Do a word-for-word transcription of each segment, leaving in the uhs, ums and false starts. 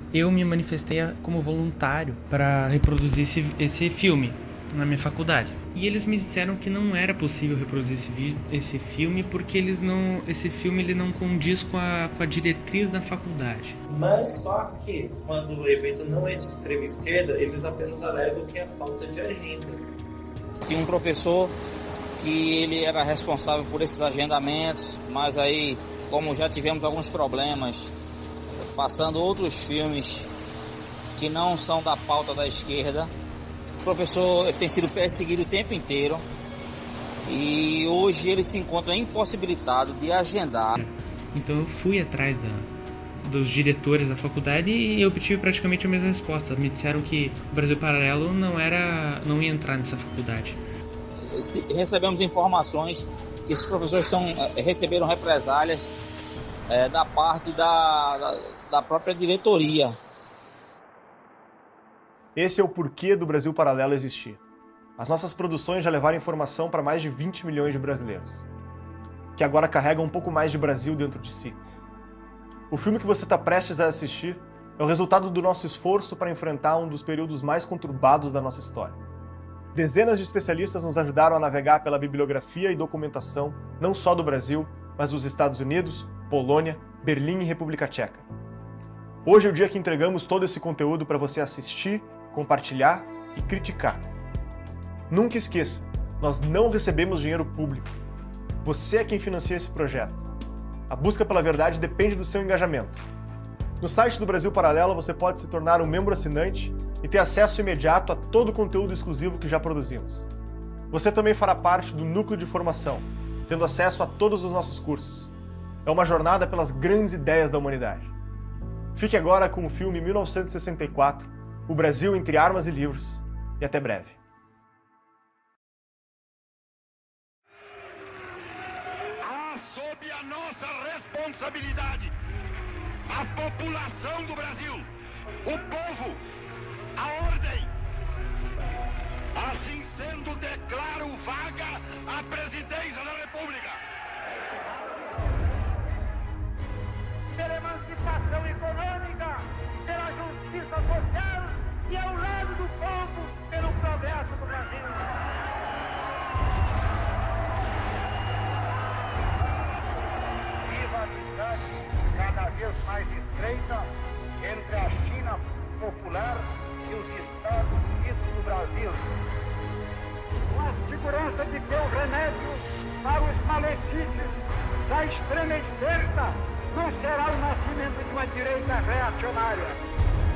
eu me manifestei como voluntário para reproduzir esse, esse filme na minha faculdade. E eles me disseram que não era possível reproduzir esse, esse filme porque eles não, esse filme ele não condiz com a, com a diretriz da faculdade. Mas só que quando o evento não é de extrema esquerda, eles apenas alegam que é falta de agenda. Tinha um professor que ele era responsável por esses agendamentos, mas aí, como já tivemos alguns problemas, passando outros filmes que não são da pauta da esquerda, o professor tem sido perseguido o tempo inteiro e hoje ele se encontra impossibilitado de agendar. Então eu fui atrás da, dos diretores da faculdade e eu obtive praticamente a mesma resposta. Me disseram que o Brasil Paralelo não, era, não ia entrar nessa faculdade. Recebemos informações que esses professores estão, receberam represálias é, da parte da, da, da própria diretoria. Esse é o porquê do Brasil Paralelo existir. As nossas produções já levaram informação para mais de vinte milhões de brasileiros, que agora carregam um pouco mais de Brasil dentro de si. O filme que você está prestes a assistir é o resultado do nosso esforço para enfrentar um dos períodos mais conturbados da nossa história. Dezenas de especialistas nos ajudaram a navegar pela bibliografia e documentação, não só do Brasil, mas dos Estados Unidos, Polônia, Berlim e República Tcheca. Hoje é o dia que entregamos todo esse conteúdo para você assistir, compartilhar e criticar. Nunca esqueça, nós não recebemos dinheiro público. Você é quem financia esse projeto. A busca pela verdade depende do seu engajamento. No site do Brasil Paralelo você pode se tornar um membro assinante e ter acesso imediato a todo o conteúdo exclusivo que já produzimos. Você também fará parte do núcleo de formação, tendo acesso a todos os nossos cursos. É uma jornada pelas grandes ideias da humanidade. Fique agora com o filme mil novecentos e sessenta e quatro, O Brasil entre Armas e Livros, e até breve. Há sob a nossa responsabilidade a população do Brasil, o povo, a ordem. Assim sendo, declaro vaga a presidência da República. Pela emancipação econômica, pela justiça social e ao lado do povo, pelo progresso do Brasil. Viva a amizade cada vez mais estreita entre a China popular e os Estados Unidos do Brasil. Com a segurança de que o remédio para os malefícios da extrema esquerda não será o nascimento de uma direita reacionária.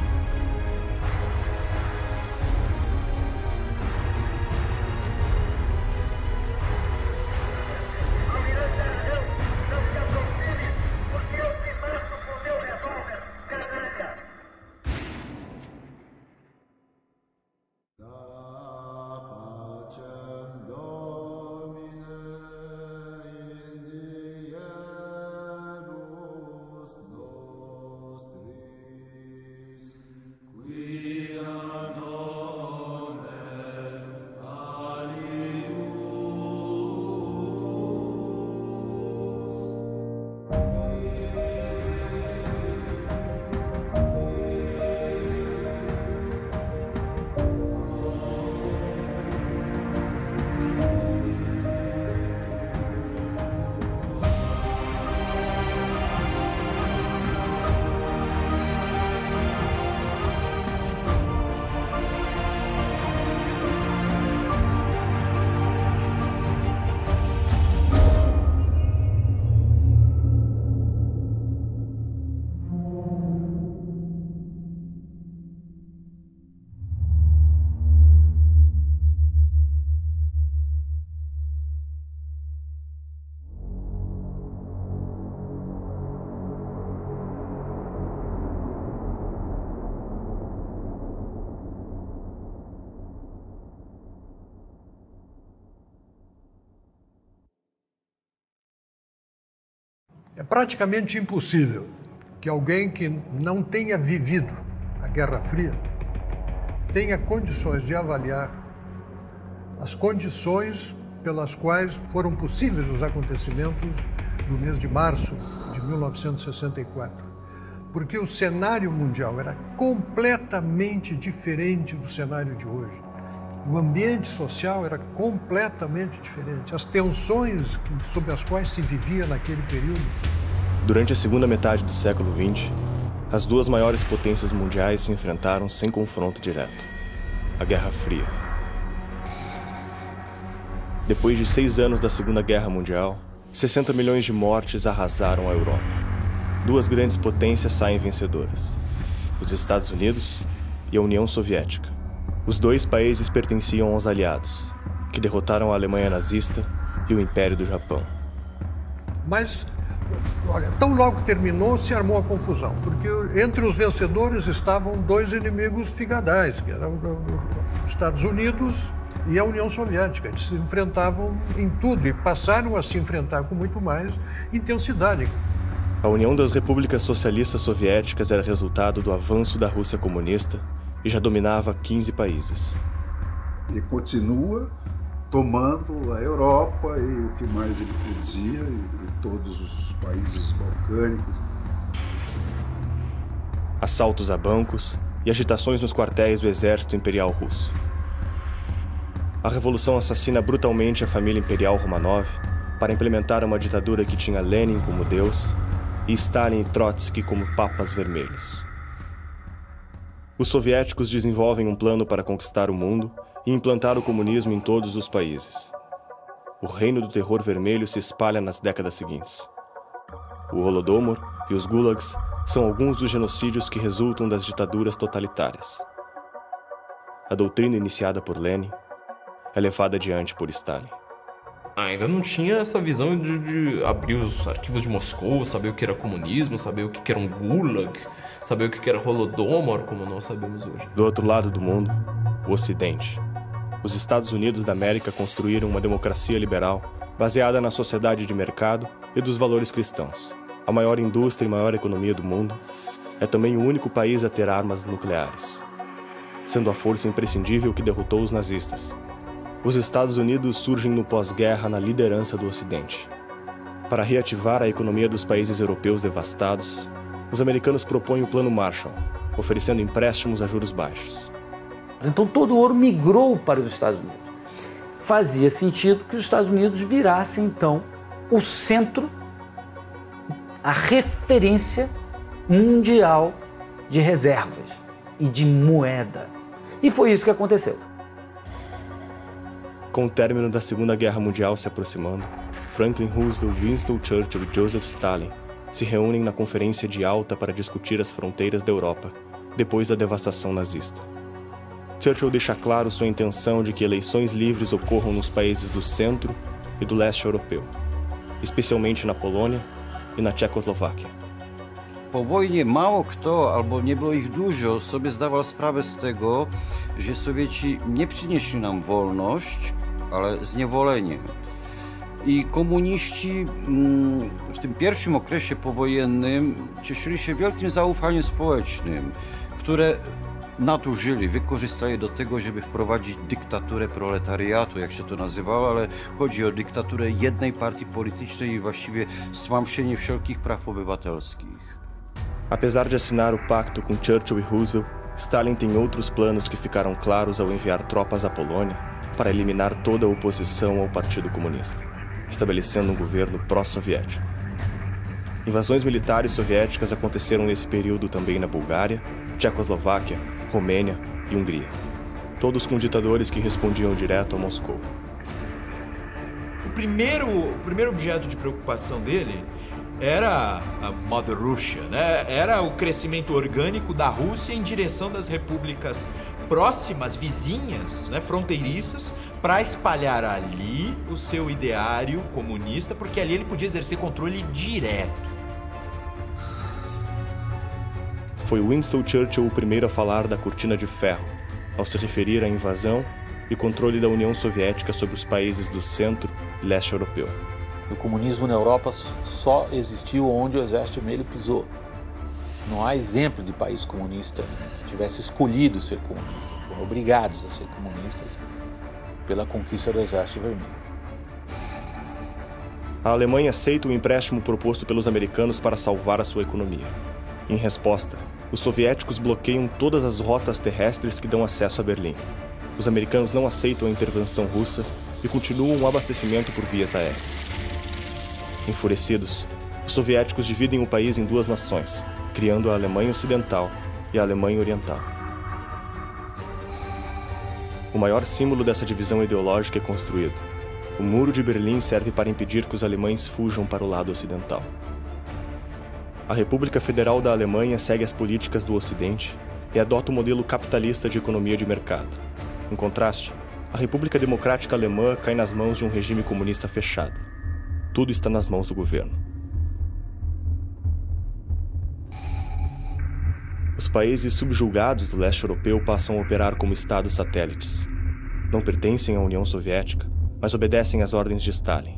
É praticamente impossível que alguém que não tenha vivido a Guerra Fria tenha condições de avaliar as condições pelas quais foram possíveis os acontecimentos do mês de março de mil novecentos e sessenta e quatro. porque o cenário mundial era completamente diferente do cenário de hoje. O ambiente social era completamente diferente. As tensões sob as quais se vivia naquele período. Durante a segunda metade do século vinte, as duas maiores potências mundiais se enfrentaram sem confronto direto: a Guerra Fria. Depois de seis anos da Segunda Guerra Mundial, sessenta milhões de mortes arrasaram a Europa. Duas grandes potências saem vencedoras: os Estados Unidos e a União Soviética. Os dois países pertenciam aos aliados, que derrotaram a Alemanha nazista e o Império do Japão. Mas, olha, tão logo terminou, se armou a confusão, porque entre os vencedores estavam dois inimigos figadais, que eram os Estados Unidos e a União Soviética. Eles se enfrentavam em tudo e passaram a se enfrentar com muito mais intensidade. A União das Repúblicas Socialistas Soviéticas era resultado do avanço da Rússia comunista e já dominava quinze países. E continua tomando a Europa e o que mais ele podia, e, e todos os países balcânicos. Assaltos a bancos e agitações nos quartéis do exército imperial russo. A revolução assassina brutalmente a família imperial Romanov para implementar uma ditadura que tinha Lenin como deus e Stalin e Trotsky como papas vermelhos. Os soviéticos desenvolvem um plano para conquistar o mundo e implantar o comunismo em todos os países. O reino do terror vermelho se espalha nas décadas seguintes. O Holodomor e os Gulags são alguns dos genocídios que resultam das ditaduras totalitárias. A doutrina iniciada por Lenin é levada adiante por Stalin. Ainda não tinha essa visão de, de abrir os arquivos de Moscou, saber o que era comunismo, saber o que era um Gulag, saber o que era Holodomor, como nós sabemos hoje. Do outro lado do mundo, o Ocidente. Os Estados Unidos da América construíram uma democracia liberal baseada na sociedade de mercado e dos valores cristãos. A maior indústria e maior economia do mundo, é também o único país a ter armas nucleares, sendo a força imprescindível que derrotou os nazistas. Os Estados Unidos surgem no pós-guerra na liderança do Ocidente. Para reativar a economia dos países europeus devastados, os americanos propõem o Plano Marshall, oferecendo empréstimos a juros baixos. Então todo o ouro migrou para os Estados Unidos. Fazia sentido que os Estados Unidos virassem, então, o centro, a referência mundial de reservas e de moeda. E foi isso que aconteceu. Com o término da Segunda Guerra Mundial se aproximando, Franklin Roosevelt, Winston Churchill e Joseph Stalin se reúnem na Conferência de Alta para discutir as fronteiras da Europa, depois da devastação nazista. Churchill deixa claro sua intenção de que eleições livres ocorram nos países do centro e do leste europeu, especialmente na Polônia i na Czechoslowakia. Po wojnie mało kto, albo nie było ich dużo, sobie zdawał sprawę z tego, że Sowieci nie przynieśli nam wolność, ale zniewolenie. I komuniści w tym pierwszym okresie powojennym cieszyli się wielkim zaufaniem społecznym, które nadużyli, wykorzystali do tego, żeby wprowadzić dyktaturę proletariatu, jak się to nazywało, ale chodzi o dyktaturę jednej partii politycznej i właściwie stłamszenie wszelkich praw obywatelskich. Apesar de assinar o pacto com Churchill e Roosevelt, Stalin tem outros planos que ficaram claros ao enviar tropas à Polônia para eliminar toda a oposição ao Partido Comunista, estabelecendo um governo pró-soviético. Invasões militares soviéticas aconteceram nesse período também na Bulgária, Tchecoslováquia, Romênia e Hungria, todos com ditadores que respondiam direto a Moscou. O primeiro, o primeiro objeto de preocupação dele era a Mother Russia, né? Era o crescimento orgânico da Rússia em direção das repúblicas próximas, vizinhas, né, fronteiriças, para espalhar ali o seu ideário comunista, porque ali ele podia exercer controle direto. Foi Winston Churchill o primeiro a falar da cortina de ferro, ao se referir à invasão e controle da União Soviética sobre os países do centro e leste europeu. O comunismo na Europa só existiu onde o exército vermelho pisou. Não há exemplo de país comunista que tivesse escolhido ser comunista. Foram obrigados a ser comunistas pela conquista do exército vermelho. A Alemanha aceita o empréstimo proposto pelos americanos para salvar a sua economia. Em resposta, os soviéticos bloqueiam todas as rotas terrestres que dão acesso a Berlim. Os americanos não aceitam a intervenção russa e continuam o abastecimento por vias aéreas. Enfurecidos, os soviéticos dividem o país em duas nações, criando a Alemanha Ocidental e a Alemanha Oriental. O maior símbolo dessa divisão ideológica é construído. O Muro de Berlim serve para impedir que os alemães fujam para o lado ocidental. A República Federal da Alemanha segue as políticas do Ocidente e adota o modelo capitalista de economia de mercado. Em contraste, a República Democrática Alemã cai nas mãos de um regime comunista fechado. Tudo está nas mãos do governo. Os países subjugados do leste europeu passam a operar como estados satélites. Não pertencem à União Soviética, mas obedecem às ordens de Stalin.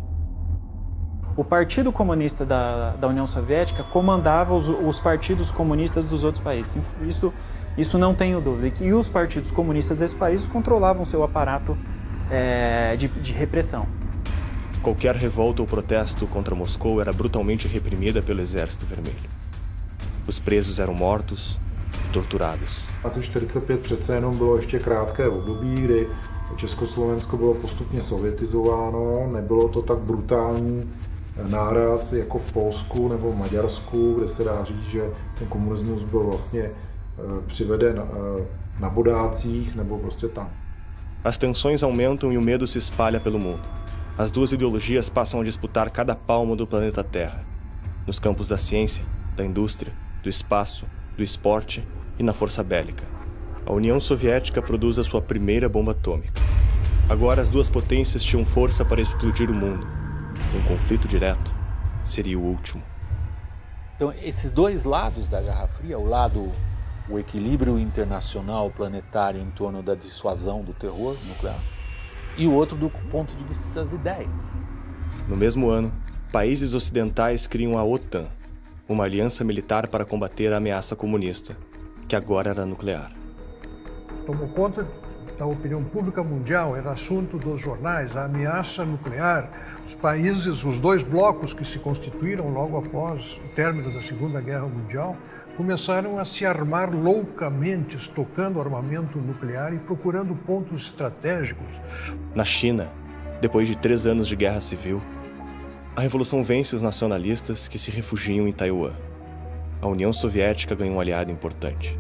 O Partido Comunista da, da União Soviética comandava os, os partidos comunistas dos outros países. Isso, isso não tenho dúvida. E os partidos comunistas desses países controlavam seu aparato é, de, de repressão. Qualquer revolta ou protesto contra Moscou era brutalmente reprimida pelo Exército Vermelho. Os presos eram mortos e torturados. Asi čtyřicet pět přece jenom bylo ještě krátké období, kdy Československo bylo postupně sovětizováno, nebylo to tak brutální náraz jako v Polsku nebo v Maďarsku, kde se dá říct, že ten komunismus byl vlastně přiveden na bodácích nebo prostě tam. As tensões aumentam e o medo se espalha pelo mundo. As duas ideologias passam a disputar cada palmo do planeta Terra, nos campos da ciência, da indústria, do espaço, do esporte e na força bélica. A União Soviética produz a sua primeira bomba atômica. Agora as duas potências tinham força para explodir o mundo. Um conflito direto seria o último. Então, esses dois lados da Guerra Fria, o lado, o equilíbrio internacional planetário em torno da dissuasão do terror nuclear, e o outro do ponto de vista das ideias. No mesmo ano, países ocidentais criam a OTAN, uma aliança militar para combater a ameaça comunista, que agora era nuclear. Tomou conta da opinião pública mundial, era assunto dos jornais, a ameaça nuclear. Os países, os dois blocos que se constituíram logo após o término da Segunda Guerra Mundial, começaram a se armar loucamente, estocando armamento nuclear e procurando pontos estratégicos. Na China, depois de três anos de guerra civil, a revolução vence os nacionalistas que se refugiam em Taiwan. A União Soviética ganhou um aliado importante.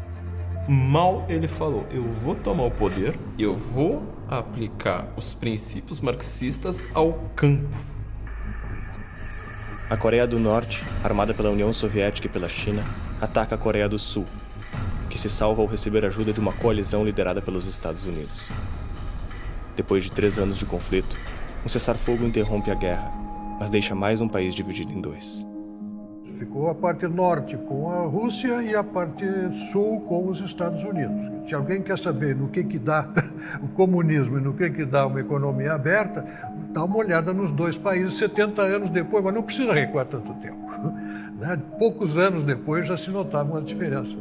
Mal ele falou, eu vou tomar o poder, eu vou aplicar os princípios marxistas ao campo. A Coreia do Norte, armada pela União Soviética e pela China, ataca a Coreia do Sul, que se salva ao receber ajuda de uma coalizão liderada pelos Estados Unidos. Depois de três anos de conflito, um cessar-fogo interrompe a guerra, mas deixa mais um país dividido em dois. Ficou a parte norte com a Rússia e a parte sul com os Estados Unidos. Se alguém quer saber no que que dá o comunismo e no que que dá uma economia aberta, dá uma olhada nos dois países setenta anos depois, mas não precisa recuar tanto tempo. Né? Poucos anos depois já se notavam as diferenças.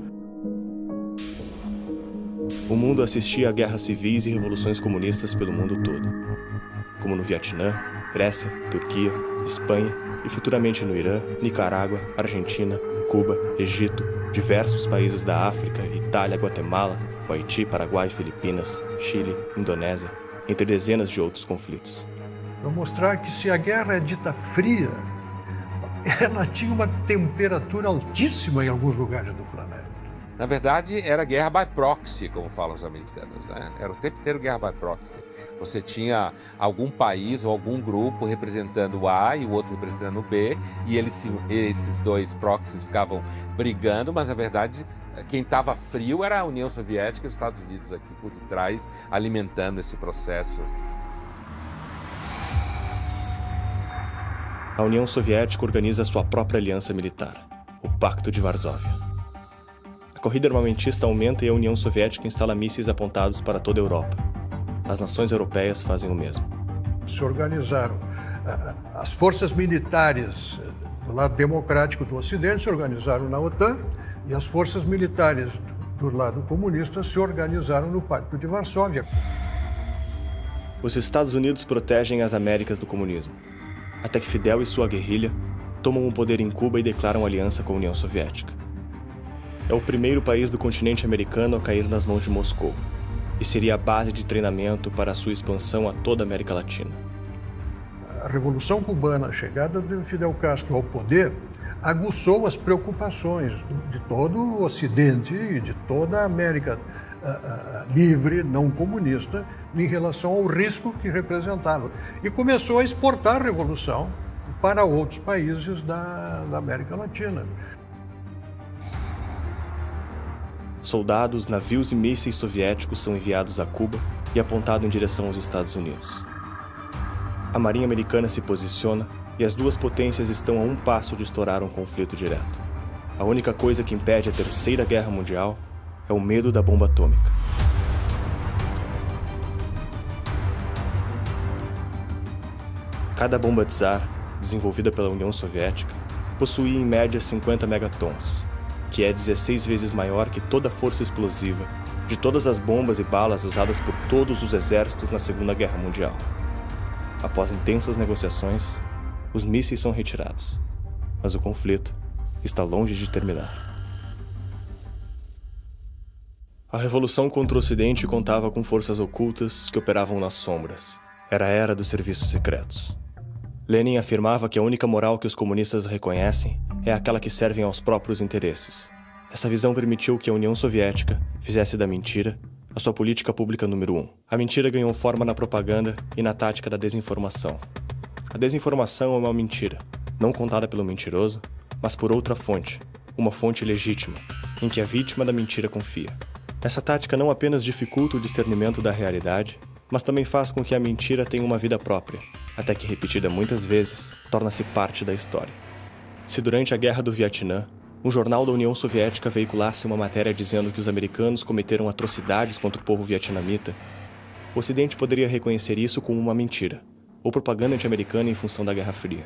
O mundo assistia a guerras civis e revoluções comunistas pelo mundo todo, como no Vietnã, Grécia, Turquia, Espanha e futuramente no Irã, Nicarágua, Argentina, Cuba, Egito, diversos países da África, Itália, Guatemala, Haiti, Paraguai, Filipinas, Chile, Indonésia, entre dezenas de outros conflitos. Para mostrar que se a guerra é dita fria, ela tinha uma temperatura altíssima em alguns lugares do planeta. Na verdade, era guerra by proxy, como falam os americanos, né? Era o tempo inteiro guerra by proxy. Você tinha algum país ou algum grupo representando o A e o outro representando o B, e eles, esses dois proxies ficavam brigando, mas na verdade quem estava frio era a União Soviética e os Estados Unidos aqui por trás, alimentando esse processo. A União Soviética organiza sua própria aliança militar, o Pacto de Varsóvia. A corrida armamentista aumenta e a União Soviética instala mísseis apontados para toda a Europa. As nações europeias fazem o mesmo. Se organizaram. As forças militares do lado democrático do Ocidente se organizaram na OTAN e as forças militares do lado comunista se organizaram no Pacto de Varsóvia. Os Estados Unidos protegem as Américas do comunismo, até que Fidel e sua guerrilha tomam o poder em Cuba e declaram aliança com a União Soviética. é o primeiro país do continente americano a cair nas mãos de Moscou, e seria a base de treinamento para a sua expansão a toda a América Latina. A Revolução Cubana, a chegada de Fidel Castro ao poder, aguçou as preocupações de todo o Ocidente e de toda a América uh, uh, livre, não comunista, em relação ao risco que representava. E começou a exportar a Revolução para outros países da, da América Latina. Soldados, navios e mísseis soviéticos são enviados a Cuba e apontados em direção aos Estados Unidos. A Marinha Americana se posiciona e as duas potências estão a um passo de estourar um conflito direto. A única coisa que impede a Terceira Guerra Mundial é o medo da bomba atômica. Cada bomba Tsar, desenvolvida pela União Soviética, possuía em média cinquenta megatons, que é dezesseis vezes maior que toda a força explosiva de todas as bombas e balas usadas por todos os exércitos na Segunda Guerra Mundial. Após intensas negociações, os mísseis são retirados, mas o conflito está longe de terminar. A revolução contra o Ocidente contava com forças ocultas que operavam nas sombras. Era a era dos serviços secretos. Lenin afirmava que a única moral que os comunistas reconhecem é aquela que serve aos próprios interesses. Essa visão permitiu que a União Soviética fizesse da mentira a sua política pública número um. A mentira ganhou forma na propaganda e na tática da desinformação. A desinformação é uma mentira, não contada pelo mentiroso, mas por outra fonte, uma fonte legítima, em que a vítima da mentira confia. Essa tática não apenas dificulta o discernimento da realidade, mas também faz com que a mentira tenha uma vida própria, até que, repetida muitas vezes, torna-se parte da história. Se durante a Guerra do Vietnã, um jornal da União Soviética veiculasse uma matéria dizendo que os americanos cometeram atrocidades contra o povo vietnamita, o Ocidente poderia reconhecer isso como uma mentira, ou propaganda anti-americana em função da Guerra Fria.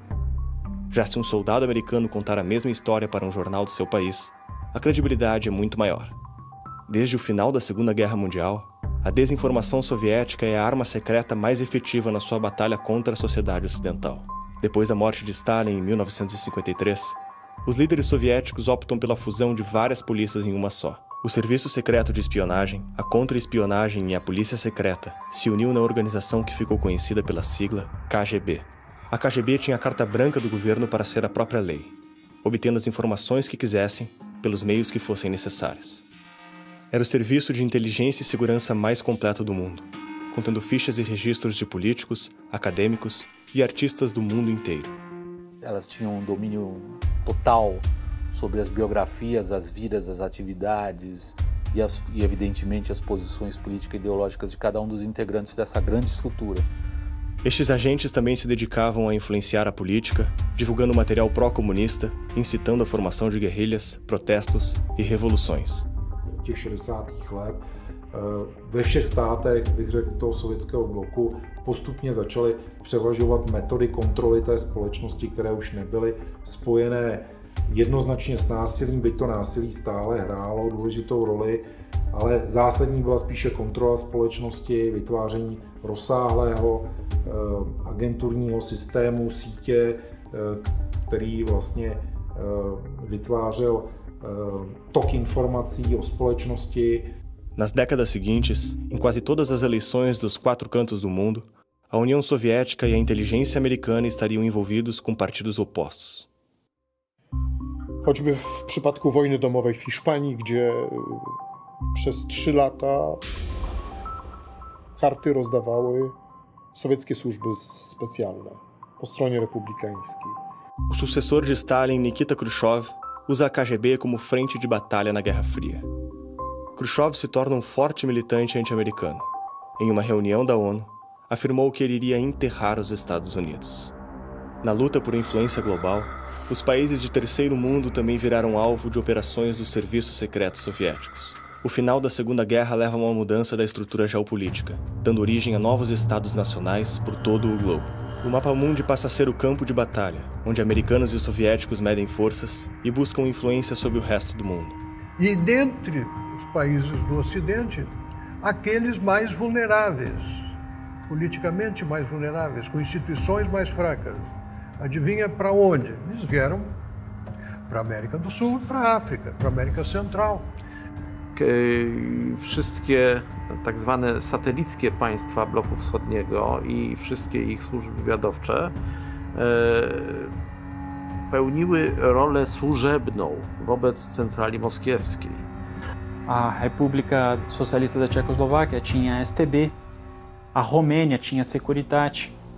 Já se um soldado americano contar a mesma história para um jornal do seu país, a credibilidade é muito maior. Desde o final da Segunda Guerra Mundial, a desinformação soviética é a arma secreta mais efetiva na sua batalha contra a sociedade ocidental. Depois da morte de Stalin em mil novecentos e cinquenta e três, os líderes soviéticos optam pela fusão de várias polícias em uma só. O Serviço Secreto de Espionagem, a Contra-Espionagem e a Polícia Secreta se uniu na organização que ficou conhecida pela sigla K G B. A K G B tinha a carta branca do governo para ser a própria lei, obtendo as informações que quisessem pelos meios que fossem necessários. Era o serviço de inteligência e segurança mais completo do mundo, contendo fichas e registros de políticos, acadêmicos e artistas do mundo inteiro. Elas tinham um domínio total sobre as biografias, as vidas, as atividades e, as, e evidentemente, as posições políticas e ideológicas de cada um dos integrantes dessa grande estrutura. Estes agentes também se dedicavam a influenciar a política, divulgando material pró-comunista, incitando a formação de guerrilhas, protestos e revoluções. Těch šedesátých let ve všech státech, bych řekl, toho sovětského bloku postupně začaly převažovat metody kontroly té společnosti, které už nebyly spojené jednoznačně s násilím, byť to násilí stále hrálo důležitou roli, ale zásadní byla spíše kontrola společnosti, vytváření rozsáhlého agenturního systému, sítě, který vlastně vytvářel tok informací o společnosti. Nas décadas seguintes, em quase todas as eleições dos quatro cantos do mundo, a União Soviética e a inteligência americana estariam envolvidos com partidos opostos. Choćby w przypadku wojny domowej w Hiszpanii, gdzie przez trzy lata karty rozdawały sowieckie służby specjalne po stronie republikańskiej. O sucessor de Stalin, Nikita Khrushchev, usa a K G B como frente de batalha na Guerra Fria. Khrushchev se torna um forte militante anti-americano. Em uma reunião da ONU, afirmou que ele iria enterrar os Estados Unidos. Na luta por influência global, os países de terceiro mundo também viraram alvo de operações dos serviços secretos soviéticos. O final da Segunda Guerra leva a uma mudança da estrutura geopolítica, dando origem a novos estados nacionais por todo o globo. O mapa mundi passa a ser o campo de batalha, onde americanos e soviéticos medem forças e buscam influência sobre o resto do mundo. E dentre os países do Ocidente, aqueles mais vulneráveis, politicamente mais vulneráveis, com instituições mais fracas. Adivinha para onde? Eles vieram para a América do Sul, para a África, para a América Central. Wszystkie tak zwane satelickie państwa bloku wschodniego i wszystkie ich służby wywiadowcze pełniły rolę służebną wobec centrali moskiewskiej. A República Socialista da Tchecoslováquia tinha S T B, a Romênia tinha Securitate,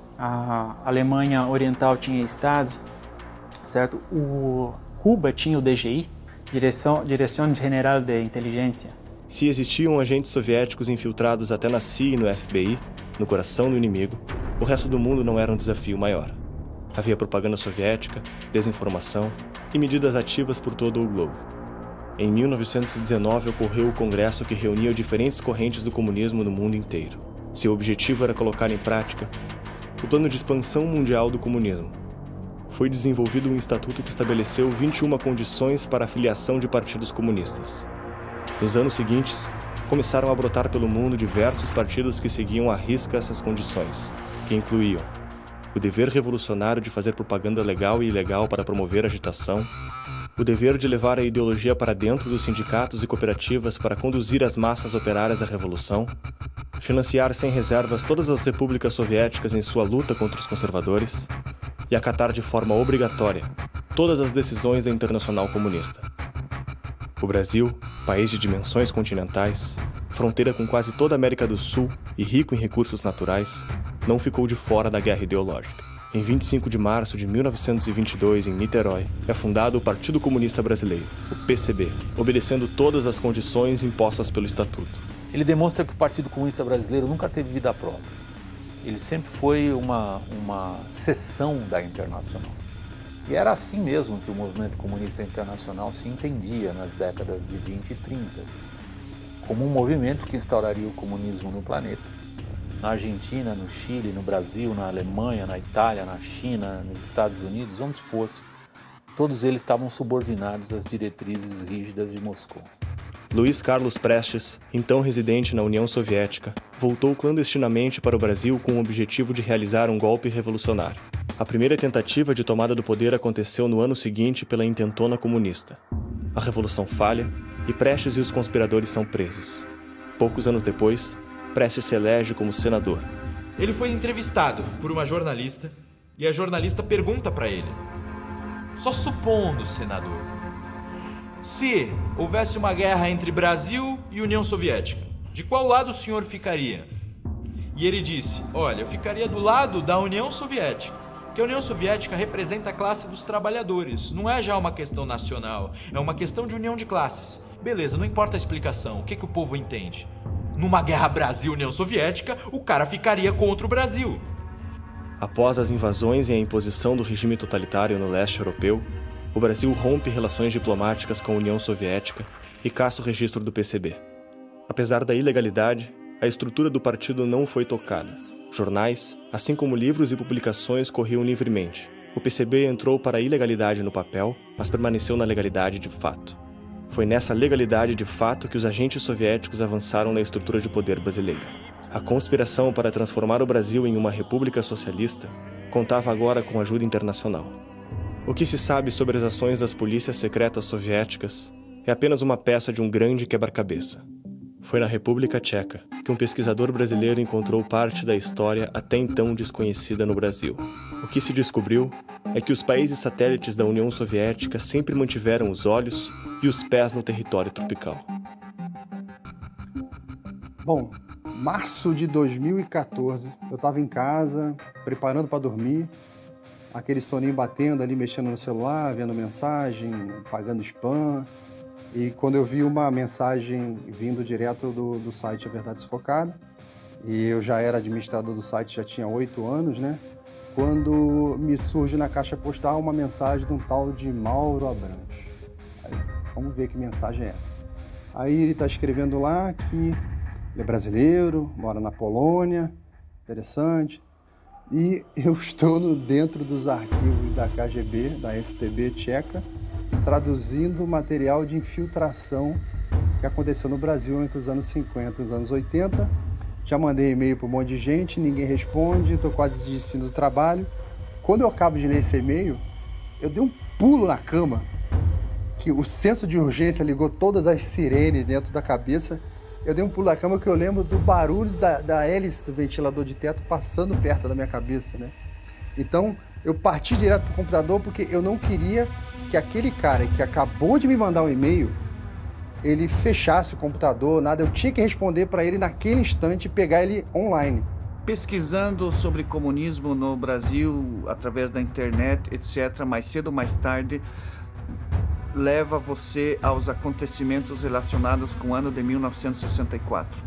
a Alemanha Oriental tinha Stasi, certo? O Cuba tinha o D G I, Direção, Direção General de Inteligência. Se existiam agentes soviéticos infiltrados até na C I A e no F B I, no coração do inimigo, o resto do mundo não era um desafio maior. Havia propaganda soviética, desinformação e medidas ativas por todo o globo. Em mil novecentos e dezenove ocorreu o congresso que reunia diferentes correntes do comunismo no mundo inteiro. Seu objetivo era colocar em prática o plano de expansão mundial do comunismo. Foi desenvolvido um estatuto que estabeleceu vinte e uma condições para a filiação de partidos comunistas. Nos anos seguintes, começaram a brotar pelo mundo diversos partidos que seguiam à risca essas condições, que incluíam o dever revolucionário de fazer propaganda legal e ilegal para promover agitação, o dever de levar a ideologia para dentro dos sindicatos e cooperativas para conduzir as massas operárias à revolução, financiar sem reservas todas as repúblicas soviéticas em sua luta contra os conservadores e acatar de forma obrigatória todas as decisões da Internacional Comunista. O Brasil, país de dimensões continentais, fronteira com quase toda a América do Sul e rico em recursos naturais, não ficou de fora da guerra ideológica. Em vinte e cinco de março de mil novecentos e vinte e dois, em Niterói, é fundado o Partido Comunista Brasileiro, o P C B, obedecendo todas as condições impostas pelo Estatuto. Ele demonstra que o Partido Comunista Brasileiro nunca teve vida própria. Ele sempre foi uma, uma seção da Internacional. E era assim mesmo que o movimento comunista internacional se entendia nas décadas de vinte e trinta, como um movimento que instauraria o comunismo no planeta. Na Argentina, no Chile, no Brasil, na Alemanha, na Itália, na China, nos Estados Unidos, onde fosse, todos eles estavam subordinados às diretrizes rígidas de Moscou. Luiz Carlos Prestes, então residente na União Soviética, voltou clandestinamente para o Brasil com o objetivo de realizar um golpe revolucionário. A primeira tentativa de tomada do poder aconteceu no ano seguinte pela intentona comunista. A revolução falha e Prestes e os conspiradores são presos. Poucos anos depois, Prestes se elege como senador. Ele foi entrevistado por uma jornalista e a jornalista pergunta para ele: só supondo, senador, se houvesse uma guerra entre Brasil e União Soviética, de qual lado o senhor ficaria? E ele disse: olha, eu ficaria do lado da União Soviética, porque a União Soviética representa a classe dos trabalhadores, não é já uma questão nacional, é uma questão de união de classes. Beleza, não importa a explicação, o que, que o povo entende? Numa guerra Brasil-União Soviética, o cara ficaria contra o Brasil. Após as invasões e a imposição do regime totalitário no leste europeu, o Brasil rompe relações diplomáticas com a União Soviética e caça o registro do P C B. Apesar da ilegalidade, a estrutura do partido não foi tocada. Jornais, assim como livros e publicações, corriam livremente. O P C B entrou para a ilegalidade no papel, mas permaneceu na legalidade de fato. Foi nessa legalidade de fato que os agentes soviéticos avançaram na estrutura de poder brasileira. A conspiração para transformar o Brasil em uma república socialista contava agora com ajuda internacional. O que se sabe sobre as ações das polícias secretas soviéticas é apenas uma peça de um grande quebra-cabeça. Foi na República Tcheca que um pesquisador brasileiro encontrou parte da história até então desconhecida no Brasil. O que se descobriu é que os países satélites da União Soviética sempre mantiveram os olhos e os pés no território tropical. Bom, março de dois mil e quatorze, eu estava em casa, preparando para dormir, aquele soninho batendo ali, mexendo no celular, vendo mensagem, pagando spam. E quando eu vi uma mensagem vindo direto do, do site A Verdade Sufocada, e eu já era administrador do site, já tinha oito anos, né? Quando me surge na caixa postal uma mensagem de um tal de Mauro Abranches. Aí, vamos ver que mensagem é essa. Aí ele está escrevendo lá que ele é brasileiro, mora na Polônia, interessante. E eu estou no, dentro dos arquivos da K G B, da S T B tcheca, traduzindo material de infiltração que aconteceu no Brasil entre os anos cinquenta e os anos oitenta. Já mandei e-mail para um monte de gente, ninguém responde, estou quase desistindo do trabalho. Quando eu acabo de ler esse e-mail, eu dei um pulo na cama que o senso de urgência ligou todas as sirenes dentro da cabeça. Eu dei um pulo da cama que eu lembro do barulho da, da hélice do ventilador de teto passando perto da minha cabeça, né? Então, eu parti direto pro computador porque eu não queria que aquele cara que acabou de me mandar um e-mail, ele fechasse o computador, nada. Eu tinha que responder para ele naquele instante e pegar ele online. Pesquisando sobre comunismo no Brasil, através da internet, etcétera, mais cedo ou mais tarde, leva você aos acontecimentos relacionados com o ano de mil novecentos e sessenta e quatro.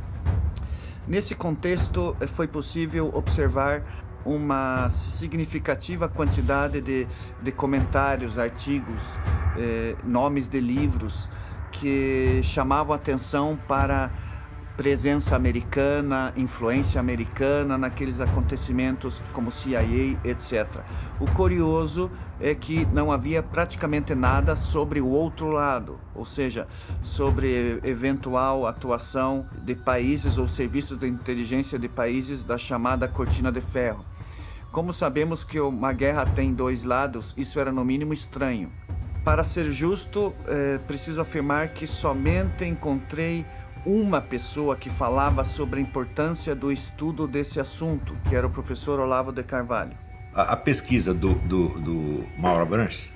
Nesse contexto, foi possível observar uma significativa quantidade de, de comentários, artigos, eh, nomes de livros que chamavam atenção para presença americana, influência americana naqueles acontecimentos como C I A, etcétera. O curioso é que não havia praticamente nada sobre o outro lado, ou seja, sobre eventual atuação de países ou serviços de inteligência de países da chamada cortina de ferro. Como sabemos que uma guerra tem dois lados, isso era no mínimo estranho. Para ser justo, é preciso afirmar que somente encontrei uma pessoa que falava sobre a importância do estudo desse assunto, que era o professor Olavo de Carvalho. A, a pesquisa do, do, do Mauro Abranches,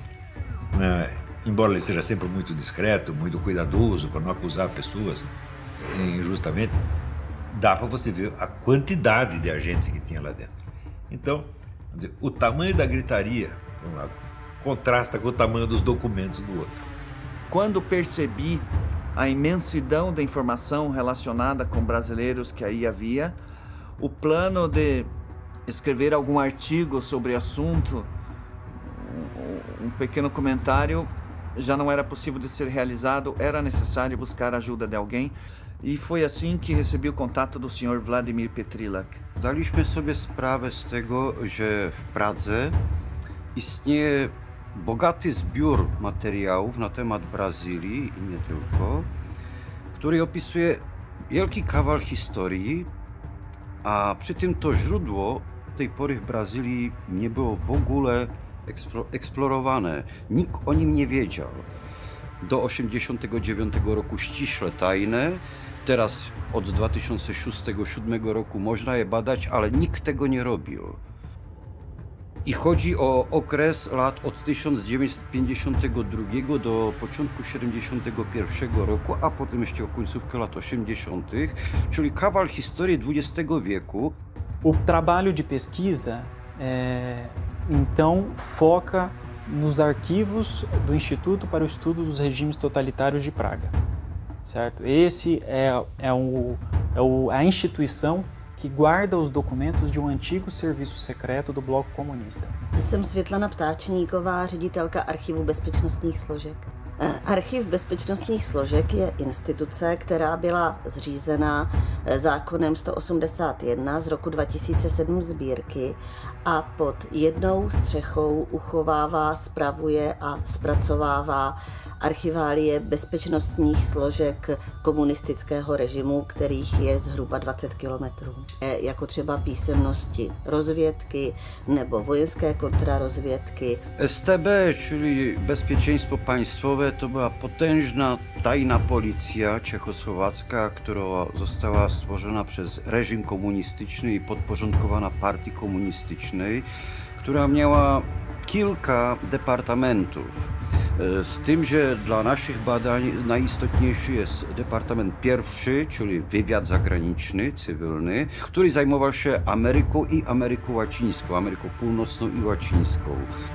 né, embora ele seja sempre muito discreto, muito cuidadoso para não acusar pessoas injustamente, dá para você ver a quantidade de agentes que tinha lá dentro. Então, vamos dizer, o tamanho da gritaria, por um lado, contrasta com o tamanho dos documentos do outro. Quando percebi a imensidão da informação relacionada com brasileiros que aí havia, o plano de escrever algum artigo sobre o assunto, um pequeno comentário, já não era possível de ser realizado, era necessário buscar a ajuda de alguém. I foi assim que recebi o kontaktu do senhor Vladimir Petrilak. Daliśmy sobie sprawę z tego, że w Pradze istnieje bogaty zbiór materiałów na temat Brazylii i nie tylko, który opisuje wielki kawał historii, a przy tym to źródło tej pory w Brazylii nie było w ogóle eksplorowane. Nikt o nim nie wiedział. Do osiemdziesiątego dziewiątego roku ściśle tajne, teraz od dwa tysiące szóstego do dwa tysiące siódmego roku można je badać, ale nikt tego nie robił. I chodzi o okres lat od tysiąc dziewięćset pięćdziesiątego drugiego do początku siedemdziesiątego pierwszego roku, a potem jeszcze o końcówkę lat osiemdziesiątych, czyli kawał historii dwudziestego wieku. O trabalho de pesquisa, é, então, foca nos arquivos do Instituto para o Estudo dos Regimes Totalitários de Praga, certo? Esse é, é, o, é o, a instituição que guarda os documentos de um antigo serviço secreto do bloco komunista. Jsem Světlana Ptáčníková, ředitelka Archivu bezpečnostních složek. Archiv bezpečnostních složek je instituce, která byla zřízena zákonem sto osmdesát jedna z roku dva tisíce sedm sbírky a pod jednou střechou uchovává, spravuje a zpracovává archiválie bezpečnostních složek komunistického režimu, kterých je zhruba dvacet kilometrů. Jako třeba písemnosti rozvědky nebo vojenské kontrarozvědky. S T B, czyli Bezpieczeństwo Państwowe, to była potężna tajna policja czechosłowacka, która została stworzona przez reżim komunistyczny i podporządkowana partii komunistycznej, która miała kilka departamentów. Z tym, że dla naszych badań najistotniejszy jest Departament Pierwszy, czyli wywiad zagraniczny, cywilny, który zajmował się Ameryką i Ameryką Łacińską, Ameryką Północną i Łacińską.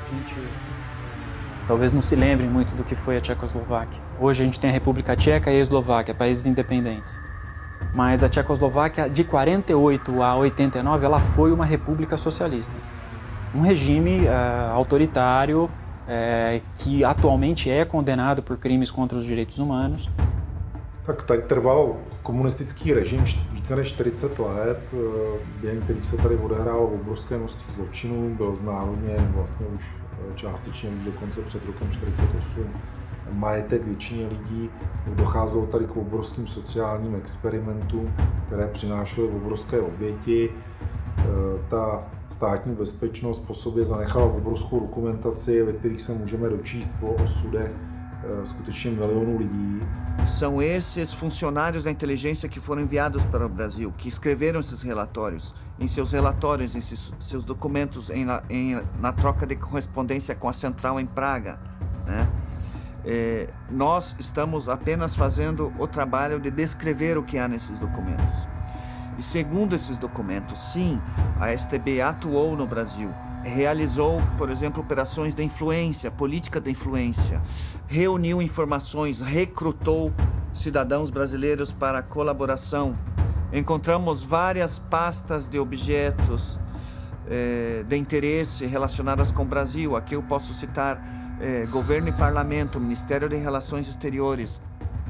Talvez não se lembrem muito do que foi a Tchecoslováquia. Hoje a gente tem a República Tcheca e a Eslováquia, países independentes. Mas a Tchecoslováquia, de quarenta e oito a oitenta e nove, ela foi uma república socialista. Um regime uh, autoritário, É, que atualmente é condenado por crimes contra os direitos humanos. Tak tady trval komunistický režim více než čtyřicet let, během kterých se tady odehrálo obrovské množství zločinů, byl znárodněn vlastně už částečně už dokonce před rokem čtyřicet osm majetek většině lidí, docházelo tady k obrovským sociálním experimentům, které přinášely obrovské oběti. ta státní bezpečnost po sobě zanechala obrovskou dokumentaci, ve kterých se můžeme dočíst po osudech skutečně milionů lidí. São esses funcionários da inteligência que foram enviados para o Brasil, que escreveram esses relatórios. Em seus relatórios, em seus documentos, em, em, na troca de correspondência com a central em Praga, né? É, nós estamos apenas fazendo o trabalho de descrever o que há nesses documentos. E segundo esses documentos, sim, a S T B atuou no Brasil, realizou, por exemplo, operações de influência, política de influência, reuniu informações, recrutou cidadãos brasileiros para a colaboração. Encontramos várias pastas de objetos eh, de interesse relacionadas com o Brasil. Aqui eu posso citar eh, Governo e Parlamento, Ministério de Relações Exteriores,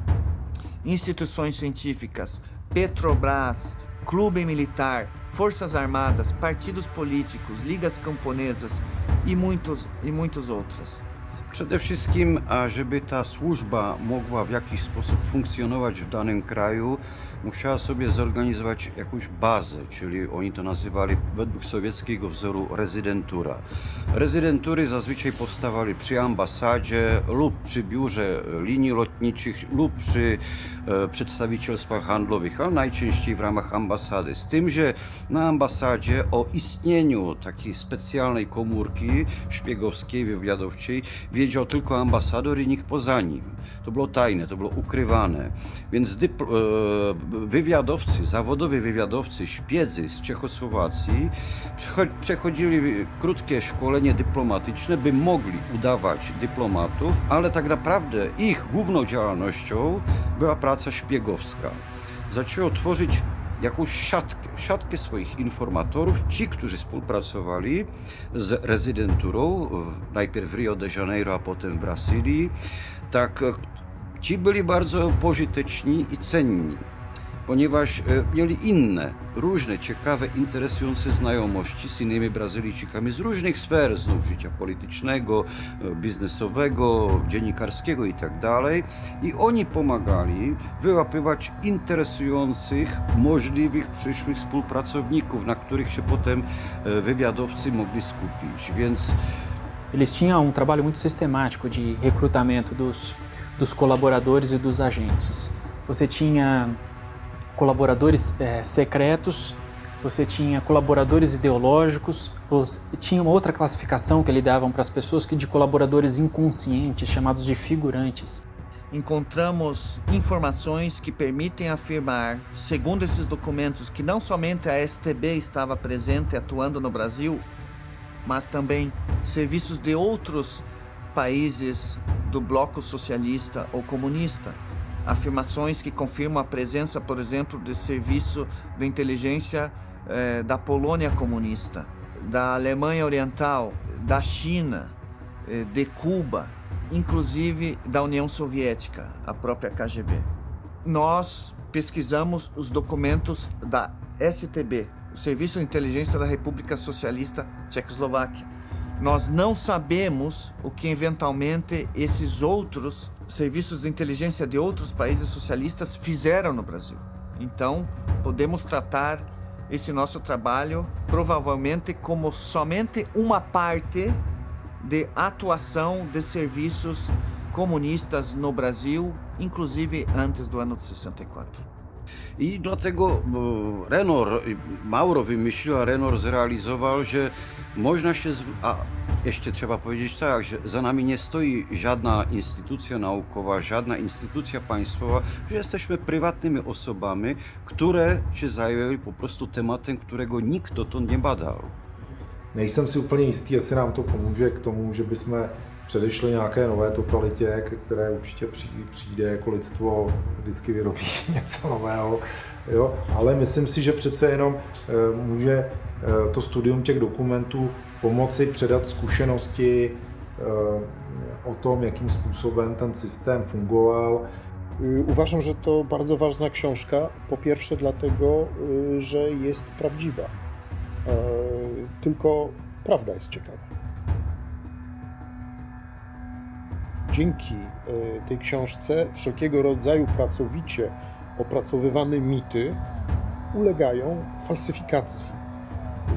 instituições científicas, Petrobras, Clube Militar, Forças Armadas, partidos políticos, ligas camponesas i muitos, i muitos outros. Przede wszystkim, a żeby ta służba mogła w jakiś sposób funkcjonować w danym kraju, musiała sobie zorganizować jakąś bazę, czyli oni to nazywali według sowieckiego wzoru rezydentura. Rezydentury zazwyczaj powstawały przy ambasadzie lub przy biurze linii lotniczych lub przy e, przedstawicielstwach handlowych, ale najczęściej w ramach ambasady. Z tym, że na ambasadzie o istnieniu takiej specjalnej komórki szpiegowskiej, wywiadowczej wiedział tylko ambasador i nikt poza nim. To było tajne, to było ukrywane. Więc dypl- e, wywiadowcy, zawodowi wywiadowcy, szpiedzy z Czechosłowacji przechodzili krótkie szkolenie dyplomatyczne, by mogli udawać dyplomatów, ale tak naprawdę ich główną działalnością była praca szpiegowska. Zaczęło tworzyć jakąś siatkę, siatkę swoich informatorów, ci, którzy współpracowali z rezydenturą, najpierw w Rio de Janeiro, a potem w Brazylii, tak ci byli bardzo pożyteczni i cenni, ponieważ mieli inne, różne, ciekawe, interesujące znajomości z innymi Brazylijczykami z różnych sfer, znów życia politycznego, biznesowego, dziennikarskiego itd. I oni pomagali wyłapywać interesujących, możliwych przyszłych współpracowników, na których się potem wywiadowcy mogli skupić. Więc eles tinham um trabalho muito sistemático de recrutamento dos, dos colaboradores e dos agentes. Você tinha colaboradores é, secretos, você tinha colaboradores ideológicos, você tinha uma outra classificação que eles davam para as pessoas que de colaboradores inconscientes, chamados de figurantes. Encontramos informações que permitem afirmar, segundo esses documentos, que não somente a S T B estava presente atuando no Brasil, mas também serviços de outros países do bloco socialista ou comunista. Afirmações que confirmam a presença, por exemplo, de serviço de inteligência eh, da Polônia comunista, da Alemanha Oriental, da China, eh, de Cuba, inclusive da União Soviética, a própria K G B. Nós pesquisamos os documentos da S T B, o Serviço de Inteligência da República Socialista Tchecoslováquia. Nós não sabemos o que eventualmente esses outros serviços de inteligência de outros países socialistas fizeram no Brasil. Então, podemos tratar esse nosso trabalho provavelmente como somente uma parte de atuação de serviços komunistów no Brasil, inclusive antes do ano de sessenta e quatro. I dlatego Renor, Mauro wymyślił, a Renor zrealizował, że można się, a jeszcze trzeba powiedzieć tak, że za nami nie stoi żadna instytucja naukowa, żadna instytucja państwowa, że jesteśmy prywatnymi osobami, które się zajęły po prostu tematem, którego nikt dotąd nie badał. Nejsem si úplně jistý, jestli nám to pomůže k tomu, že bychom předešli nějaké nové totalitě, které určitě přijde, jako lidstvo vždycky vyrobí něco nového. Jo? Ale myslím si, že přece jenom může to studium těch dokumentů pomoci předat zkušenosti o tom, jakým způsobem ten systém fungoval. Uważam, że to bardzo ważna książka, po pierwsze dlatego, że jest prawdziwa. Tylko prawda jest ciekawa. Dzięki tej książce wszelkiego rodzaju pracowicie opracowywane mity ulegają falsyfikacji.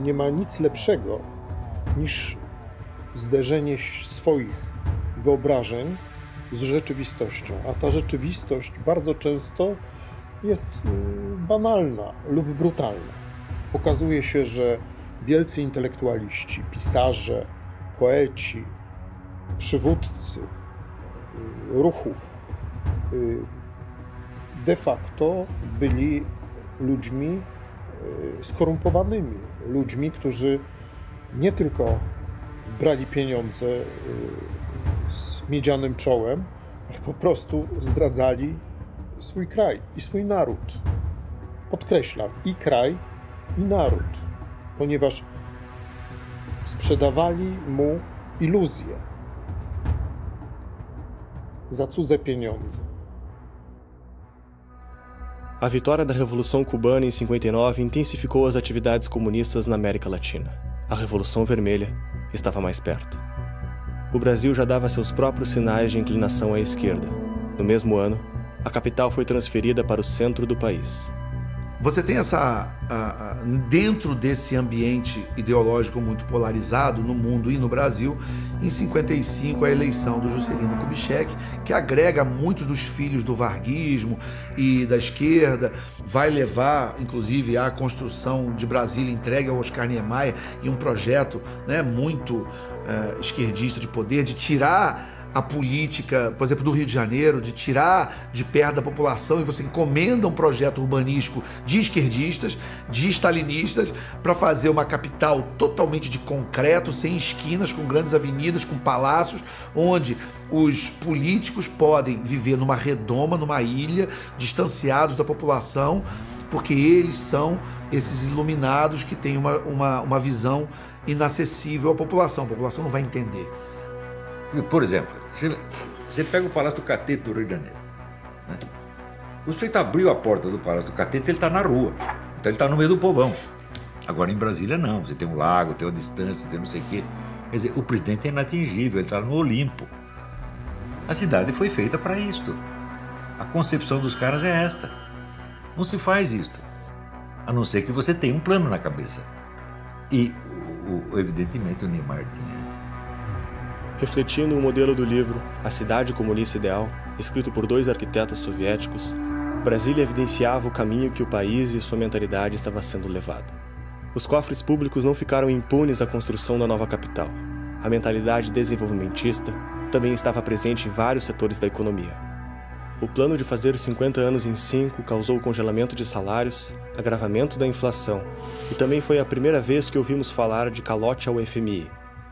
nie ma nic lepszego niż zderzenie swoich wyobrażeń z rzeczywistością, a ta rzeczywistość bardzo często jest banalna lub brutalna. Okazuje się, że wielcy intelektualiści, pisarze, poeci, przywódcy ruchów de facto byli ludźmi skorumpowanymi, ludźmi, którzy nie tylko brali pieniądze z miedzianym czołem, ale po prostu zdradzali swój kraj i swój naród. Podkreślam, i kraj, i naród, ponieważ sprzedawali mu iluzje za cudze pieniądze. A vitória da Revolução Cubana em cinquenta e nove intensificou as atividades comunistas na América Latina. A Revolução Vermelha estava mais perto. O Brasil já dava seus próprios sinais de inclinação à esquerda. No mesmo ano, a capital foi transferida para o centro do país. Você tem essa, uh, uh, dentro desse ambiente ideológico muito polarizado no mundo e no Brasil, em cinquenta e cinco a eleição do Juscelino Kubitschek, que agrega muitos dos filhos do varguismo e da esquerda, vai levar inclusive à construção de Brasília entregue ao Oscar Niemeyer e um projeto, né, muito uh, esquerdista de poder, de tirar a política, por exemplo, do Rio de Janeiro, de tirar de perto da população, e você encomenda um projeto urbanístico de esquerdistas, de stalinistas, para fazer uma capital totalmente de concreto, sem esquinas, com grandes avenidas, com palácios, onde os políticos podem viver numa redoma, numa ilha, distanciados da população, porque eles são esses iluminados que têm uma, uma, uma visão inacessível à população. A população não vai entender. Por exemplo, você pega o Palácio do Catete do Rio de Janeiro, né? O sujeito abriu a porta do Palácio do Catete, ele está na rua, então ele está no meio do povão. Agora em Brasília não, você tem um lago, tem uma distância, tem não sei o quê. Quer dizer, o presidente é inatingível, ele está no Olimpo. A cidade foi feita para isto. A concepção dos caras é esta. Não se faz isto, a não ser que você tenha um plano na cabeça. E, o, o, evidentemente, o Niemeyer tinha. Refletindo o modelo do livro A Cidade Comunista Ideal, escrito por dois arquitetos soviéticos, Brasília evidenciava o caminho que o país e sua mentalidade estava sendo levado. Os cofres públicos não ficaram impunes à construção da nova capital. A mentalidade desenvolvimentista também estava presente em vários setores da economia. O plano de fazer cinquenta anos em cinco causou congelamento de salários, agravamento da inflação, e também foi a primeira vez que ouvimos falar de calote ao F M I.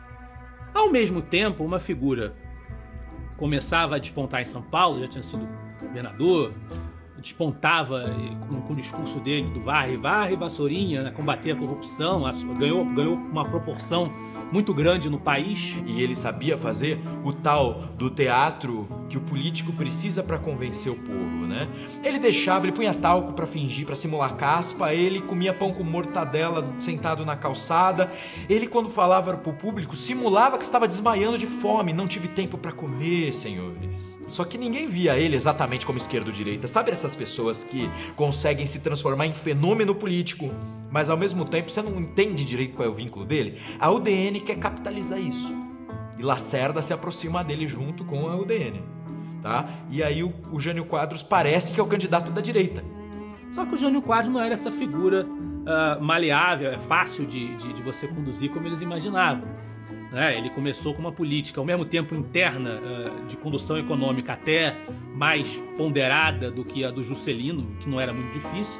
Ao mesmo tempo, uma figura começava a despontar em São Paulo, já tinha sido governador, despontava com, com o discurso dele do varre, varre, vassourinha, né, combater a corrupção, a, ganhou, ganhou uma proporção muito grande no país. E ele sabia fazer o tal do teatro que o político precisa para convencer o povo, né? Ele deixava, ele punha talco para fingir, para simular caspa, ele comia pão com mortadela sentado na calçada. Ele, quando falava pro público, simulava que estava desmaiando de fome. Não tive tempo para comer, senhores. Só que ninguém via ele exatamente como esquerda ou direita. Sabe essas pessoas que conseguem se transformar em fenômeno político, mas ao mesmo tempo você não entende direito qual é o vínculo dele? A U D N quer capitalizar isso. E Lacerda se aproxima dele junto com a U D N. Tá? E aí o, o Jânio Quadros parece que é o candidato da direita. Só que o Jânio Quadros não era essa figura uh, maleável, é fácil de, de, de você conduzir como eles imaginavam. Né? Ele começou com uma política, ao mesmo tempo interna, uh, de condução econômica até mais ponderada do que a do Juscelino, que não era muito difícil.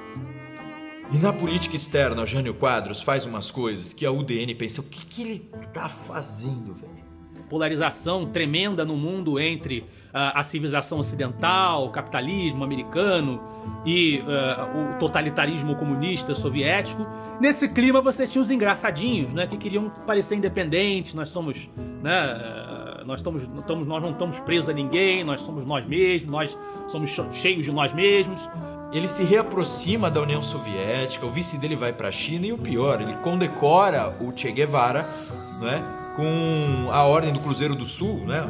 E na política externa, o Jânio Quadros faz umas coisas que a U D N pensa, o que, que ele tá fazendo, velho? Polarização tremenda no mundo entre uh, a civilização ocidental, o capitalismo americano e uh, o totalitarismo comunista soviético. Nesse clima você tinha os engraçadinhos, né, que queriam parecer independentes. Nós somos, né, uh, nós, estamos, estamos, nós não estamos presos a ninguém, nós somos nós mesmos, nós somos cheios de nós mesmos. Ele se reaproxima da União Soviética, o vice dele vai para a China e o pior, ele condecora o Che Guevara, né, com a Ordem do Cruzeiro do Sul, né,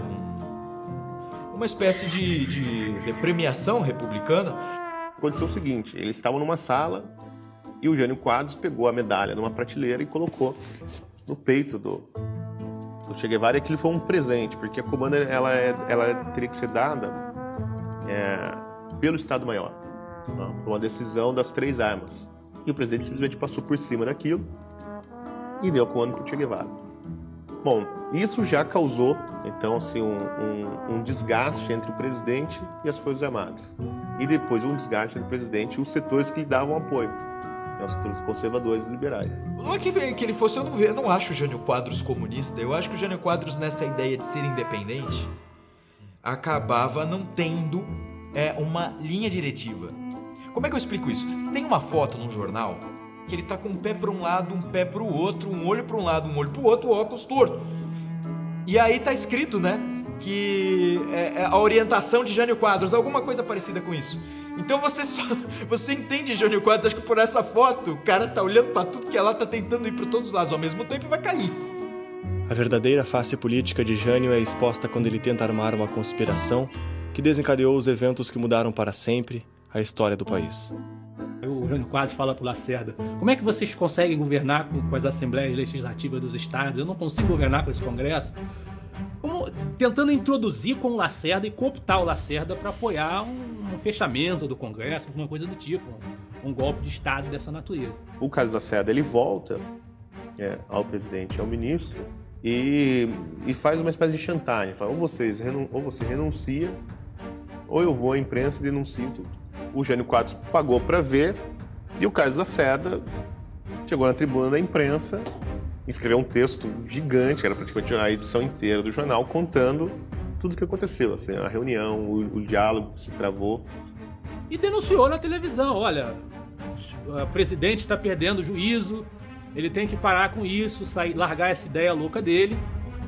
uma espécie de, de, de premiação republicana. Aconteceu o seguinte, eles estavam numa sala E o Jânio Quadros pegou a medalha numa prateleira e colocou no peito do, do Che Guevara, e aquilo foi um presente, porque a comanda ela, é, ela teria que ser dada é, pelo Estado-Maior, né, por uma decisão das três armas. E o presidente simplesmente passou por cima daquilo e deu o comando para o Che Guevara. Bom, isso já causou, então, assim, um, um, um desgaste entre o presidente e as Forças Armadas. E depois um desgaste entre o presidente e os setores que lhe davam apoio, né, os setores conservadores e liberais. Não é que, que ele fosse, eu não, eu não acho o Jânio Quadros comunista, eu acho que o Jânio Quadros, nessa ideia de ser independente, acabava não tendo é, uma linha diretiva. Como é que eu explico isso? Você tem uma foto num jornal que ele tá com um pé para um lado, um pé para o outro, um olho para um lado, um olho para o outro, o óculos torto. E aí tá escrito, né, que é, é a orientação de Jânio Quadros, alguma coisa parecida com isso. Então você só, você entende Jânio Quadros, acho que por essa foto, o cara tá olhando para tudo que é lá, tá tentando ir para todos os lados ao mesmo tempo e vai cair. A verdadeira face política de Jânio é exposta quando ele tenta armar uma conspiração que desencadeou os eventos que mudaram para sempre a história do país. O Jânio Quadros fala para o Lacerda: como é que vocês conseguem governar com, com as assembleias legislativas dos estados? Eu não consigo governar com esse congresso. Como, tentando introduzir com o Lacerda e cooptar o Lacerda para apoiar um, um fechamento do congresso, alguma coisa do tipo, um, um golpe de estado dessa natureza. O Carlos Lacerda, ele volta é, ao presidente, ao ministro, e, e faz uma espécie de chantagem. Fala, ou, vocês, ou você renuncia, ou eu vou à imprensa e denuncio tudo. O Jânio Quadros pagou para ver, e o Carlos Lacerda chegou na tribuna da imprensa, escreveu um texto gigante, que era praticamente a edição inteira do jornal, contando tudo o que aconteceu, assim, a reunião, o, o diálogo que se travou. E denunciou na televisão: olha, o presidente está perdendo o juízo, ele tem que parar com isso, sair, largar essa ideia louca dele.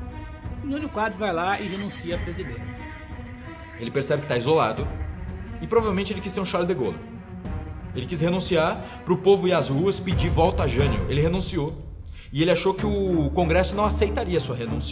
O Jânio Quadros vai lá e renuncia à presidência. Ele percebe que está isolado, e provavelmente ele quis ser um Charles de Gaulle. Ele quis renunciar para o povo ir às ruas pedir volta a Jânio. Ele renunciou. E ele achou que o Congresso não aceitaria sua renúncia,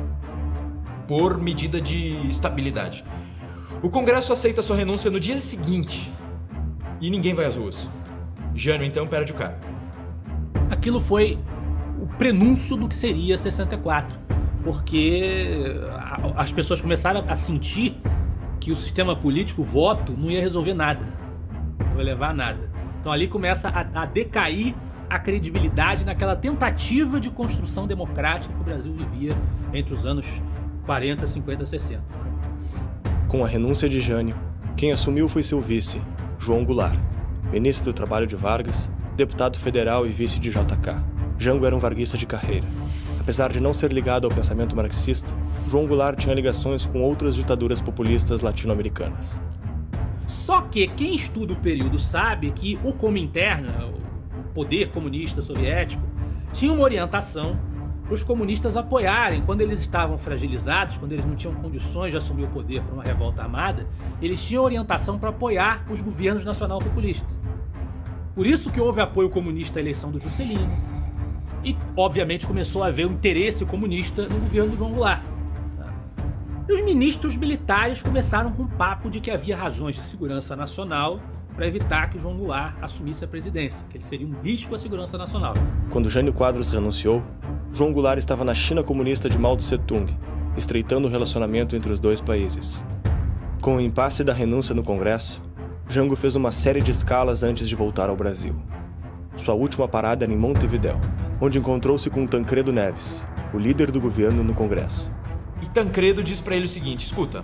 por medida de estabilidade. O Congresso aceita sua renúncia no dia seguinte e ninguém vai às ruas. Jânio, então, perde o cargo. Aquilo foi o prenúncio do que seria sessenta e quatro, porque as pessoas começaram a sentir que o sistema político, o voto, não ia resolver nada, não ia levar a nada. Então ali começa a, a decair a credibilidade naquela tentativa de construção democrática que o Brasil vivia entre os anos quarenta, cinquenta, sessenta. Com a renúncia de Jânio, quem assumiu foi seu vice, João Goulart, ministro do Trabalho de Vargas, deputado federal e vice de J K. Jango era um varguista de carreira. Apesar de não ser ligado ao pensamento marxista, João Goulart tinha ligações com outras ditaduras populistas latino-americanas. Só que quem estuda o período sabe que o Comintern, o poder comunista soviético, tinha uma orientação para os comunistas apoiarem. Quando eles estavam fragilizados, quando eles não tinham condições de assumir o poder para uma revolta armada, eles tinham orientação para apoiar os governos nacional-populistas. Por isso que houve apoio comunista à eleição do Juscelino. E, obviamente, começou a haver um interesse comunista no governo do João Goulart. E os ministros militares começaram com um papo de que havia razões de segurança nacional para evitar que João Goulart assumisse a presidência, que ele seria um risco à segurança nacional. Quando Jânio Quadros renunciou, João Goulart estava na China comunista de Mao Tse-tung, estreitando o relacionamento entre os dois países. Com o impasse da renúncia no Congresso, Jango fez uma série de escalas antes de voltar ao Brasil. Sua última parada era em Montevidéu, onde encontrou-se com Tancredo Neves, o líder do governo no Congresso. E Tancredo diz para ele o seguinte: escuta,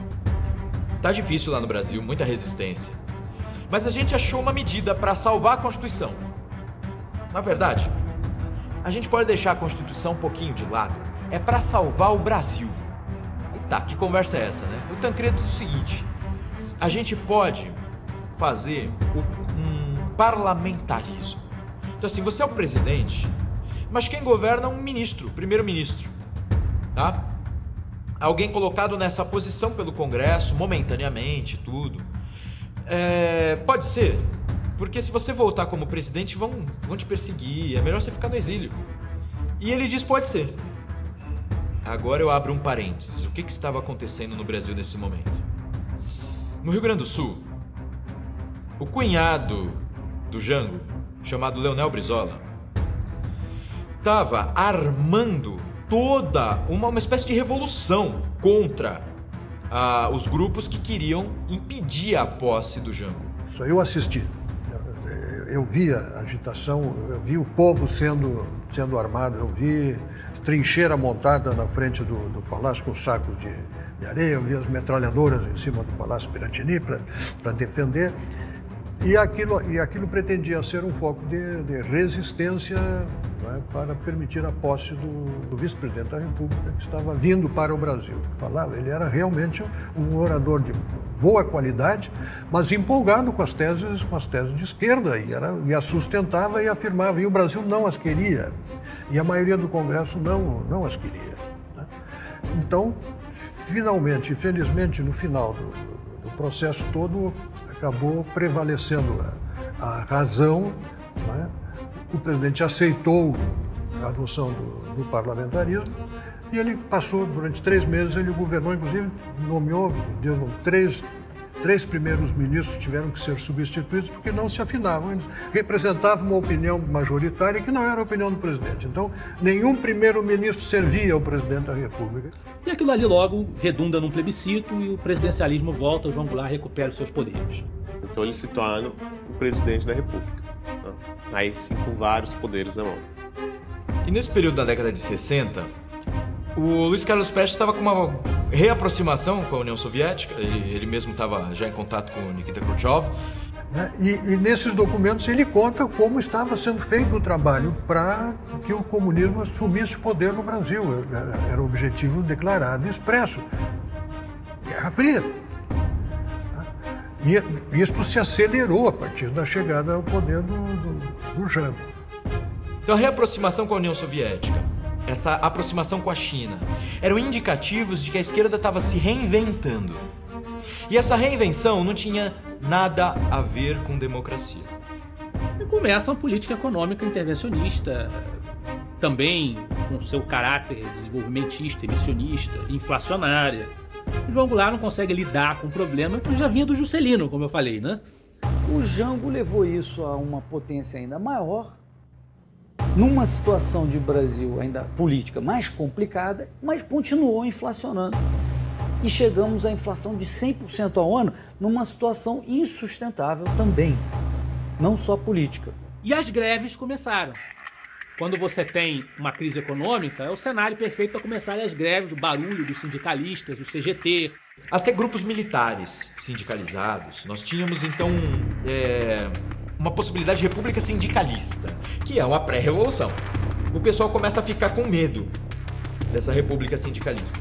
tá difícil lá no Brasil, muita resistência, mas a gente achou uma medida para salvar a Constituição. Na verdade, a gente pode deixar a Constituição um pouquinho de lado, é para salvar o Brasil. E tá, que conversa é essa, né? O Tancredo diz o seguinte: a gente pode fazer um parlamentarismo. Então assim, você é o presidente, mas quem governa é um ministro, primeiro-ministro, tá? Alguém colocado nessa posição pelo Congresso, momentaneamente, tudo. É, pode ser, porque se você voltar como presidente, vão, vão te perseguir, é melhor você ficar no exílio. E ele diz, pode ser. Agora eu abro um parênteses. O que, que estava acontecendo no Brasil nesse momento? No Rio Grande do Sul, o cunhado do Jango chamado Leonel Brizola, estava armando toda uma, uma espécie de revolução contra ah, os grupos que queriam impedir a posse do Jango. Eu assisti, eu vi a agitação, eu vi o povo sendo, sendo armado, eu vi trincheira montada na frente do, do palácio com sacos de, de areia, eu vi as metralhadoras em cima do Palácio Piratini para defender. E aquilo, e aquilo pretendia ser um foco de, de resistência, né, para permitir a posse do, do vice-presidente da República, que estava vindo para o Brasil. Falava, ele era realmente um orador de boa qualidade, mas empolgado com as teses, com as teses de esquerda, e, era, e as sustentava e afirmava, e o Brasil não as queria, e a maioria do Congresso não, não as queria. Né? Então, finalmente, infelizmente, no final do, do processo todo, acabou prevalecendo a, a razão, né? O presidente aceitou a adoção do, do parlamentarismo e ele passou, durante três meses, ele governou, inclusive nomeou, Deus não, três, três primeiros ministros tiveram que ser substituídos porque não se afinavam, eles representavam uma opinião majoritária que não era a opinião do presidente. Então, nenhum primeiro-ministro servia ao presidente da República. E aquilo ali logo redunda num plebiscito e o presidencialismo volta, o João Goulart recupera os seus poderes. Então ele se torna o presidente da República. Aí sim, com vários poderes na mão. E nesse período da década de sessenta, o Luiz Carlos Prestes estava com uma reaproximação com a União Soviética, ele, ele mesmo estava já em contato com o Nikita Khrushchev. E, e nesses documentos ele conta como estava sendo feito o trabalho para que o comunismo assumisse o poder no Brasil. Era, era o objetivo declarado e expresso. Guerra Fria. E isto se acelerou a partir da chegada ao poder do, do, do Jango. Então a reaproximação com a União Soviética, essa aproximação com a China, eram indicativos de que a esquerda estava se reinventando. E essa reinvenção não tinha nada a ver com democracia. E começa uma política econômica intervencionista, também com seu caráter desenvolvimentista, emissionista, inflacionária. O João Goulart não consegue lidar com o problema que já vinha do Juscelino, como eu falei, né? O Jango levou isso a uma potência ainda maior, numa situação de Brasil ainda política mais complicada, mas continuou inflacionando. E chegamos à inflação de cem por cento ao ano, numa situação insustentável também, não só política. E as greves começaram. Quando você tem uma crise econômica, é o cenário perfeito para começar as greves, o barulho dos sindicalistas, do C G T. Até grupos militares sindicalizados. Nós tínhamos, então, é, uma possibilidade de república sindicalista, que é uma pré-revolução. O pessoal começa a ficar com medo dessa república sindicalista.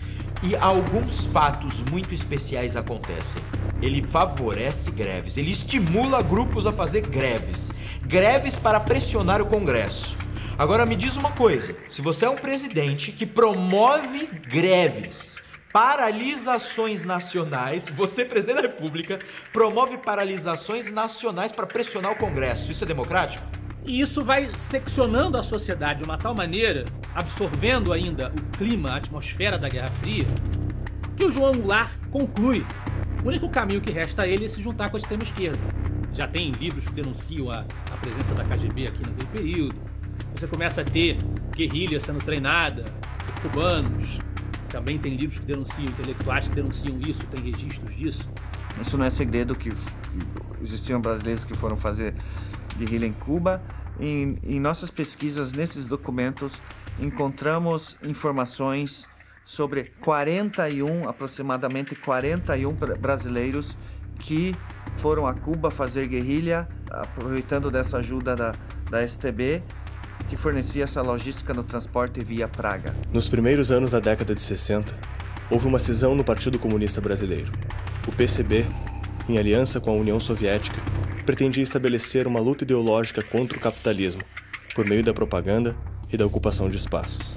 E alguns fatos muito especiais acontecem. Ele favorece greves, ele estimula grupos a fazer greves. Greves para pressionar o Congresso. Agora me diz uma coisa, se você é um presidente que promove greves, paralisações nacionais, você, presidente da República, promove paralisações nacionais para pressionar o Congresso, isso é democrático? E isso vai seccionando a sociedade de uma tal maneira, absorvendo ainda o clima, a atmosfera da Guerra Fria, que o João Goulart conclui: o único caminho que resta a ele é se juntar com a extrema-esquerda. Já tem livros que denunciam a, a presença da K G B aqui naquele período. Você começa a ter guerrilha sendo treinada por cubanos. Também tem livros que denunciam, intelectuais que denunciam isso, tem registros disso. Isso não é segredo que existiam brasileiros que foram fazer guerrilha em Cuba. Em, em nossas pesquisas, nesses documentos, encontramos informações sobre quarenta e um, aproximadamente quarenta e um brasileiros que foram a Cuba fazer guerrilha, aproveitando dessa ajuda da, da S T B, que fornecia essa logística no transporte via Praga. Nos primeiros anos da década de sessenta, houve uma cisão no Partido Comunista Brasileiro. O P C B, em aliança com a União Soviética, pretendia estabelecer uma luta ideológica contra o capitalismo, por meio da propaganda e da ocupação de espaços.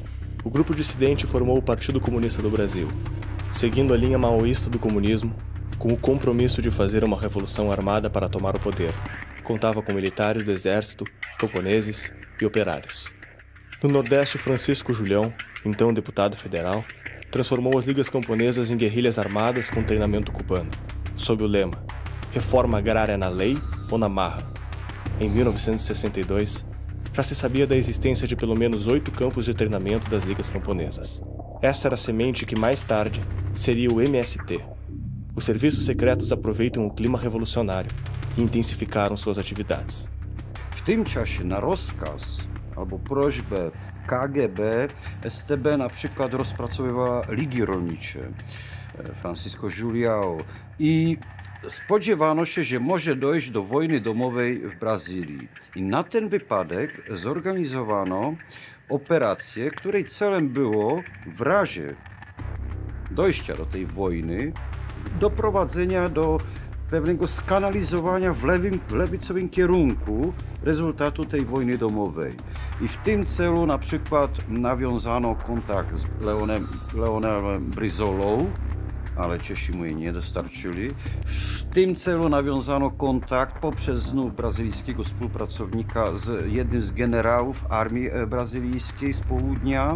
O grupo dissidente formou o Partido Comunista do Brasil, seguindo a linha maoísta do comunismo, com o compromisso de fazer uma revolução armada para tomar o poder. Contava com militares do exército, camponeses e operários. No Nordeste, Francisco Julião, então deputado federal, transformou as ligas camponesas em guerrilhas armadas com treinamento cubano, sob o lema: reforma agrária na lei ou na marra. em mil novecentos e sessenta e dois, já se sabia da existência de pelo menos oito campos de treinamento das ligas camponesas. Essa era a semente que mais tarde seria o M S T. Os serviços secretos aproveitam o clima revolucionário i intensyfikaron suas atividades. W tym czasie na rozkaz albo prośbę K G B S T B na przykład rozpracowywała ligi rolnicze Francisco Julião i spodziewano się, że może dojść do wojny domowej w Brazylii. I na ten wypadek zorganizowano operację, której celem było w razie dojścia do tej wojny doprowadzenia do pewnego skanalizowania w, lewym, w lewicowym kierunku rezultatu tej wojny domowej. I w tym celu na przykład nawiązano kontakt z Leonem, Leonelem Brizolą, ale Czesi mu jej nie dostarczyli. W tym celu nawiązano kontakt poprzez znów brazylijskiego współpracownika z jednym z generałów armii brazylijskiej z południa.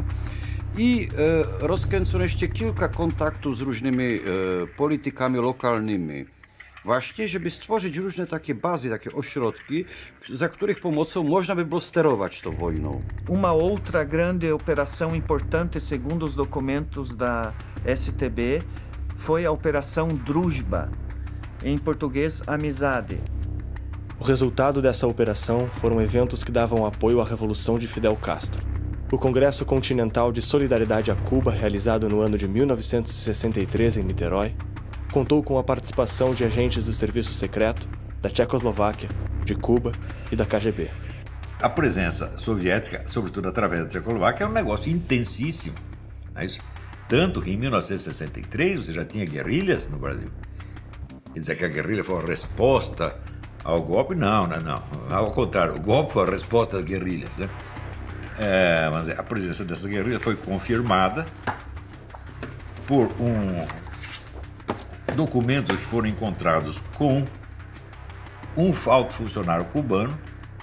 I e, rozkręcono jeszcze kilka kontaktów z różnymi e, politykami lokalnymi. Właśnie, żeby stworzyć różne takie bazy, takie ośrodki, za których pomocą można by było sterować tą wojną. Uma outra grande operação importante, segundo os documentos da S T B, foi a Operação Drusba, em português, amizade. O resultado dessa operação foram eventos que davam apoio à Revolução de Fidel Castro. O Congresso Continental de Solidariedade a Cuba, realizado no ano de mil novecentos e sessenta e três em Niterói, contou com a participação de agentes do Serviço Secreto, da Tchecoslováquia, de Cuba e da K G B. A presença soviética, sobretudo através da Tchecoslováquia, é um negócio intensíssimo. Não é isso? Tanto que em mil novecentos e sessenta e três você já tinha guerrilhas no Brasil. Quer dizer que a guerrilha foi uma resposta ao golpe? Não, não, não. Ao contrário, o golpe foi a resposta às guerrilhas, né? É, mas a presença dessa guerrilha foi confirmada por um documentos que foram encontrados com um alto funcionário cubano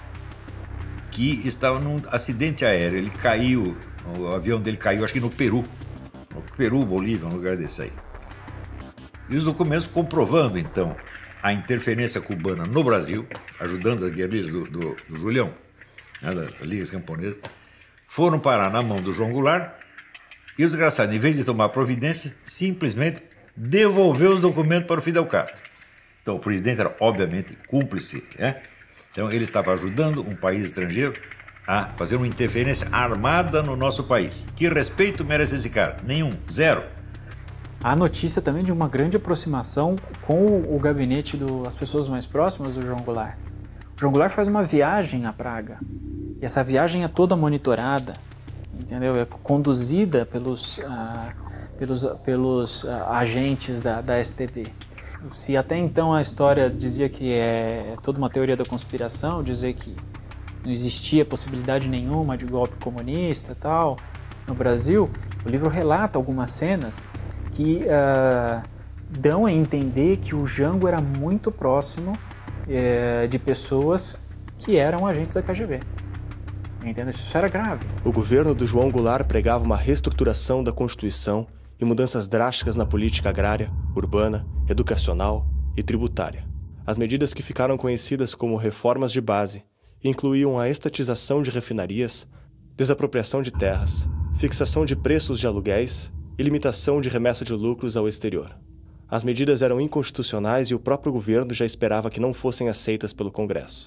que estava num acidente aéreo. Ele caiu, o avião dele caiu, acho que no Peru, no Peru, Bolívia, um lugar desse aí. E os documentos comprovando, então, a interferência cubana no Brasil, ajudando as guerrilhas do, do, do Julião, né, das ligas camponesas, foram parar na mão do João Goulart e o desgraçado, em vez de tomar providência, simplesmente devolveu os documentos para o Fidel Castro. Então o presidente era obviamente cúmplice, né? Então ele estava ajudando um país estrangeiro a fazer uma interferência armada no nosso país. Que respeito merece esse cara? Nenhum, zero. Há notícia também de uma grande aproximação com o gabinete das pessoas mais próximas do João Goulart. O João Goulart faz uma viagem a Praga. E essa viagem é toda monitorada, entendeu? É conduzida pelos, ah, pelos, pelos ah, agentes da, da S T B. Se até então a história dizia que é toda uma teoria da conspiração, dizer que não existia possibilidade nenhuma de golpe comunista e tal no Brasil, o livro relata algumas cenas que ah, dão a entender que o Jango era muito próximo eh, de pessoas que eram agentes da K G B. Entendo, isso era grave. O governo do João Goulart pregava uma reestruturação da Constituição e mudanças drásticas na política agrária, urbana, educacional e tributária. As medidas que ficaram conhecidas como reformas de base incluíam a estatização de refinarias, desapropriação de terras, fixação de preços de aluguéis e limitação de remessa de lucros ao exterior. As medidas eram inconstitucionais e o próprio governo já esperava que não fossem aceitas pelo Congresso.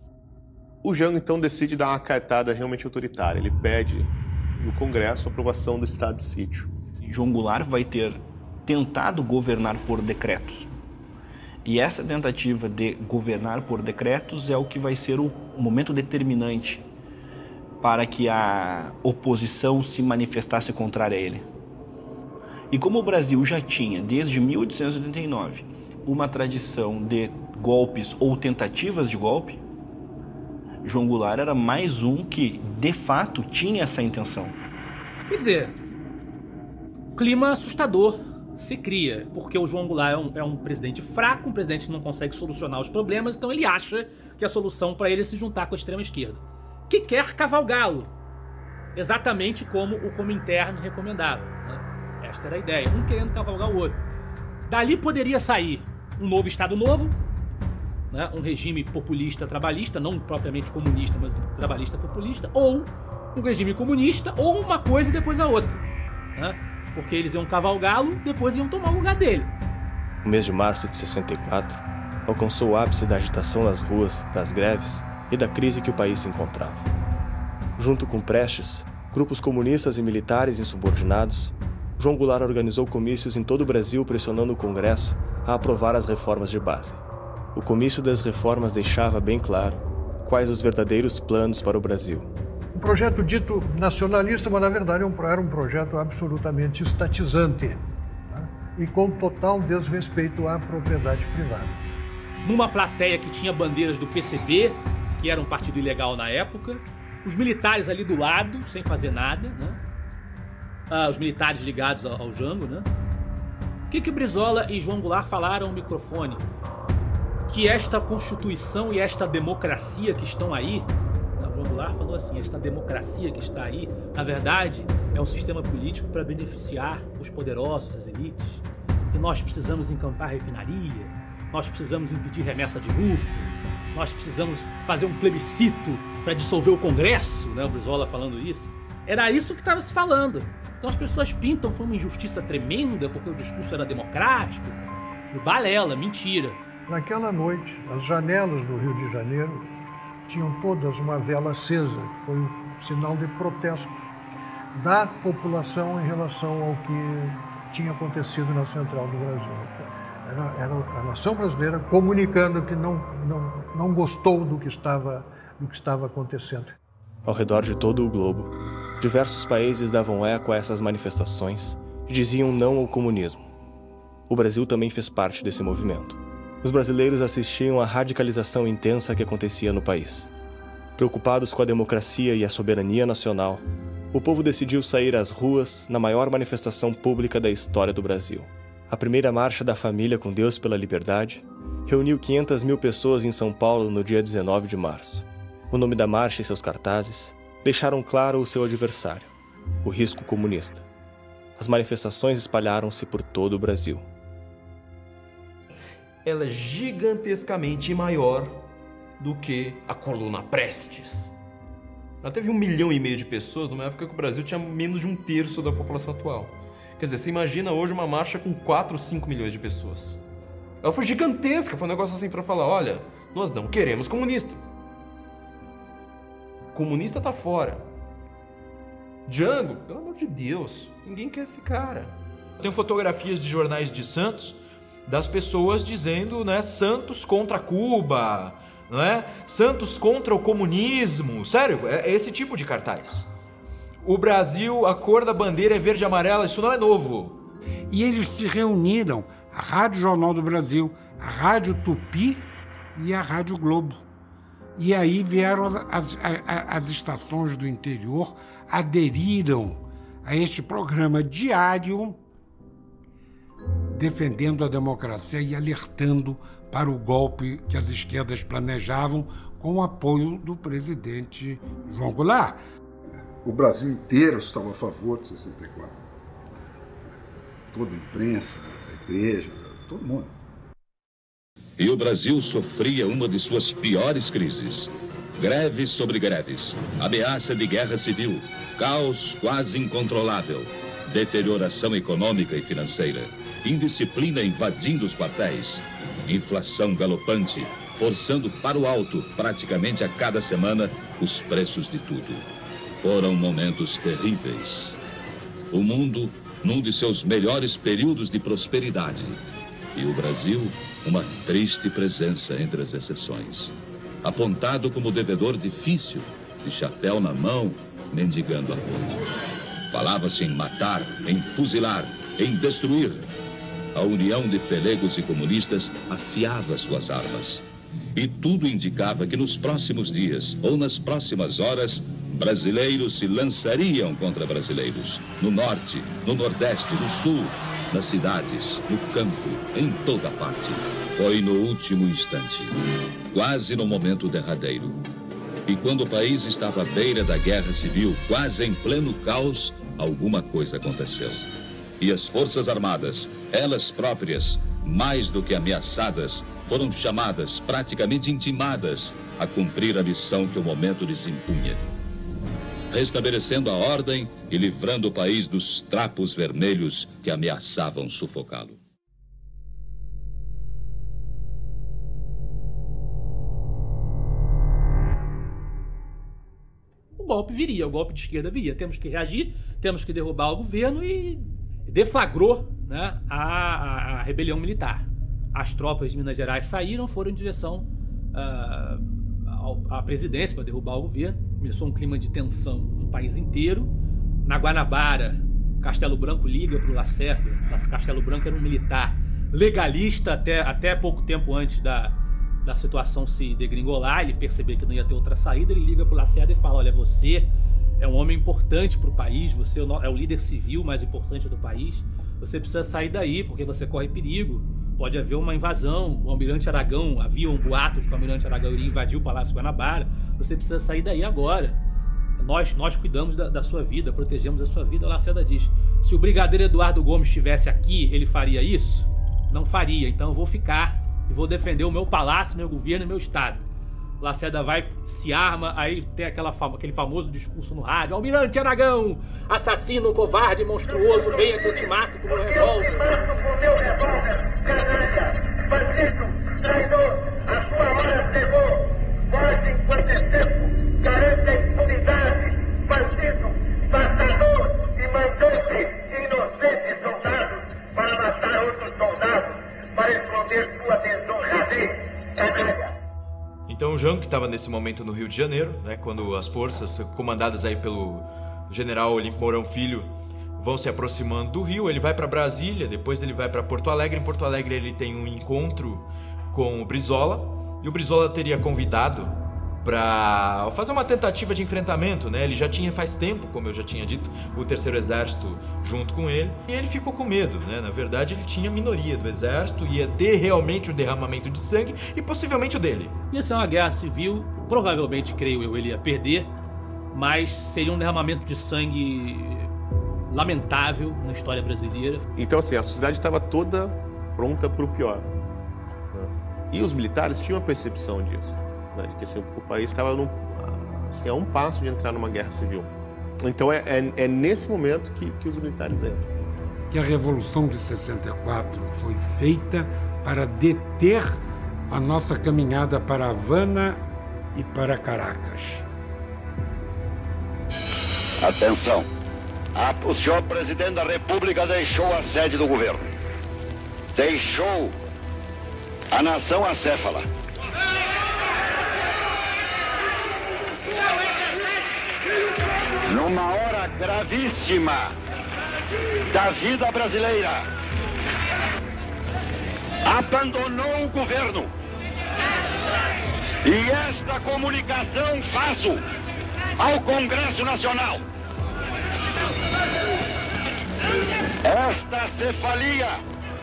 O Jango então decide dar uma cartada realmente autoritária. Ele pede no Congresso a aprovação do estado de sítio. João Goulart vai ter tentado governar por decretos. E essa tentativa de governar por decretos é o que vai ser o momento determinante para que a oposição se manifestasse contrária a ele. E como o Brasil já tinha, desde mil oitocentos e oitenta e nove, uma tradição de golpes ou tentativas de golpe, João Goulart era mais um que, de fato, tinha essa intenção. Quer dizer, clima assustador se cria, porque o João Goulart é um, é um presidente fraco, um presidente que não consegue solucionar os problemas, então ele acha que a solução para ele é se juntar com a extrema-esquerda, que quer cavalgá-lo, exatamente como o Comintern recomendava, né? Esta era a ideia, um querendo cavalgar o outro. Dali poderia sair um novo Estado Novo, né, um regime populista trabalhista, não propriamente comunista, mas trabalhista populista, ou um regime comunista, ou uma coisa e depois a outra, né? Porque eles iam cavalgá-lo, depois iam tomar o lugar dele. O mês de março de sessenta e quatro alcançou o ápice da agitação nas ruas, das greves e da crise que o país se encontrava. Junto com Prestes, grupos comunistas e militares insubordinados, João Goulart organizou comícios em todo o Brasil pressionando o Congresso a aprovar as reformas de base. O comício das reformas deixava bem claro quais os verdadeiros planos para o Brasil. Um projeto dito nacionalista, mas na verdade era um projeto absolutamente estatizante, né? E com total desrespeito à propriedade privada. Numa plateia que tinha bandeiras do P C B, que era um partido ilegal na época, os militares ali do lado, sem fazer nada, né? Ah, os militares ligados ao, ao Jango, né? O que que Brizola e João Goulart falaram ao microfone? Que esta Constituição e esta democracia que estão aí, João Goulart falou assim, esta democracia que está aí, na verdade, é um sistema político para beneficiar os poderosos, as elites, que nós precisamos encampar refinaria, nós precisamos impedir remessa de lucro, nós precisamos fazer um plebiscito para dissolver o Congresso, né? O Brizola falando isso. Era isso que estava se falando. Então as pessoas pintam, foi uma injustiça tremenda, porque o discurso era democrático. Balela, mentira. Naquela noite, as janelas do Rio de Janeiro tinham todas uma vela acesa, que foi um sinal de protesto da população em relação ao que tinha acontecido na Central do Brasil. Era, era a nação brasileira comunicando que não, não, não gostou do que estava, do que estava acontecendo. Ao redor de todo o globo, diversos países davam eco a essas manifestações e diziam não ao comunismo. O Brasil também fez parte desse movimento. Os brasileiros assistiam à radicalização intensa que acontecia no país. Preocupados com a democracia e a soberania nacional, o povo decidiu sair às ruas na maior manifestação pública da história do Brasil. A primeira Marcha da Família com Deus pela Liberdade reuniu quinhentas mil pessoas em São Paulo no dia dezenove de março. O nome da marcha e seus cartazes deixaram claro o seu adversário, o risco comunista. As manifestações espalharam-se por todo o Brasil. Ela é gigantescamente maior do que a coluna Prestes. Ela teve um milhão e meio de pessoas numa época que o Brasil tinha menos de um terço da população atual. Quer dizer, você imagina hoje uma marcha com quatro, cinco milhões de pessoas. Ela foi gigantesca, foi um negócio assim para falar, olha, nós não queremos comunista. Comunista tá fora. Jango, pelo amor de Deus, ninguém quer esse cara. Tem fotografias de jornais de Santos das pessoas dizendo, né, Santos contra Cuba, não é? Santos contra o comunismo. Sério, é esse tipo de cartaz. O Brasil, a cor da bandeira é verde e amarela, isso não é novo. E eles se reuniram, a Rádio Jornal do Brasil, a Rádio Tupi e a Rádio Globo. E aí vieram as, as, as estações do interior, aderiram a este programa diário, defendendo a democracia e alertando para o golpe que as esquerdas planejavam com o apoio do presidente João Goulart. O Brasil inteiro estava a favor de sessenta e quatro. Toda a imprensa, a igreja, todo mundo. E o Brasil sofria uma de suas piores crises. Greves sobre greves, ameaça de guerra civil, caos quase incontrolável, deterioração econômica e financeira, indisciplina invadindo os quartéis, inflação galopante, forçando para o alto, praticamente a cada semana, os preços de tudo. Foram momentos terríveis. O mundo, num de seus melhores períodos de prosperidade. E o Brasil, uma triste presença entre as exceções. Apontado como devedor difícil, de chapéu na mão, mendigando apoio. Falava-se em matar, em fuzilar, em destruir. A união de pelegos e comunistas afiava suas armas. E tudo indicava que nos próximos dias, ou nas próximas horas, brasileiros se lançariam contra brasileiros. No norte, no nordeste, no sul, nas cidades, no campo, em toda parte. Foi no último instante, quase no momento derradeiro. E quando o país estava à beira da guerra civil, quase em pleno caos, alguma coisa aconteceu. E as Forças Armadas, elas próprias, mais do que ameaçadas, foram chamadas, praticamente intimadas, a cumprir a missão que o momento lhes impunha, restabelecendo a ordem e livrando o país dos trapos vermelhos que ameaçavam sufocá-lo. O golpe viria, o golpe de esquerda viria. Temos que reagir, temos que derrubar o governo e deflagrou, né, a, a, a rebelião militar. As tropas de Minas Gerais saíram, foram em direção uh, à presidência para derrubar o governo. Começou um clima de tensão no país inteiro. Na Guanabara, Castelo Branco liga para o Lacerda. Castelo Branco era um militar legalista até, até pouco tempo antes da, da situação se degringolar. Ele percebeu que não ia ter outra saída, ele liga para o Lacerda e fala: olha, você é um homem importante para o país, você é o líder civil mais importante do país, você precisa sair daí porque você corre perigo, pode haver uma invasão, o Almirante Aragão, havia um boato de que o Almirante Aragão iria invadir o Palácio Guanabara, você precisa sair daí agora, nós, nós cuidamos da, da sua vida, protegemos a sua vida. O Lacerda diz: se o brigadeiro Eduardo Gomes estivesse aqui, ele faria isso? Não faria, então eu vou ficar e vou defender o meu palácio, meu governo e meu estado. Lacerda vai, se arma, aí tem aquela, aquele famoso discurso no rádio: Almirante Aragão, assassino, covarde, monstruoso, venha que eu te mato com o meu revólver. Com meu revólver, canalha, bandido, traidor, a sua hora chegou, foge enquanto é tempo, garante a impunidade, bandido, matador e mandante inocentes soldados para matar outros soldados, para esconder sua desonradez, canalha. Então o Jango, que estava nesse momento no Rio de Janeiro, né, quando as forças comandadas aí pelo general Olímpio Mourão Filho vão se aproximando do Rio, ele vai para Brasília, depois ele vai para Porto Alegre. Em Porto Alegre ele tem um encontro com o Brizola, e o Brizola teria convidado para fazer uma tentativa de enfrentamento, né? Ele já tinha faz tempo, como eu já tinha dito, o Terceiro Exército junto com ele, e ele ficou com medo, né? Na verdade, ele tinha minoria do exército, ia ter realmente o derramamento de sangue e possivelmente o dele. Ia ser uma guerra civil, provavelmente, creio eu, ele ia perder, mas seria um derramamento de sangue lamentável na história brasileira. Então, assim, a sociedade estava toda pronta para o pior. E os militares tinham a percepção disso, né, de que assim, o país estava assim, a um passo de entrar numa guerra civil. Então é, é, é nesse momento que, que os militares entram. Que a Revolução de sessenta e quatro foi feita para deter a nossa caminhada para Havana e para Caracas. Atenção! O senhor presidente da República deixou a sede do governo. Deixou a nação acéfala. Numa hora gravíssima da vida brasileira, abandonou o governo. E esta comunicação faço ao Congresso Nacional. Esta cefalia,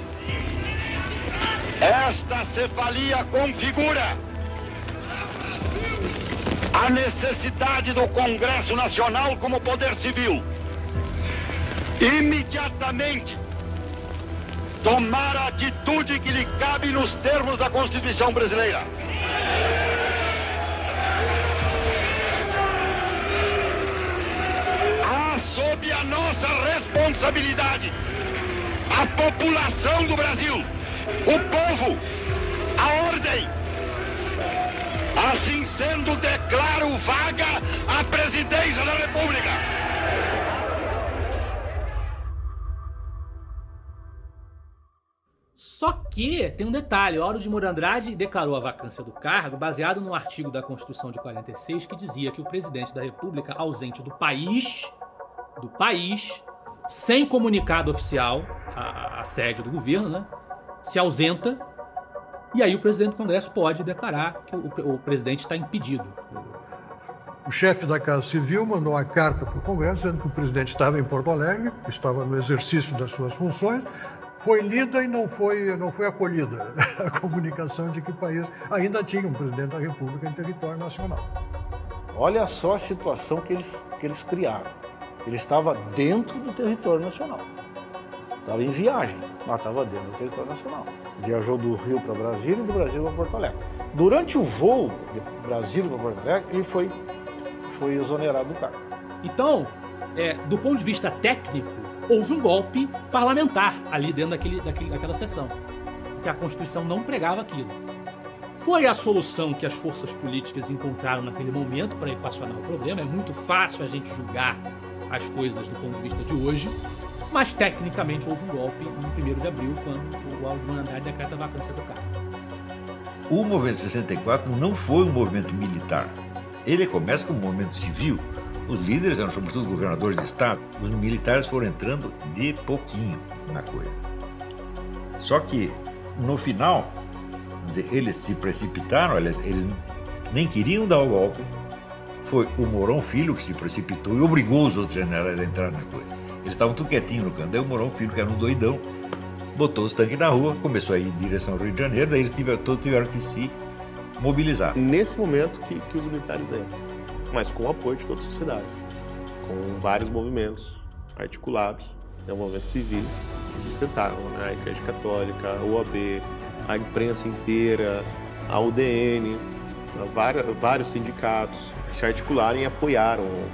esta cefalia configura a necessidade do Congresso Nacional como poder civil imediatamente tomar a atitude que lhe cabe nos termos da Constituição brasileira. Há sob a nossa responsabilidade a população do Brasil, o povo, a ordem. Assim sendo, declaro vaga a presidência da República. Só que tem um detalhe: Auro de Moura Andrade declarou a vacância do cargo baseado num artigo da Constituição de quarenta e seis que dizia que o presidente da República, ausente do país, do país, sem comunicado oficial à, à sede do governo, né, se ausenta. E aí o presidente do Congresso pode declarar que o, o presidente está impedido. O chefe da Casa Civil mandou uma carta para o Congresso dizendo que o presidente estava em Porto Alegre, que estava no exercício das suas funções. Foi lida e não foi, não foi acolhida a comunicação de que o país ainda tinha um presidente da República em território nacional. Olha só a situação que eles, que eles criaram. Ele estava dentro do território nacional. Estava em viagem, mas estava dentro do território nacional. Viajou do Rio para Brasília e do Brasil para Porto Alegre. Durante o voo de Brasília para Porto Alegre, ele foi, foi exonerado do cargo. Então, é, do ponto de vista técnico, houve um golpe parlamentar ali dentro daquele, daquele, daquela sessão, que a Constituição não pregava aquilo. Foi a solução que as forças políticas encontraram naquele momento para equacionar o problema. É muito fácil a gente julgar as coisas do ponto de vista de hoje, mas tecnicamente houve um golpe no primeiro de abril, quando o Aldemir Andrade decreta a vacância do cargo. O movimento sessenta e quatro não foi um movimento militar. Ele começa como um movimento civil. Os líderes eram sobretudo governadores de estado. Os militares foram entrando de pouquinho na coisa. Só que, no final, dizer, eles se precipitaram, eles, eles nem queriam dar o golpe. Foi o Mourão Filho que se precipitou e obrigou os outros generais a entrar na coisa. Eles estavam tudo quietinhos no canto. Daí o Mourão Filho, que era um doidão, botou os tanques na rua, começou a ir em direção ao Rio de Janeiro, daí eles tiveram, todos tiveram que se mobilizar. Nesse momento que, que os militares entram, mas com o apoio de toda a sociedade, com vários movimentos articulados, né, movimentos civis que sustentaram, né, a Igreja Católica, a O A B, a imprensa inteira, a U D N, vários, vários sindicatos se articularam e apoiaram o,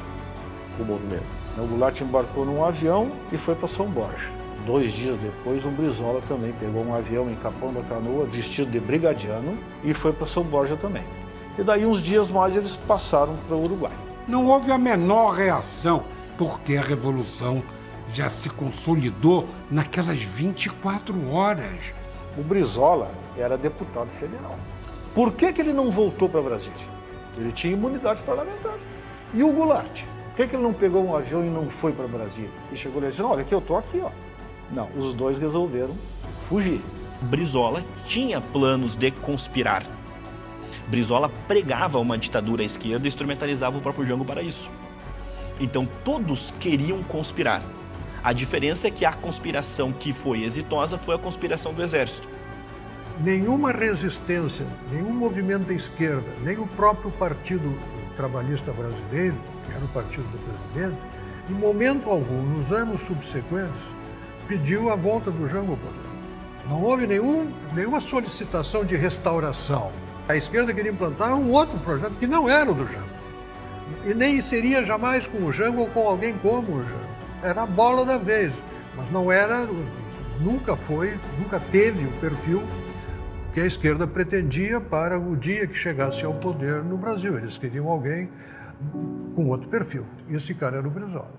o movimento. O Goulart embarcou num avião e foi para São Borja. Dois dias depois, o Brizola também pegou um avião em Capão da Canoa, vestido de brigadiano, e foi para São Borja também. E daí, uns dias mais, eles passaram para o Uruguai. Não houve a menor reação, porque a Revolução já se consolidou naquelas vinte e quatro horas. O Brizola era deputado federal. Por que que ele não voltou para Brasília? Ele tinha imunidade parlamentar. E o Goulart? Por que que ele não pegou um avião e não foi para Brasília? E chegou lá e disse, olha, aqui eu tô aqui, ó. Não, os dois resolveram fugir. Brizola tinha planos de conspirar. Brizola pregava uma ditadura à esquerda e instrumentalizava o próprio Jango para isso. Então todos queriam conspirar. A diferença é que a conspiração que foi exitosa foi a conspiração do exército. Nenhuma resistência, nenhum movimento da esquerda, nem o próprio Partido Trabalhista Brasileiro, que era o partido do presidente, em momento algum, nos anos subsequentes, pediu a volta do Jango ao poder. Não houve nenhum, nenhuma solicitação de restauração. A esquerda queria implantar um outro projeto que não era o do Jango. E nem seria jamais com o Jango ou com alguém como o Jango. Era a bola da vez, mas não era, nunca foi, nunca teve o perfil que a esquerda pretendia para o dia que chegasse ao poder no Brasil. Eles queriam alguém com outro perfil. E esse cara era o Brizola.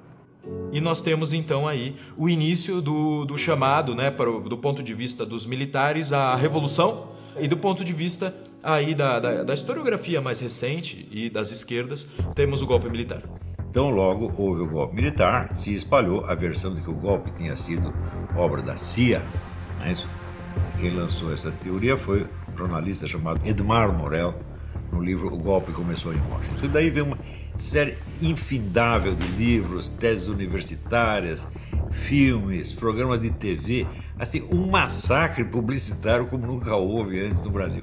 E nós temos então aí o início do, do chamado, né, para o, do ponto de vista dos militares, a Revolução, e do ponto de vista aí da, da, da historiografia mais recente e das esquerdas, temos o golpe militar. Então logo houve o golpe militar, se espalhou a versão de que o golpe tinha sido obra da C I A, não é isso? Quem lançou essa teoria foi um jornalista chamado Edmar Morel, no livro O Golpe Começou em Washington. E daí vem uma série infindável de livros, teses universitárias, filmes, programas de T V, assim, um massacre publicitário como nunca houve antes no Brasil.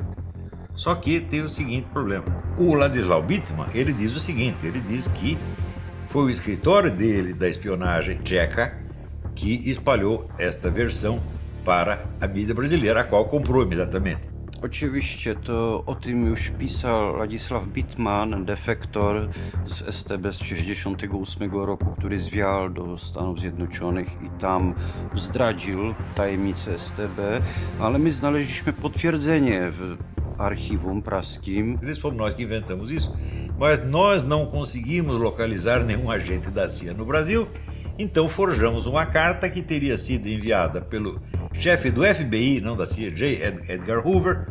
Só que tem o seguinte problema. O Ladislau Bittmann, ele diz o seguinte, ele diz que foi o escritório dele, da espionagem tcheca, que espalhou esta versão para a mídia brasileira, a qual comprou imediatamente. Oczywiście, to o tym już pisał Ladisław Bittmann, defektor z S T B z sześćdziesiątego ósmego roku, który zwiał do Stanów Zjednoczonych i tam zdradził tajemnicę S T B, ale my znaleźliśmy potwierdzenie w arquivo praskim. Eles fomos nós que inventamos isso, mas nós não conseguimos localizar nenhum agente da C I A no Brasil, então forjamos uma carta que teria sido enviada pelo chefe do F B I, não da C I A, J. Edgar Hoover,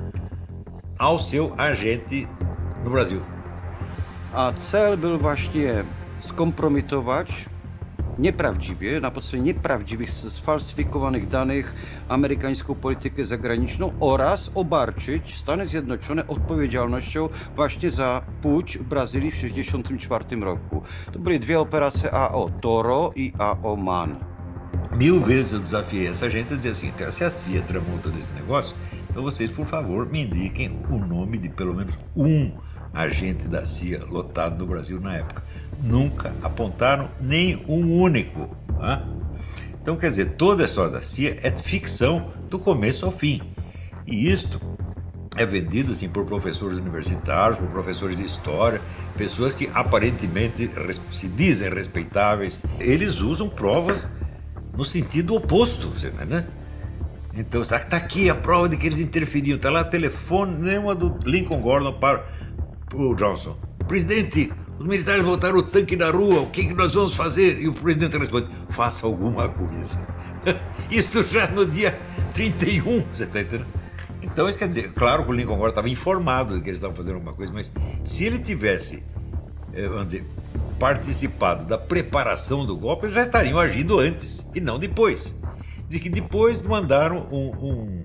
ao seu agente no Brasil. A cel był właśnie skompromitować nieprawdziwie, na podstawie nieprawdziwych, sfalsyfikowanych danych amerykańską politykę zagraniczną oraz obarczyć Stany Zjednoczone odpowiedzialnością właśnie za pucz w Brazylii w tysiąc dziewięćset sześćdziesiątym czwartym roku. To były dwie operacje A O, Toro e A O Man. Mil vezes eu desafiei essa gente a dizer assim, se a C I A tramou todo esse negócio, então vocês, por favor, me indiquem o nome de pelo menos um agente da C I A lotado no Brasil na época. Nunca apontaram nem um único. Né? Então, quer dizer, toda a história da C I A é ficção do começo ao fim. E isto é vendido assim, por professores universitários, por professores de história, pessoas que aparentemente se dizem respeitáveis. Eles usam provas no sentido oposto, né? Então, está aqui a prova de que eles interferiam. Está lá o telefone, nenhuma do Lincoln Gordon para o Johnson. Presidente, os militares botaram o tanque na rua, o que, que nós vamos fazer? E o presidente responde, faça alguma coisa. Isso já no dia trinta e um, você está entendendo? Então, isso quer dizer, claro que o Lincoln Gordon estava informado de que eles estavam fazendo alguma coisa, mas se ele tivesse, vamos dizer, participado da preparação do golpe, eles já estariam agindo antes e não depois. De que depois mandaram um, um,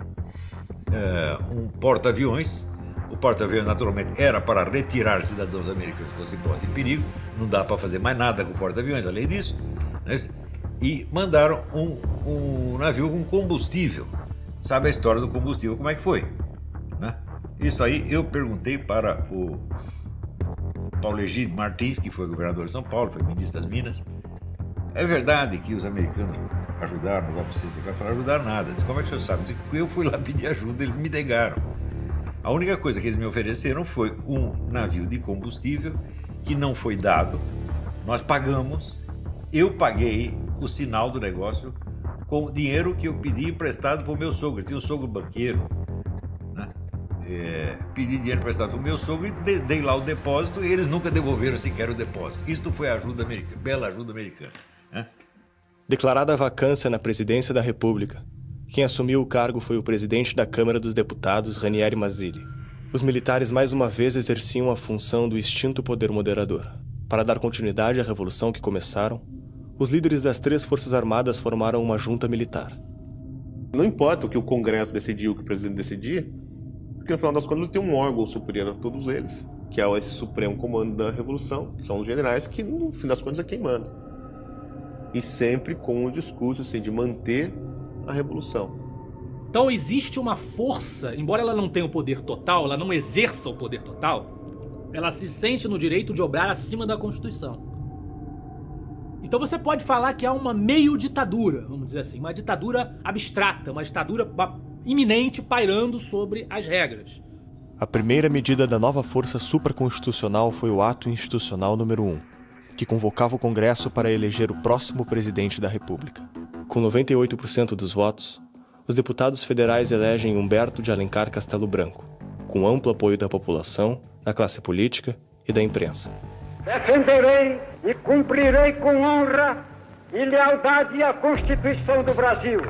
uh, um porta-aviões. O porta-aviões, naturalmente, era para retirar cidadãos americanos que fossem postos em perigo. Não dá para fazer mais nada com o porta-aviões, além disso. Né? E mandaram um, um navio com combustível. Sabe a história do combustível, como é que foi? Né? Isso aí eu perguntei para o Paulo Egídio Martins, que foi governador de São Paulo, foi ministro das Minas. É verdade que os americanos ajudaram no golpe de sessenta e quatro? Falaram, ajudaram nada. Disse, como é que o senhor sabe? Disse, eu fui lá pedir ajuda, eles me negaram. A única coisa que eles me ofereceram foi um navio de combustível que não foi dado. Nós pagamos, eu paguei o sinal do negócio com o dinheiro que eu pedi emprestado para o meu sogro. Eu tinha um sogro banqueiro, né? É, pedi dinheiro emprestado para o meu sogro e dei lá o depósito e eles nunca devolveram sequer o depósito. Isto foi a ajuda americana, bela ajuda americana. Né? Declarada a vacância na presidência da República, quem assumiu o cargo foi o presidente da Câmara dos Deputados, Ranieri Mazzilli. Os militares mais uma vez exerciam a função do extinto poder moderador. Para dar continuidade à revolução que começaram, os líderes das três forças armadas formaram uma junta militar. Não importa o que o Congresso decidiu, o que o presidente decidir, porque no final das contas tem um órgão superior a todos eles, que é esse Supremo Comando da Revolução, que são os generais, que no fim das contas é quem manda. E sempre com o discurso assim, de manter a revolução. Então existe uma força, embora ela não tenha o poder total, ela não exerça o poder total, ela se sente no direito de obrar acima da Constituição. Então você pode falar que há uma meio ditadura, vamos dizer assim, uma ditadura abstrata, uma ditadura iminente pairando sobre as regras. A primeira medida da nova força supraconstitucional foi o Ato Institucional número um, que convocava o Congresso para eleger o próximo presidente da República. Com noventa e oito por cento dos votos, os deputados federais elegem Humberto de Alencar Castelo Branco, com amplo apoio da população, da classe política e da imprensa. Defenderei e cumprirei com honra e lealdade a Constituição do Brasil.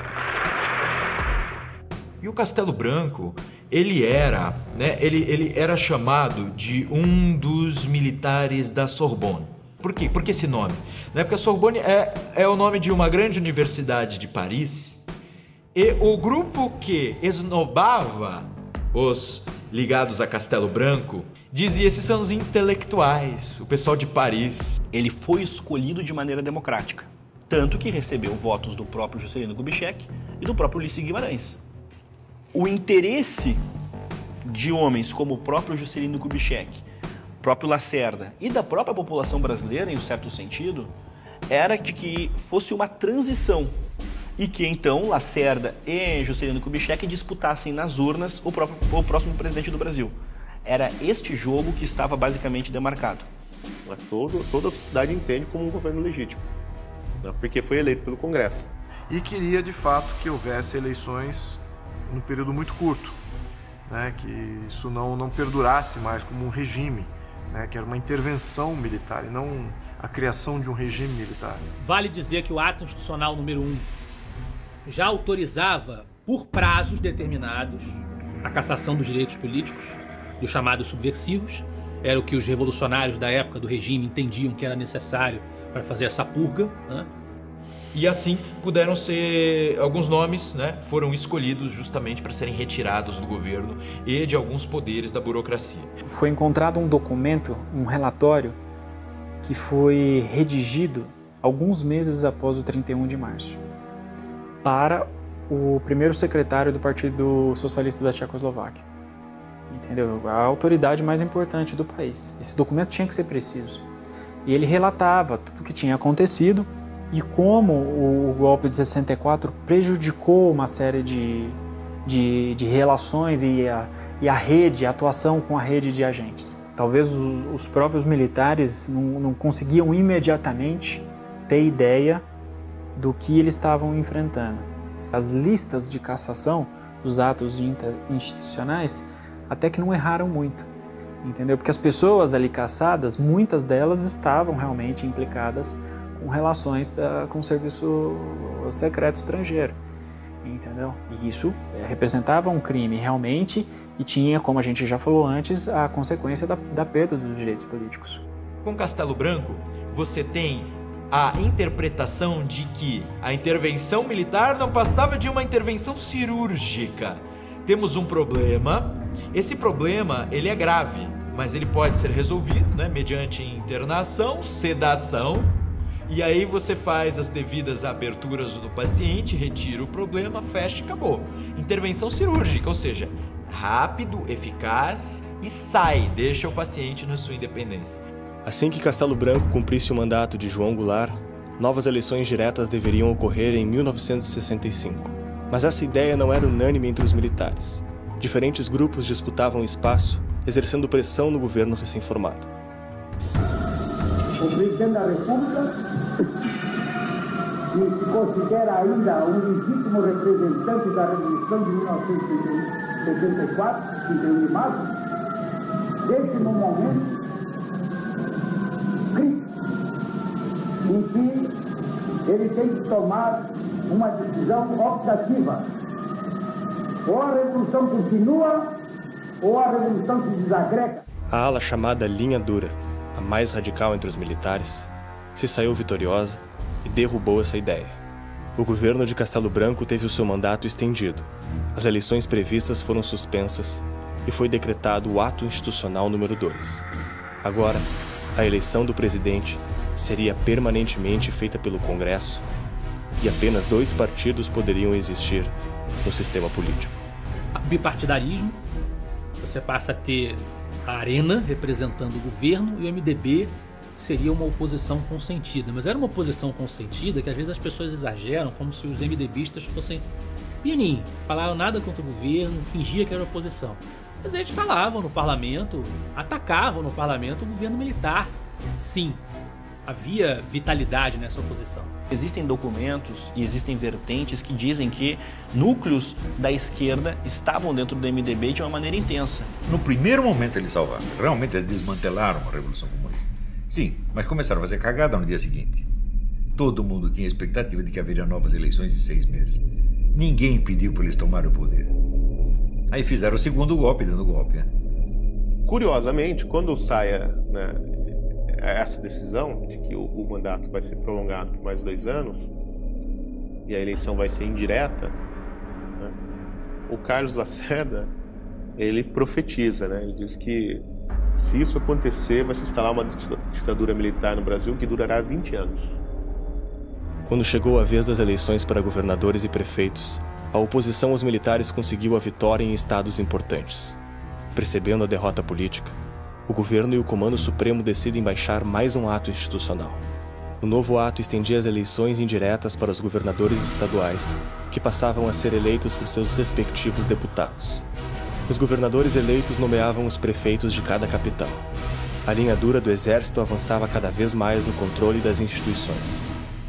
E o Castelo Branco, ele era, né, ele, ele era chamado de um dos militares da Sorbonne. Por quê? Por que esse nome? Né? Porque a Sorbonne é, é o nome de uma grande universidade de Paris e o grupo que esnobava os ligados a Castelo Branco dizia, esses são os intelectuais, o pessoal de Paris. Ele foi escolhido de maneira democrática, tanto que recebeu votos do próprio Juscelino Kubitschek e do próprio Ulisses Guimarães. O interesse de homens como o próprio Juscelino Kubitschek, o próprio Lacerda e da própria população brasileira, em um certo sentido, era de que fosse uma transição e que então Lacerda e Juscelino Kubitschek disputassem nas urnas o, próprio, o próximo presidente do Brasil. Era este jogo que estava basicamente demarcado. Todo, toda a sociedade entende como um governo legítimo, né? Porque foi eleito pelo Congresso. E queria, de fato, que houvesse eleições num período muito curto, né? Que isso não, não perdurasse mais como um regime, né? Que era uma intervenção militar e não a criação de um regime militar. Vale dizer que o Ato Institucional número um já autorizava, por prazos determinados, a cassação dos direitos políticos, dos chamados subversivos. Era o que os revolucionários da época do regime entendiam que era necessário para fazer essa purga, né? E assim puderam ser, alguns nomes, né, foram escolhidos justamente para serem retirados do governo e de alguns poderes da burocracia. Foi encontrado um documento, um relatório, que foi redigido alguns meses após o trinta e um de março, para o primeiro secretário do Partido Socialista da Tchecoslováquia. Entendeu? A autoridade mais importante do país. Esse documento tinha que ser preciso. E ele relatava tudo o que tinha acontecido e como o golpe de sessenta e quatro prejudicou uma série de, de, de relações e a, e a rede, a atuação com a rede de agentes. Talvez os, os próprios militares não, não conseguiam imediatamente ter ideia do que eles estavam enfrentando. As listas de cassação dos atos institucionais até que não erraram muito, entendeu? Porque as pessoas ali cassadas, muitas delas estavam realmente implicadas com relações da, com o serviço secreto estrangeiro, entendeu? E isso é, representava um crime realmente e tinha, como a gente já falou antes, a consequência da, da perda dos direitos políticos. Com Castelo Branco, você tem a interpretação de que a intervenção militar não passava de uma intervenção cirúrgica. Temos um problema, esse problema ele é grave, mas ele pode ser resolvido, né, mediante internação, sedação, e aí você faz as devidas aberturas do paciente, retira o problema, fecha e acabou. Intervenção cirúrgica, ou seja, rápido, eficaz e sai, deixa o paciente na sua independência. Assim que Castelo Branco cumprisse o mandato de João Goulart, novas eleições diretas deveriam ocorrer em mil novecentos e sessenta e cinco. Mas essa ideia não era unânime entre os militares. Diferentes grupos disputavam espaço, exercendo pressão no governo recém-formado. O presidente da República, que se considera ainda um legítimo representante da Revolução de mil novecentos e setenta e quatro, trinta e um de março, desde no momento em que ele tem que tomar uma decisão optativa. Ou a revolução continua, ou a revolução se desagrega. A ala chamada Linha Dura, a mais radical entre os militares, se saiu vitoriosa e derrubou essa ideia. O governo de Castelo Branco teve o seu mandato estendido, as eleições previstas foram suspensas e foi decretado o ato institucional número dois. Agora, a eleição do presidente seria permanentemente feita pelo Congresso e apenas dois partidos poderiam existir no sistema político. Bipartidarismo, você passa a ter a Arena representando o governo e o M D B seria uma oposição consentida. Mas era uma oposição consentida que às vezes as pessoas exageram, como se os MDBistas fossem pianinho, falaram nada contra o governo, fingia que era oposição. Mas eles falavam no parlamento, atacavam no parlamento o governo militar. Sim, havia vitalidade nessa oposição. Existem documentos e existem vertentes que dizem que núcleos da esquerda estavam dentro do M D B de uma maneira intensa. No primeiro momento eles salvaram, realmente eles desmantelaram a Revolução Comunista. Sim, mas começaram a fazer cagada no dia seguinte. Todo mundo tinha a expectativa de que haveria novas eleições em seis meses. Ninguém pediu para eles tomarem o poder. Aí fizeram o segundo golpe dentro do golpe. Né? Curiosamente, quando saia, né, essa decisão de que o, o mandato vai ser prolongado por mais dois anos e a eleição vai ser indireta, né, o Carlos Lacerda, ele profetiza, né, ele diz que se isso acontecer, vai se instalar uma ditadura militar no Brasil que durará vinte anos. Quando chegou a vez das eleições para governadores e prefeitos, a oposição aos militares conseguiu a vitória em estados importantes. Percebendo a derrota política, o governo e o Comando Supremo decidem baixar mais um ato institucional. O novo ato estendia as eleições indiretas para os governadores estaduais, que passavam a ser eleitos por seus respectivos deputados. Os governadores eleitos nomeavam os prefeitos de cada capital. A linha dura do exército avançava cada vez mais no controle das instituições.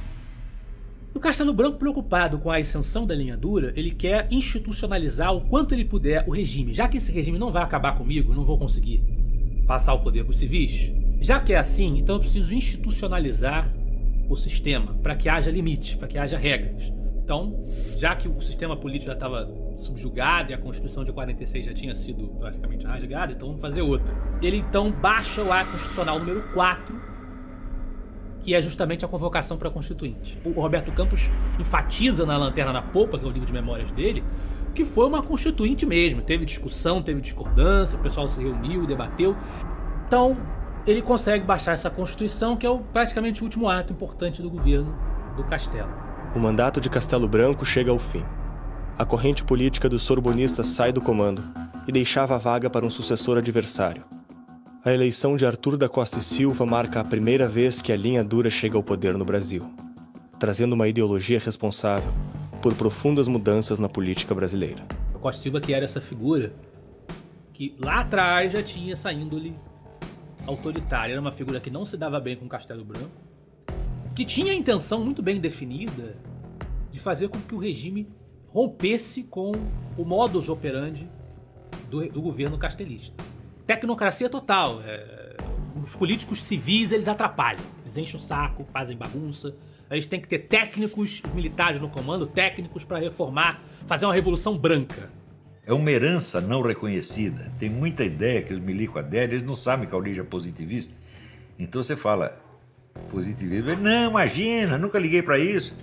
O Castelo Branco, preocupado com a ascensão da linha dura, ele quer institucionalizar o quanto ele puder o regime. Já que esse regime não vai acabar comigo, não vou conseguir passar o poder para os civis, já que é assim, então eu preciso institucionalizar o sistema para que haja limites, para que haja regras. Então, já que o sistema político já estava subjugado e a Constituição de quarenta e seis já tinha sido praticamente rasgada, então vamos fazer outra. Ele então baixa o ato constitucional número quatro, que é justamente a convocação para a Constituinte. O Roberto Campos enfatiza na Lanterna na Popa, que é o livro de memórias dele, que foi uma Constituinte mesmo. Teve discussão, teve discordância, o pessoal se reuniu, debateu. Então, ele consegue baixar essa Constituição, que é o, praticamente o último ato importante do governo do Castelo. O mandato de Castelo Branco chega ao fim. A corrente política dos sorbonistas sai do comando e deixava a vaga para um sucessor adversário. A eleição de Arthur da Costa e Silva marca a primeira vez que a linha dura chega ao poder no Brasil. trazendo uma ideologia responsável por profundas mudanças na política brasileira. O Costa Silva que era essa figura que lá atrás já tinha essa índole autoritária, era uma figura que não se dava bem com Castelo Branco, que tinha a intenção muito bem definida de fazer com que o regime rompesse com o modus operandi do, do governo castelista. Tecnocracia total. É, os políticos civis, eles atrapalham. Eles enchem o saco, fazem bagunça. Eles têm que ter técnicos, os militares no comando, técnicos para reformar, fazer uma revolução branca. É uma herança não reconhecida. Tem muita ideia que os milico aderem, eles não sabem que a origem é positivista. Então você fala positivismo, não, imagina, nunca liguei para isso.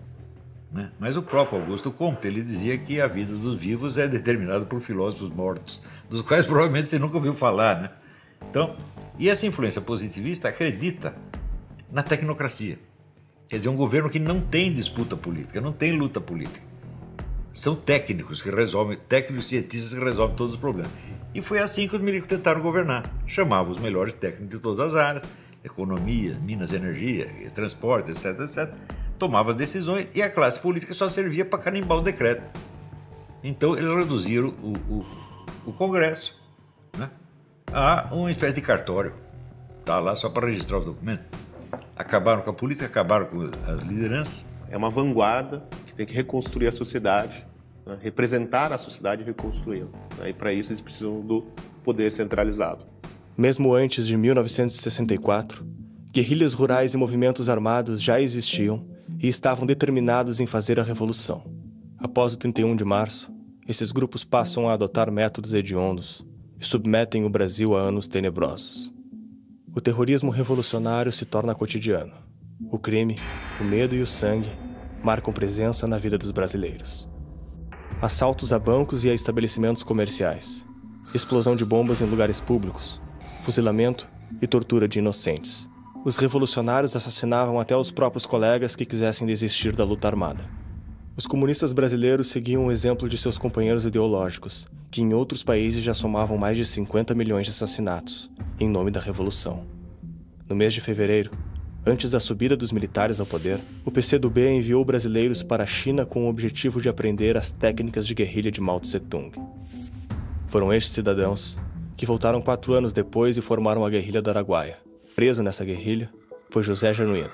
Né? Mas o próprio Augusto Comte, ele dizia que a vida dos vivos é determinada por filósofos mortos, dos quais provavelmente você nunca ouviu falar, né? Então, e essa influência positivista acredita na tecnocracia. Quer dizer, um governo que não tem disputa política, não tem luta política. São técnicos que resolvem, técnicos cientistas que resolvem todos os problemas. E foi assim que os milicos tentaram governar. Chamavam os melhores técnicos de todas as áreas, economia, minas, energia, transporte, etc, etcétera. Tomava as decisões e a classe política só servia para carimbar o decreto. Então eles reduziram o, o, o Congresso, né, a uma espécie de cartório. Está lá só para registrar o documento. Acabaram com a política, acabaram com as lideranças. É uma vanguarda que tem que reconstruir a sociedade, né, representar a sociedade e reconstruí-la. Né, e para isso eles precisam do poder centralizado. Mesmo antes de mil novecentos e sessenta e quatro, guerrilhas rurais e movimentos armados já existiam e estavam determinados em fazer a revolução. Após o trinta e um de março, esses grupos passam a adotar métodos hediondos e submetem o Brasil a anos tenebrosos. O terrorismo revolucionário se torna cotidiano. O crime, o medo e o sangue marcam presença na vida dos brasileiros. Assaltos a bancos e a estabelecimentos comerciais, explosão de bombas em lugares públicos, fuzilamento e tortura de inocentes. Os revolucionários assassinavam até os próprios colegas que quisessem desistir da luta armada. Os comunistas brasileiros seguiam o exemplo de seus companheiros ideológicos, que em outros países já somavam mais de cinquenta milhões de assassinatos, em nome da Revolução. No mês de fevereiro, antes da subida dos militares ao poder, o P C do B enviou brasileiros para a China com o objetivo de aprender as técnicas de guerrilha de Mao Tse-tung. Foram estes cidadãos que voltaram quatro anos depois e formaram a guerrilha do Araguaia. Preso nessa guerrilha foi José Genuíno.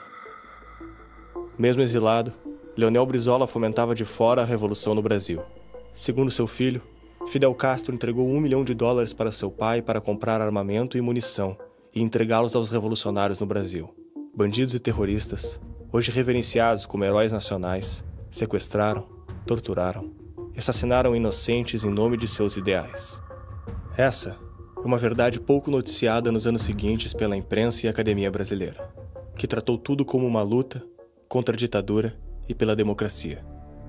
Mesmo exilado, Leonel Brizola fomentava de fora a revolução no Brasil. Segundo seu filho, Fidel Castro entregou um milhão de dólares para seu pai para comprar armamento e munição e entregá-los aos revolucionários no Brasil. Bandidos e terroristas, hoje reverenciados como heróis nacionais, sequestraram, torturaram e assassinaram inocentes em nome de seus ideais. Essa é uma verdade pouco noticiada nos anos seguintes pela imprensa e academia brasileira, que tratou tudo como uma luta contra a ditadura e pela democracia.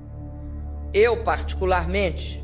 Eu, particularmente,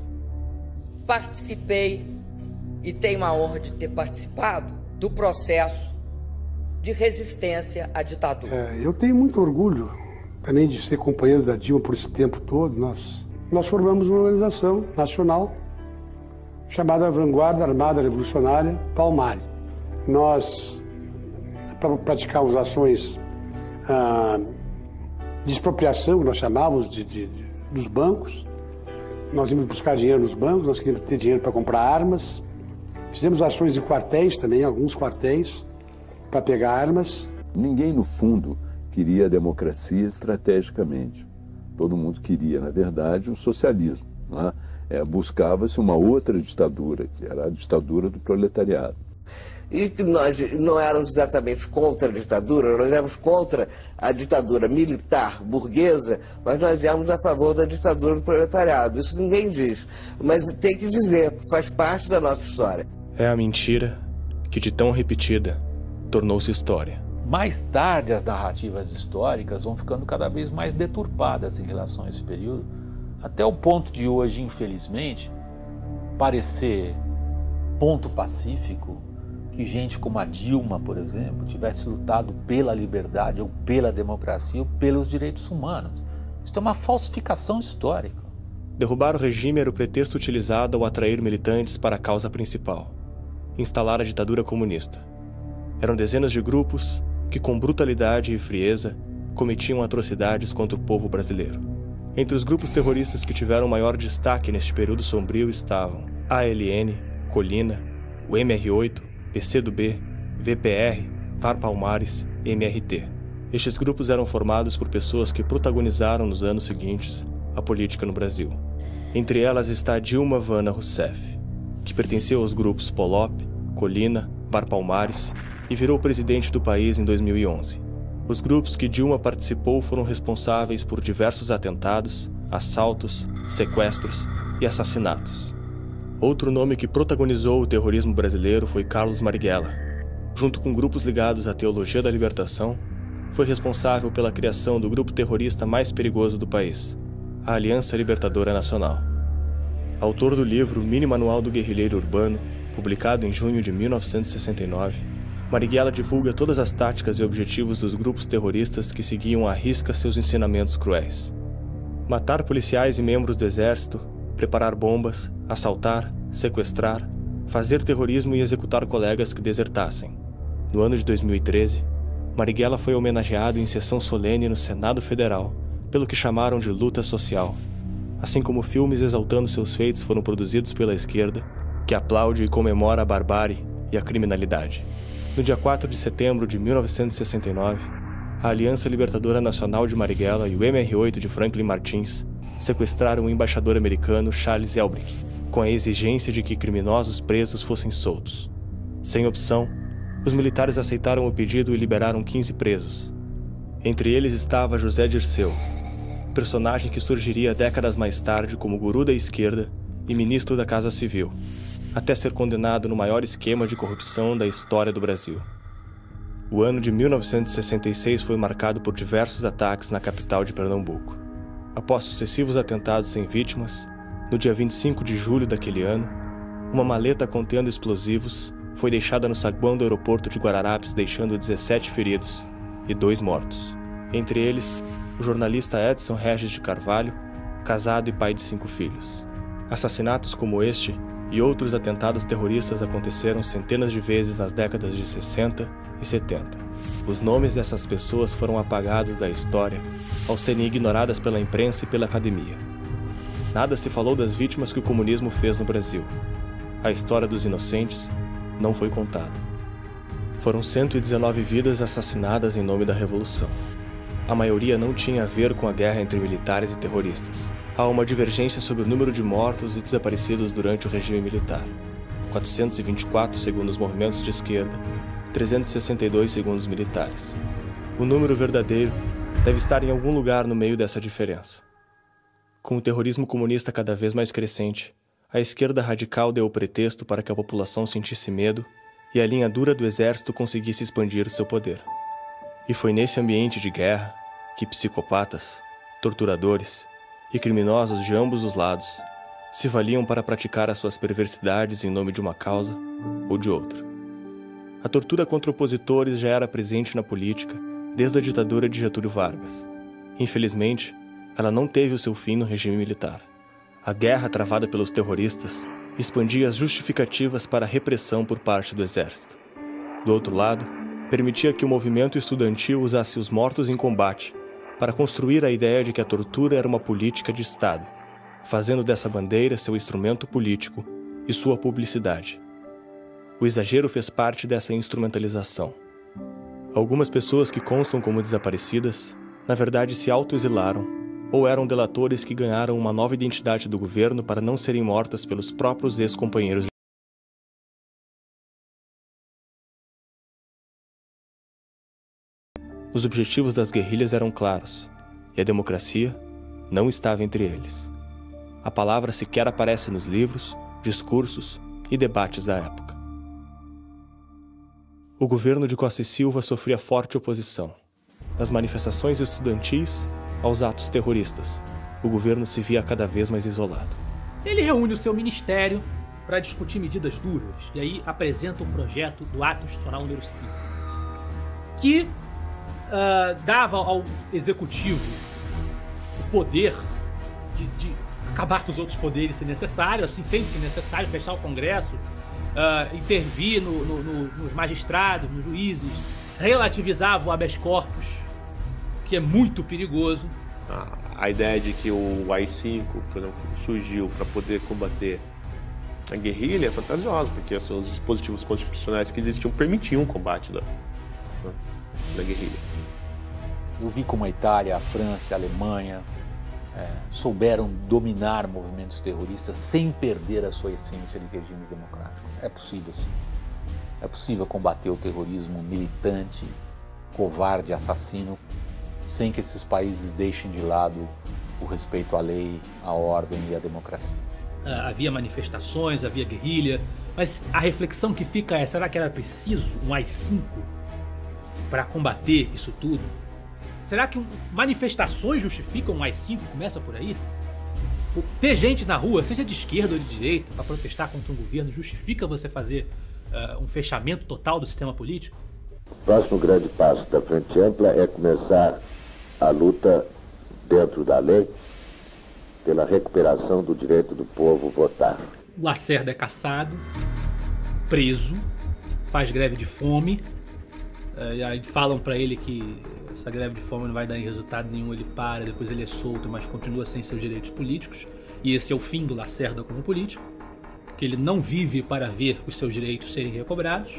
participei e tenho a honra de ter participado do processo de resistência à ditadura. É, eu tenho muito orgulho também de ser companheiro da Dilma por esse tempo todo. Nós, nós formamos uma organização nacional chamada Vanguarda Armada Revolucionária Palmari. Nós praticávamos ações ah, de expropriação, que nós chamávamos de, de, de, dos bancos. Nós íamos buscar dinheiro nos bancos, nós queríamos ter dinheiro para comprar armas. Fizemos ações em quartéis também, alguns quartéis, para pegar armas. Ninguém, no fundo, queria a democracia estrategicamente. Todo mundo queria, na verdade, o socialismo, né? É, buscava-se uma outra ditadura, que era a ditadura do proletariado. E que nós não éramos exatamente contra a ditadura, nós éramos contra a ditadura militar, burguesa, mas nós éramos a favor da ditadura do proletariado. Isso ninguém diz, mas tem que dizer, faz parte da nossa história. É a mentira que, de tão repetida, tornou-se história. Mais tarde, as narrativas históricas vão ficando cada vez mais deturpadas em relação a esse período, até o ponto de hoje, infelizmente, parecer ponto pacífico que gente como a Dilma, por exemplo, tivesse lutado pela liberdade ou pela democracia ou pelos direitos humanos. Isso é uma falsificação histórica. Derrubar o regime era o pretexto utilizado ao atrair militantes para a causa principal: instalar a ditadura comunista. Eram dezenas de grupos que, com brutalidade e frieza, cometiam atrocidades contra o povo brasileiro. Entre os grupos terroristas que tiveram maior destaque neste período sombrio estavam A L N, Colina, o M R oito, P C do B, V P R, Par Palmares e M R T. Estes grupos eram formados por pessoas que protagonizaram nos anos seguintes a política no Brasil. Entre elas está Dilma Vana Rousseff, que pertenceu aos grupos Polop, Colina, Par Palmares e virou presidente do país em dois mil e onze. Os grupos que Dilma participou foram responsáveis por diversos atentados, assaltos, sequestros e assassinatos. Outro nome que protagonizou o terrorismo brasileiro foi Carlos Marighella. Junto com grupos ligados à Teologia da Libertação, foi responsável pela criação do grupo terrorista mais perigoso do país, a Aliança Libertadora Nacional. Autor do livro Mini Manual do Guerrilheiro Urbano, publicado em junho de mil novecentos e sessenta e nove, Marighella divulga todas as táticas e objetivos dos grupos terroristas que seguiam à risca seus ensinamentos cruéis. Matar policiais e membros do exército, preparar bombas, assaltar, sequestrar, fazer terrorismo e executar colegas que desertassem. No ano de dois mil e treze, Marighella foi homenageado em sessão solene no Senado Federal pelo que chamaram de luta social, assim como filmes exaltando seus feitos foram produzidos pela esquerda, que aplaude e comemora a barbárie e a criminalidade. No dia quatro de setembro de mil novecentos e sessenta e nove, a Aliança Libertadora Nacional de Marighella e o M R oito de Franklin Martins sequestraram o embaixador americano Charles Elbrick, com a exigência de que criminosos presos fossem soltos. Sem opção, os militares aceitaram o pedido e liberaram quinze presos. Entre eles estava José Dirceu, personagem que surgiria décadas mais tarde como guru da esquerda e ministro da Casa Civil, até ser condenado no maior esquema de corrupção da história do Brasil. O ano de mil novecentos e sessenta e seis foi marcado por diversos ataques na capital de Pernambuco. Após sucessivos atentados sem vítimas, no dia vinte e cinco de julho daquele ano, uma maleta contendo explosivos foi deixada no saguão do aeroporto de Guararapes, deixando dezessete feridos e dois mortos. Entre eles, o jornalista Edson Regis de Carvalho, casado e pai de cinco filhos. Assassinatos como este e outros atentados terroristas aconteceram centenas de vezes nas décadas de sessenta e setenta. Os nomes dessas pessoas foram apagados da história ao serem ignoradas pela imprensa e pela academia. Nada se falou das vítimas que o comunismo fez no Brasil. A história dos inocentes não foi contada. Foram cento e dezenove vidas assassinadas em nome da Revolução. A maioria não tinha a ver com a guerra entre militares e terroristas. Há uma divergência sobre o número de mortos e desaparecidos durante o regime militar. quatrocentos e vinte e quatro segundo os movimentos de esquerda, trezentos e sessenta e dois segundo os militares. O número verdadeiro deve estar em algum lugar no meio dessa diferença. Com o terrorismo comunista cada vez mais crescente, a esquerda radical deu o pretexto para que a população sentisse medo e a linha dura do exército conseguisse expandir o seu poder. E foi nesse ambiente de guerra que psicopatas, torturadores e criminosos de ambos os lados se valiam para praticar as suas perversidades em nome de uma causa ou de outra. A tortura contra opositores já era presente na política desde a ditadura de Getúlio Vargas. Infelizmente, ela não teve o seu fim no regime militar. A guerra travada pelos terroristas expandia as justificativas para a repressão por parte do exército. Do outro lado, permitia que o movimento estudantil usasse os mortos em combate para construir a ideia de que a tortura era uma política de Estado, fazendo dessa bandeira seu instrumento político e sua publicidade. O exagero fez parte dessa instrumentalização. Algumas pessoas que constam como desaparecidas, na verdade se autoexilaram ou eram delatores que ganharam uma nova identidade do governo para não serem mortas pelos próprios ex-companheiros. Os objetivos das guerrilhas eram claros, e a democracia não estava entre eles. A palavra sequer aparece nos livros, discursos e debates da época. O governo de Costa e Silva sofria forte oposição. Das manifestações estudantis aos atos terroristas, o governo se via cada vez mais isolado. Ele reúne o seu ministério para discutir medidas duras, e aí apresenta o projeto do Ato Institucional número cinco, que uh, dava ao executivo o poder de, de acabar com os outros poderes se necessário, assim, sempre que necessário, fechar o Congresso, uh, intervir no, no, no, nos magistrados, nos juízes, relativizava o habeas corpus, que é muito perigoso. A, a ideia de que o A I cinco, por exemplo, surgiu para poder combater a guerrilha é fantasiosa, porque assim, os dispositivos constitucionais que existiam permitiam o combate da, da guerrilha. Eu vi como a Itália, a França, a Alemanha é, souberam dominar movimentos terroristas sem perder a sua essência de regimes democráticos. É possível, sim. É possível combater o terrorismo militante, covarde, assassino, sem que esses países deixem de lado o respeito à lei, à ordem e à democracia. Uh, havia manifestações, havia guerrilha, mas a reflexão que fica é, será que era preciso um A I cinco para combater isso tudo? Será que manifestações justificam um A I cinco? Começa por aí? Ter gente na rua, seja de esquerda ou de direita, para protestar contra um governo, justifica você fazer uh, um fechamento total do sistema político? O próximo grande passo da Frente Ampla é começar a luta dentro da lei pela recuperação do direito do povo votar. O Lacerda é caçado, preso, faz greve de fome, e aí falam para ele que essa greve de fome não vai dar em resultado nenhum, ele para, depois ele é solto, mas continua sem seus direitos políticos, e esse é o fim do Lacerda como político, que ele não vive para ver os seus direitos serem recobrados,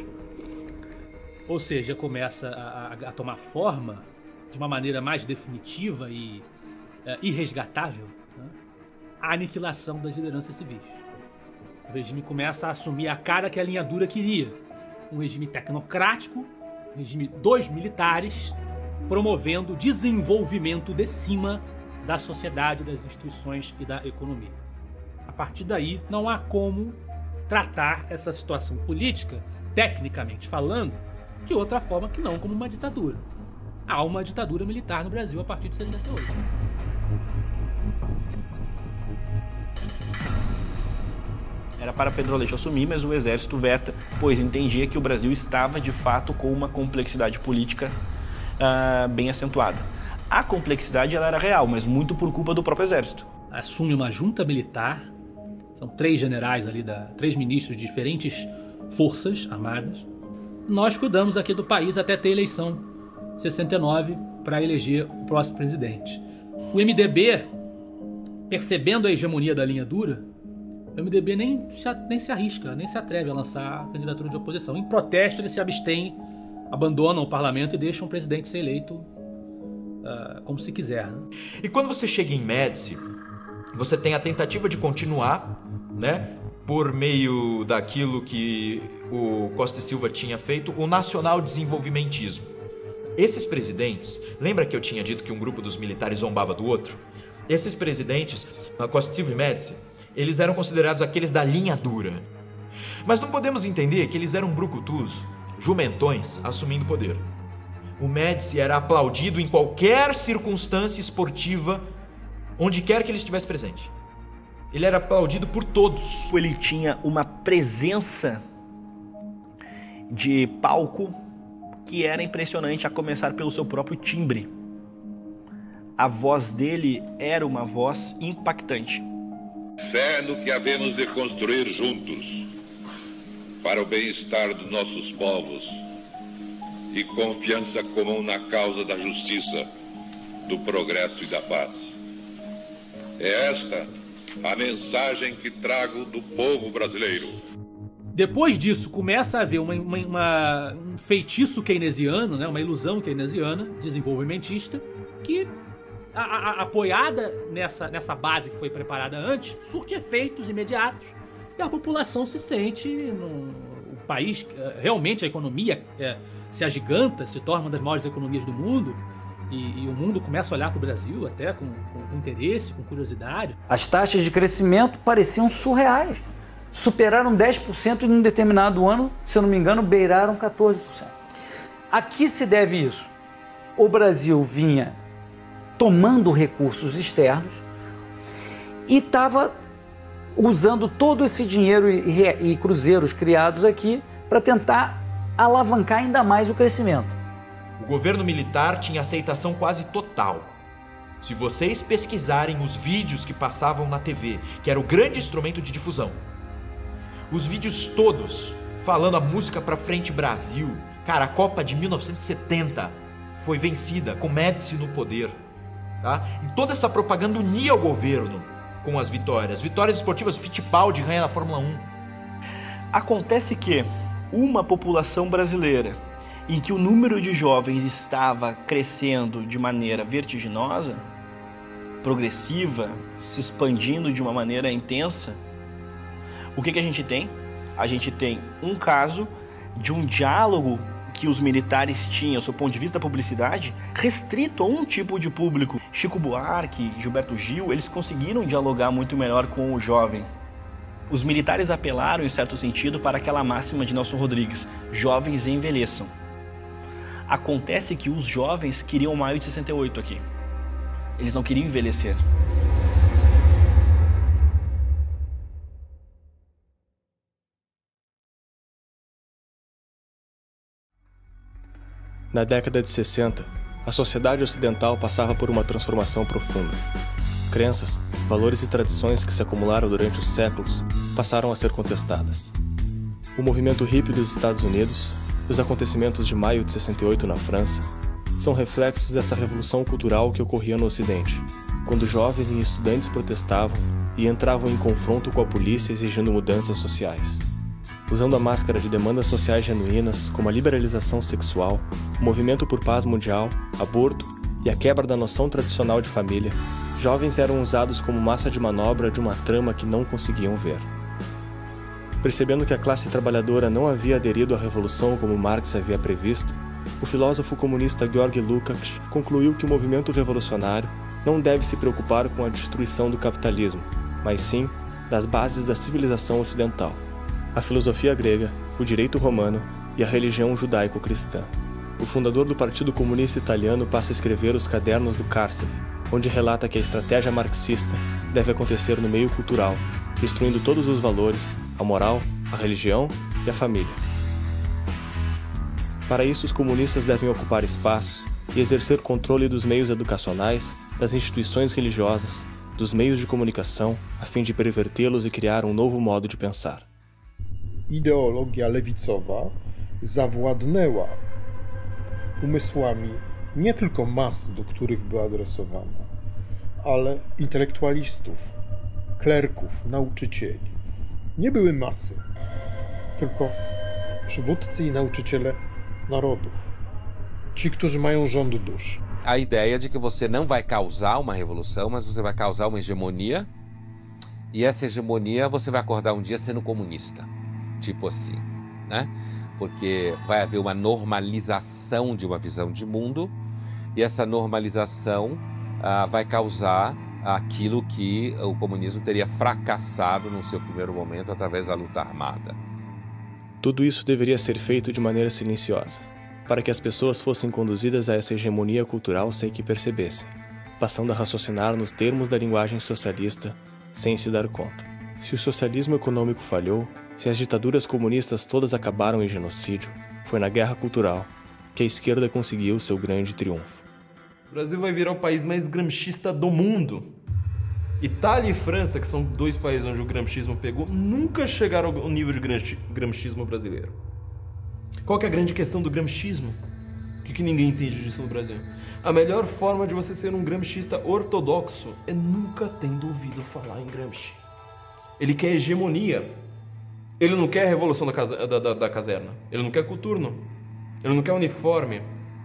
ou seja, começa a, a, a tomar forma de uma maneira mais definitiva e uh, irresgatável, né? A aniquilação das lideranças civis. O regime começa a assumir a cara que a linha dura queria. Um regime tecnocrático, um regime dos militares, promovendo desenvolvimento de cima da sociedade, das instituições e da economia. A partir daí, não há como tratar essa situação política, tecnicamente falando, de outra forma que não como uma ditadura. Há uma ditadura militar no Brasil a partir de sessenta e oito. Era para Pedro Aleixo assumir, mas o exército veta, pois entendia que o Brasil estava, de fato, com uma complexidade política uh, bem acentuada. A complexidade ela era real, mas muito por culpa do próprio exército. Assume uma junta militar, são três generais ali, da, três ministros de diferentes forças armadas. Nós cuidamos aqui do país até ter eleição, sessenta e nove, para eleger o próximo presidente. O M D B, percebendo a hegemonia da linha dura, o M D B nem se, nem se arrisca, nem se atreve a lançar a candidatura de oposição. Em protesto, eles se abstêm, abandonam o parlamento e deixam o presidente ser eleito uh, como se quiser. Né? E quando você chega em Médici, você tem a tentativa de continuar, né, por meio daquilo que o Costa e Silva tinha feito, o nacional desenvolvimentismo. Esses presidentes, lembra que eu tinha dito que um grupo dos militares zombava do outro? Esses presidentes, Costa e Silva e Médici, eles eram considerados aqueles da linha dura. Mas não podemos entender que eles eram brucutus, jumentões, assumindo poder. O Médici era aplaudido em qualquer circunstância esportiva, onde quer que ele estivesse presente. Ele era aplaudido por todos. Ele tinha uma presença de palco que era impressionante, a começar pelo seu próprio timbre. A voz dele era uma voz impactante. Fé no que havemos de construir juntos, para o bem-estar dos nossos povos, e confiança comum na causa da justiça, do progresso e da paz. É esta a mensagem que trago do povo brasileiro. Depois disso, começa a haver uma, uma, uma, um feitiço keynesiano, né, uma ilusão keynesiana, desenvolvimentista, que... A, a, apoiada nessa, nessa base que foi preparada antes, surte efeitos imediatos e a população se sente no o país, realmente a economia é, se agiganta, se torna uma das maiores economias do mundo e, e o mundo começa a olhar para o Brasil até com, com interesse, com curiosidade. As taxas de crescimento pareciam surreais, superaram dez por cento e em um determinado ano, se eu não me engano, beiraram quatorze por cento. A que se deve isso? O Brasil vinha tomando recursos externos e estava usando todo esse dinheiro e, e cruzeiros criados aqui para tentar alavancar ainda mais o crescimento. O governo militar tinha aceitação quase total. Se vocês pesquisarem os vídeos que passavam na T V, que era o grande instrumento de difusão, os vídeos todos falando a música pra frente Brasil, cara, a Copa de mil novecentos e setenta, foi vencida com Médici no poder. Tá? E toda essa propaganda unia o governo com as vitórias. Vitórias esportivas, Fittipaldi ganha na Fórmula um. Acontece que uma população brasileira em que o número de jovens estava crescendo de maneira vertiginosa, progressiva, se expandindo de uma maneira intensa, o que que a gente tem? A gente tem um caso de um diálogo que os militares tinham, do ponto de vista da publicidade, restrito a um tipo de público. Chico Buarque, Gilberto Gil, eles conseguiram dialogar muito melhor com o jovem. Os militares apelaram, em certo sentido, para aquela máxima de Nelson Rodrigues: jovens envelheçam. Acontece que os jovens queriam maio de sessenta e oito aqui. Eles não queriam envelhecer. Na década de sessenta, a sociedade ocidental passava por uma transformação profunda. Crenças, valores e tradições que se acumularam durante os séculos passaram a ser contestadas. O movimento hippie dos Estados Unidos e os acontecimentos de maio de sessenta e oito na França são reflexos dessa revolução cultural que ocorria no Ocidente, quando jovens e estudantes protestavam e entravam em confronto com a polícia exigindo mudanças sociais. Usando a máscara de demandas sociais genuínas, como a liberalização sexual, o movimento por paz mundial, aborto e a quebra da noção tradicional de família, jovens eram usados como massa de manobra de uma trama que não conseguiam ver. Percebendo que a classe trabalhadora não havia aderido à revolução como Marx havia previsto, o filósofo comunista Georg Lukács concluiu que o movimento revolucionário não deve se preocupar com a destruição do capitalismo, mas sim das bases da civilização ocidental, a filosofia grega, o direito romano e a religião judaico-cristã. O fundador do Partido Comunista Italiano passa a escrever os Cadernos do Cárcere, onde relata que a estratégia marxista deve acontecer no meio cultural, destruindo todos os valores, a moral, a religião e a família. Para isso, os comunistas devem ocupar espaços e exercer controle dos meios educacionais, das instituições religiosas, dos meios de comunicação, a fim de pervertê-los e criar um novo modo de pensar. Ideologia lewicowa zawładnęła umysłami nie tylko mas, do których była adresowana, ale intelektualistów, klerków, nauczycieli. Nie były masy, tylko przywódcy i nauczyciele narodów. Ci, którzy mają rząd dusz. A ideia de que você não vai causar uma revolução, mas você vai causar uma hegemonia, e essa hegemonia você vai acordar um dia sendo comunista. Tipo assim, né? Porque vai haver uma normalização de uma visão de mundo, e essa normalização ah, vai causar aquilo que o comunismo teria fracassado no seu primeiro momento através da luta armada. Tudo isso deveria ser feito de maneira silenciosa, para que as pessoas fossem conduzidas a essa hegemonia cultural sem que percebessem, passando a raciocinar nos termos da linguagem socialista sem se dar conta. Se o socialismo econômico falhou, se as ditaduras comunistas todas acabaram em genocídio, foi na guerra cultural que a esquerda conseguiu seu grande triunfo. O Brasil vai virar o país mais gramscista do mundo. Itália e França, que são dois países onde o gramscismo pegou, nunca chegaram ao nível de gramscismo brasileiro. Qual que é a grande questão do gramscismo? O que, que ninguém entende disso no Brasil? A melhor forma de você ser um gramscista ortodoxo é nunca tendo ouvido falar em Gramsci. Ele quer hegemonia. Ele não quer a revolução da, casa, da, da, da caserna. Ele não quer coturno. Ele não quer uniforme.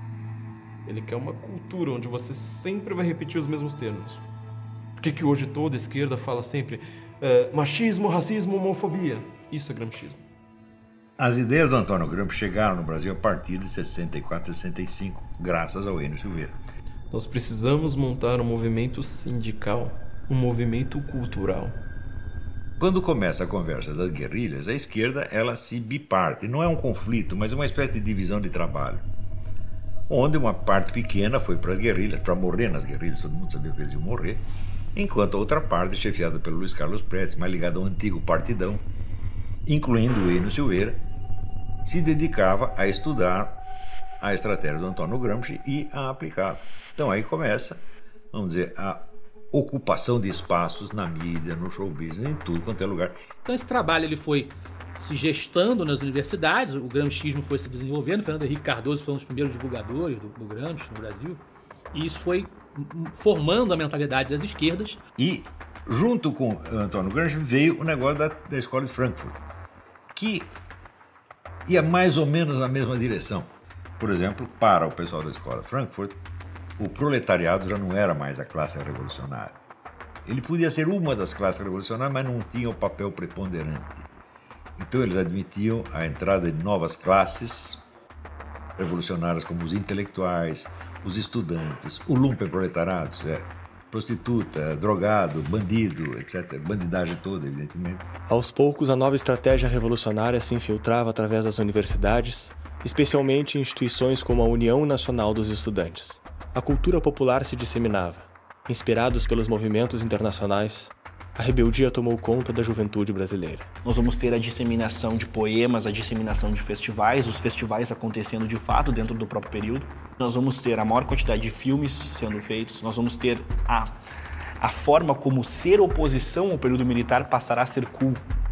Ele quer uma cultura onde você sempre vai repetir os mesmos termos. Por que que hoje toda esquerda fala sempre uh, machismo, racismo, homofobia? Isso é gramscismo. As ideias do Antônio Gramsci chegaram no Brasil a partir de sessenta e quatro, sessenta e cinco, graças ao Enio Silveira. Nós precisamos montar um movimento sindical, um movimento cultural. Quando começa a conversa das guerrilhas, a esquerda ela se biparte. Não é um conflito, mas uma espécie de divisão de trabalho. Onde uma parte pequena foi para as guerrilhas, para morrer nas guerrilhas, todo mundo sabia que eles iam morrer, enquanto a outra parte, chefiada pelo Luiz Carlos Prestes, mais ligada ao antigo partidão, incluindo o Enio Silveira, se dedicava a estudar a estratégia do Antônio Gramsci e a aplicá-la. Então aí começa, vamos dizer, a ocupação de espaços na mídia, no show business, em tudo quanto é lugar. Então esse trabalho ele foi se gestando nas universidades, o gramscismo foi se desenvolvendo, Fernando Henrique Cardoso foi um dos primeiros divulgadores do, do Gramsci no Brasil, e isso foi formando a mentalidade das esquerdas. E, junto com Antônio Gramsci, veio o negócio da, da Escola de Frankfurt, que ia mais ou menos na mesma direção. Por exemplo, para o pessoal da Escola de Frankfurt, o proletariado já não era mais a classe revolucionária. Ele podia ser uma das classes revolucionárias, mas não tinha o papel preponderante. Então eles admitiam a entrada de novas classes revolucionárias, como os intelectuais, os estudantes, o lumpenproletariado, é, prostituta, drogado, bandido, etcétera. Bandidagem toda, evidentemente. Aos poucos, a nova estratégia revolucionária se infiltrava através das universidades, especialmente em instituições como a União Nacional dos Estudantes. A cultura popular se disseminava. Inspirados pelos movimentos internacionais, a rebeldia tomou conta da juventude brasileira. Nós vamos ter a disseminação de poemas, a disseminação de festivais, os festivais acontecendo de fato dentro do próprio período. Nós vamos ter a maior quantidade de filmes sendo feitos, nós vamos ter a, a forma como ser oposição ao período militar passará a ser cool.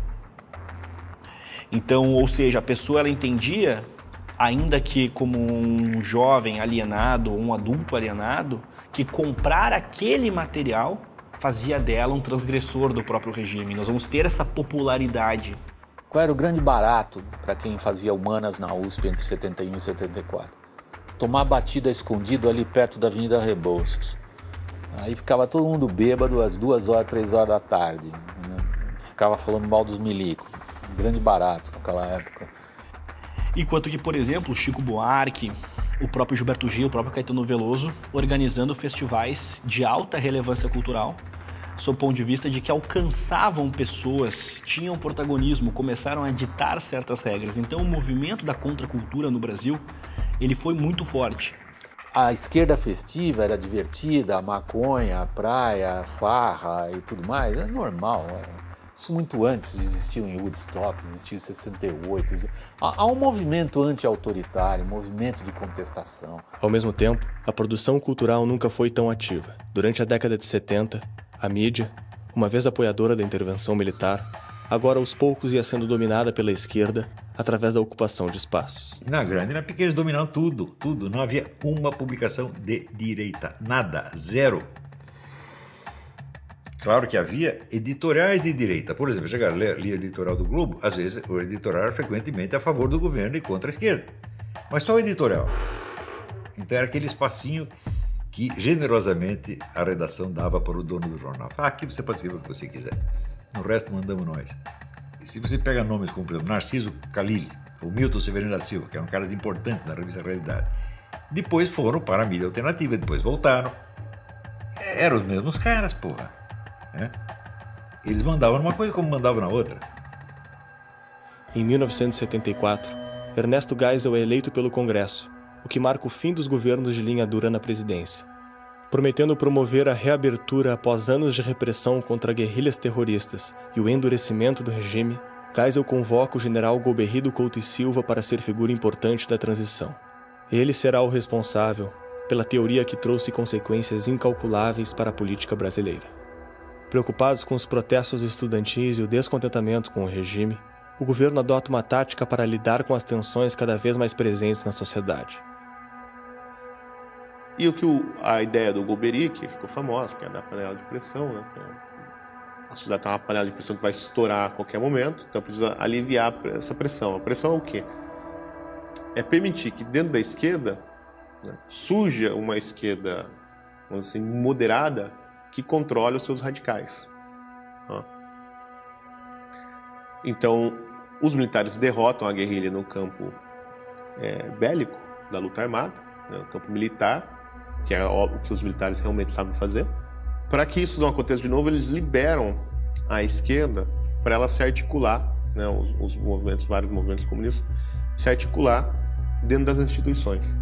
Então, ou seja, a pessoa ela entendia, ainda que como um jovem alienado ou um adulto alienado, que comprar aquele material fazia dela um transgressor do próprio regime. Nós vamos ter essa popularidade. Qual era o grande barato para quem fazia humanas na U S P entre setenta e um e setenta e quatro? Tomar batida escondido ali perto da Avenida Rebouças. Aí ficava todo mundo bêbado às duas horas, três horas da tarde. Né? Ficava falando mal dos milicos. Um grande barato naquela época. Enquanto que, por exemplo, Chico Buarque, o próprio Gilberto Gil, o próprio Caetano Veloso, organizando festivais de alta relevância cultural, sob o ponto de vista de que alcançavam pessoas, tinham protagonismo, começaram a ditar certas regras. Então o movimento da contracultura no Brasil, ele foi muito forte. A esquerda festiva era divertida, a maconha, a praia, a farra e tudo mais, é normal. É. Isso muito antes existiu em Woodstock, existiu em sessenta e oito. Há um movimento anti-autoritário, um movimento de contestação. Ao mesmo tempo, a produção cultural nunca foi tão ativa. Durante a década de setenta, a mídia, uma vez apoiadora da intervenção militar, agora aos poucos ia sendo dominada pela esquerda através da ocupação de espaços. Na grande e na pequena eles dominaram tudo, tudo. Não havia uma publicação de direita, nada, zero. Claro que havia editoriais de direita. Por exemplo, chegar a ler o editorial do Globo, às vezes o editorial era frequentemente a favor do governo e contra a esquerda. Mas só o editorial. Então era aquele espacinho que generosamente a redação dava para o dono do jornal. Ah, aqui você pode escrever o que você quiser. No resto mandamos nós. E se você pega nomes como, por exemplo, Narciso Calil, ou Milton Severino da Silva, que eram caras importantes na revista Realidade, depois foram para a mídia alternativa, depois voltaram. Eram os mesmos caras, porra. É. Eles mandavam numa coisa como mandavam na outra. Em mil novecentos e setenta e quatro, Ernesto Geisel é eleito pelo Congresso, o que marca o fim dos governos de linha dura na presidência. Prometendo promover a reabertura após anos de repressão contra guerrilhas terroristas e o endurecimento do regime, Geisel convoca o general Golbery Couto e Silva para ser figura importante da transição. Ele será o responsável pela teoria que trouxe consequências incalculáveis para a política brasileira. Preocupados com os protestos estudantis e o descontentamento com o regime, o governo adota uma tática para lidar com as tensões cada vez mais presentes na sociedade. E o que o, a ideia do Golbery, que ficou famosa, que é da panela de pressão, né? A sociedade tem uma panela de pressão que vai estourar a qualquer momento, então precisa aliviar essa pressão. A pressão é o quê? É permitir que dentro da esquerda, né, surja uma esquerda, vamos dizer assim, moderada, que controle os seus radicais. Então, os militares derrotam a guerrilha no campo é, bélico da luta armada, né, no campo militar, que é o que os militares realmente sabem fazer. Para que isso não aconteça de novo, eles liberam a esquerda para ela se articular, né, os, os movimentos, vários movimentos comunistas, se articular dentro das instituições.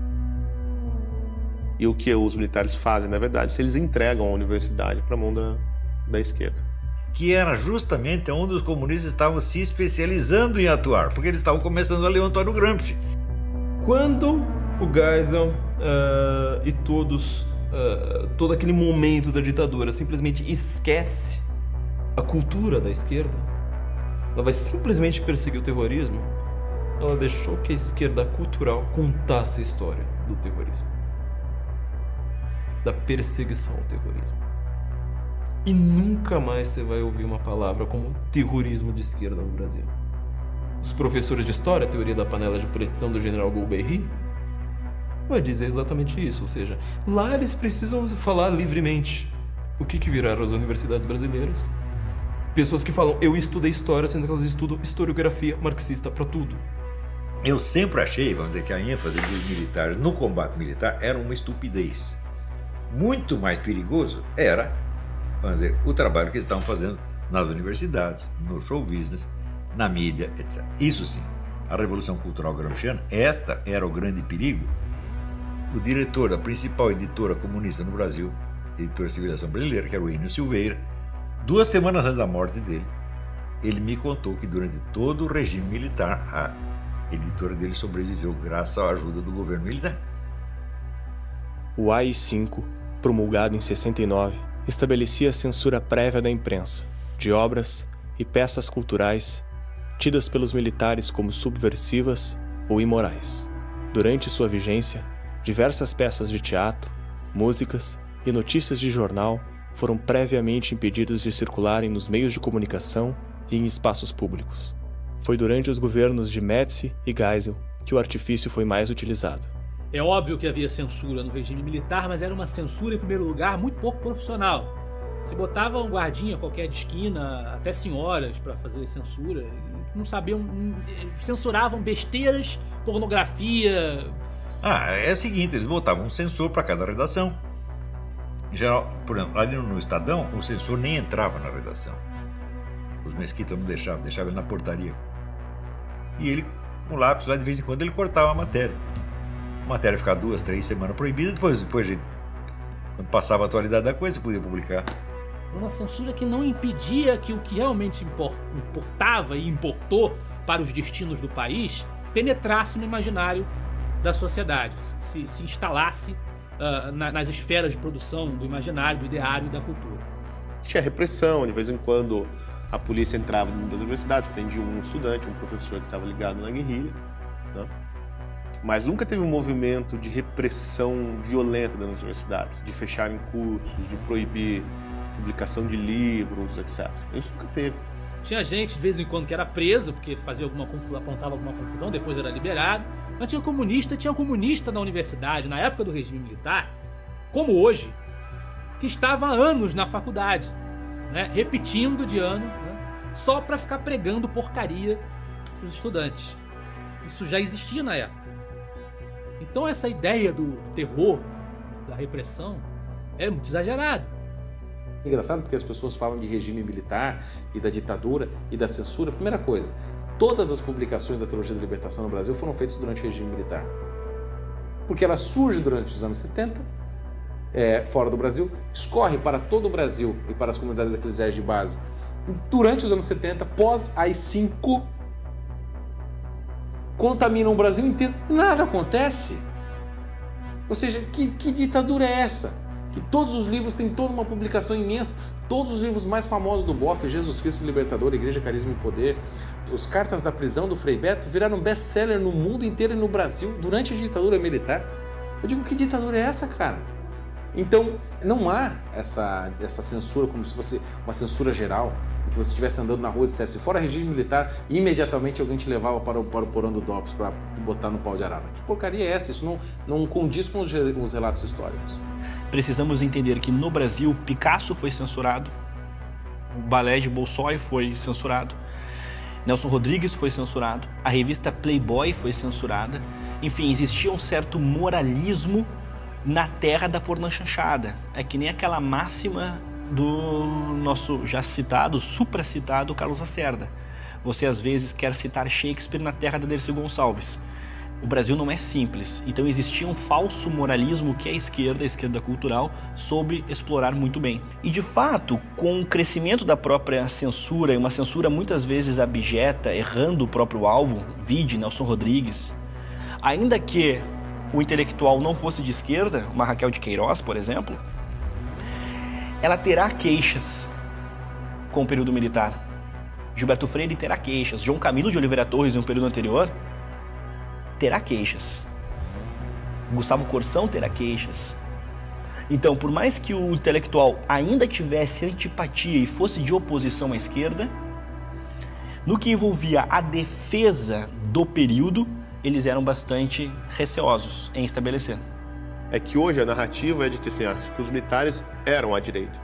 E o que os militares fazem, na verdade, eles entregam a universidade para a mão da, da esquerda. Que era justamente onde os comunistas estavam se especializando em atuar, porque eles estavam começando a ler o Antônio Gramsci. Quando o Geisel uh, e todos, uh, todo aquele momento da ditadura simplesmente esquece a cultura da esquerda, ela vai simplesmente perseguir o terrorismo, ela deixou que a esquerda cultural contasse a história do terrorismo, da perseguição ao terrorismo. E nunca mais você vai ouvir uma palavra como terrorismo de esquerda no Brasil. Os professores de história, a teoria da panela de pressão do general Golbery, vai dizer exatamente isso, ou seja, lá eles precisam falar livremente. O que que viraram as universidades brasileiras? Pessoas que falam, eu estudei história, sendo que elas estudam historiografia marxista para tudo. Eu sempre achei, vamos dizer, que a ênfase dos militares no combate militar era uma estupidez. Muito mais perigoso era, vamos dizer, o trabalho que eles estavam fazendo nas universidades, no show business, na mídia, etcétera. Isso sim, a Revolução Cultural Gramsciana, esta era o grande perigo. O diretor da principal editora comunista no Brasil, editora Civilização Brasileira, que era o Enio Silveira, duas semanas antes da morte dele, ele me contou que durante todo o regime militar, a editora dele sobreviveu graças à ajuda do governo militar. O A I cinco, promulgado em sessenta e nove, estabelecia a censura prévia da imprensa, de obras e peças culturais tidas pelos militares como subversivas ou imorais. Durante sua vigência, diversas peças de teatro, músicas e notícias de jornal foram previamente impedidos de circularem nos meios de comunicação e em espaços públicos. Foi durante os governos de Médici e Geisel que o artifício foi mais utilizado. É óbvio que havia censura no regime militar, mas era uma censura, em primeiro lugar, muito pouco profissional. Se botava um guardinha qualquer de esquina, até senhoras, para fazer censura, não sabiam, censuravam besteiras, pornografia. Ah, é o seguinte, eles botavam um censor para cada redação. Em geral, por exemplo, ali no Estadão, o censor nem entrava na redação. Os Mesquita não deixavam, deixavam ele na portaria. E ele, com um lápis lá, de vez em quando, ele cortava a matéria. A matéria ficava duas, três semanas proibida, depois, depois quando passava a atualidade da coisa, você podia publicar. Uma censura que não impedia que o que realmente importava e importou para os destinos do país penetrasse no imaginário da sociedade, se, se instalasse uh, na, nas esferas de produção do imaginário, do ideário e da cultura. Tinha repressão, de vez em quando a polícia entrava nas universidades, prendia um estudante, um professor que estava ligado na guerrilha, né? Mas nunca teve um movimento de repressão violenta das universidades, de fecharem cursos, de proibir publicação de livros, etcétera. Isso nunca teve. Tinha gente, de vez em quando, que era presa, porque fazia alguma confusão, apontava alguma confusão, depois era liberado. Mas tinha comunista, tinha comunista na universidade, na época do regime militar, como hoje, que estava há anos na faculdade, né, repetindo de ano, né, só para ficar pregando porcaria para os estudantes. Isso já existia na época. Então essa ideia do terror, da repressão, é muito exagerado. Engraçado porque as pessoas falam de regime militar e da ditadura e da censura. Primeira coisa, todas as publicações da Teologia da Libertação no Brasil foram feitas durante o regime militar. Porque ela surge durante os anos setenta, é, fora do Brasil, escorre para todo o Brasil e para as comunidades eclesiais de base. Durante os anos setenta, pós A I cinco, contaminam o Brasil inteiro, nada acontece. Ou seja, que, que ditadura é essa? Que todos os livros têm toda uma publicação imensa, todos os livros mais famosos do Boff, Jesus Cristo Libertador, Igreja, Carisma e Poder, os Cartas da Prisão do Frei Beto viraram best-seller no mundo inteiro e no Brasil durante a ditadura militar. Eu digo, que ditadura é essa, cara? Então, não há essa, essa censura como se fosse uma censura geral, em que você estivesse andando na rua e dissesse, fora regime militar, e imediatamente alguém te levava para o, para o porão do DOPS para botar no pau de arara. Que porcaria é essa? Isso não, não condiz com os, com os relatos históricos. Precisamos entender que no Brasil, Picasso foi censurado, o balé de Bolshoi foi censurado, Nelson Rodrigues foi censurado, a revista Playboy foi censurada. Enfim, existia um certo moralismo na terra da pornochanchada. É que nem aquela máxima do nosso já citado, supracitado Carlos Lacerda. Você às vezes quer citar Shakespeare na terra da Dercy Gonçalves. O Brasil não é simples, então existia um falso moralismo que a esquerda, a esquerda cultural, soube explorar muito bem. E de fato, com o crescimento da própria censura, e uma censura muitas vezes abjeta, errando o próprio alvo, vide Nelson Rodrigues, ainda que o intelectual não fosse de esquerda, uma Raquel de Queiroz, por exemplo, ela terá queixas com o período militar. Gilberto Freire terá queixas. João Camilo de Oliveira Torres, em um período anterior, terá queixas. Gustavo Corsão terá queixas. Então, por mais que o intelectual ainda tivesse antipatia e fosse de oposição à esquerda, no que envolvia a defesa do período, eles eram bastante receosos em estabelecer. É que hoje a narrativa é de que, assim, acho que os militares eram à direita.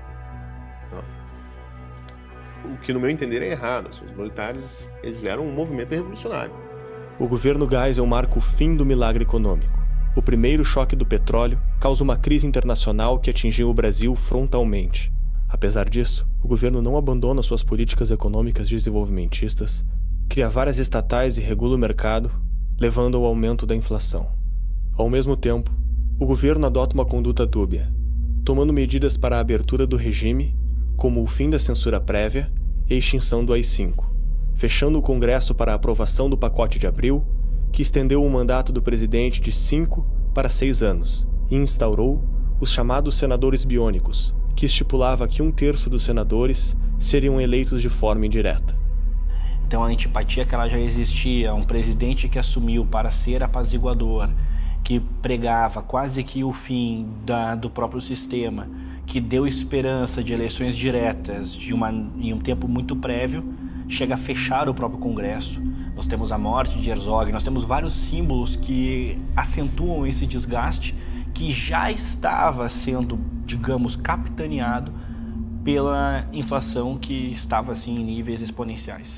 O que, no meu entender, é errado. Assim, os militares, eles eram um movimento revolucionário. O governo Geisel marca o fim do milagre econômico. O primeiro choque do petróleo causa uma crise internacional que atingiu o Brasil frontalmente. Apesar disso, o governo não abandona suas políticas econômicas desenvolvimentistas, cria várias estatais e regula o mercado, levando ao aumento da inflação. Ao mesmo tempo, o governo adota uma conduta dúbia, tomando medidas para a abertura do regime, como o fim da censura prévia e a extinção do A I cinco, fechando o Congresso para a aprovação do pacote de abril, que estendeu o mandato do presidente de cinco para seis anos e instaurou os chamados senadores biônicos, que estipulava que um terço dos senadores seriam eleitos de forma indireta. Então a antipatia que ela já existia, um presidente que assumiu para ser apaziguador, que pregava quase que o fim da, do próprio sistema, que deu esperança de eleições diretas de uma, em um tempo muito prévio, chega a fechar o próprio Congresso. Nós temos a morte de Herzog, nós temos vários símbolos que acentuam esse desgaste que já estava sendo, digamos, capitaneado pela inflação que estava assim em níveis exponenciais.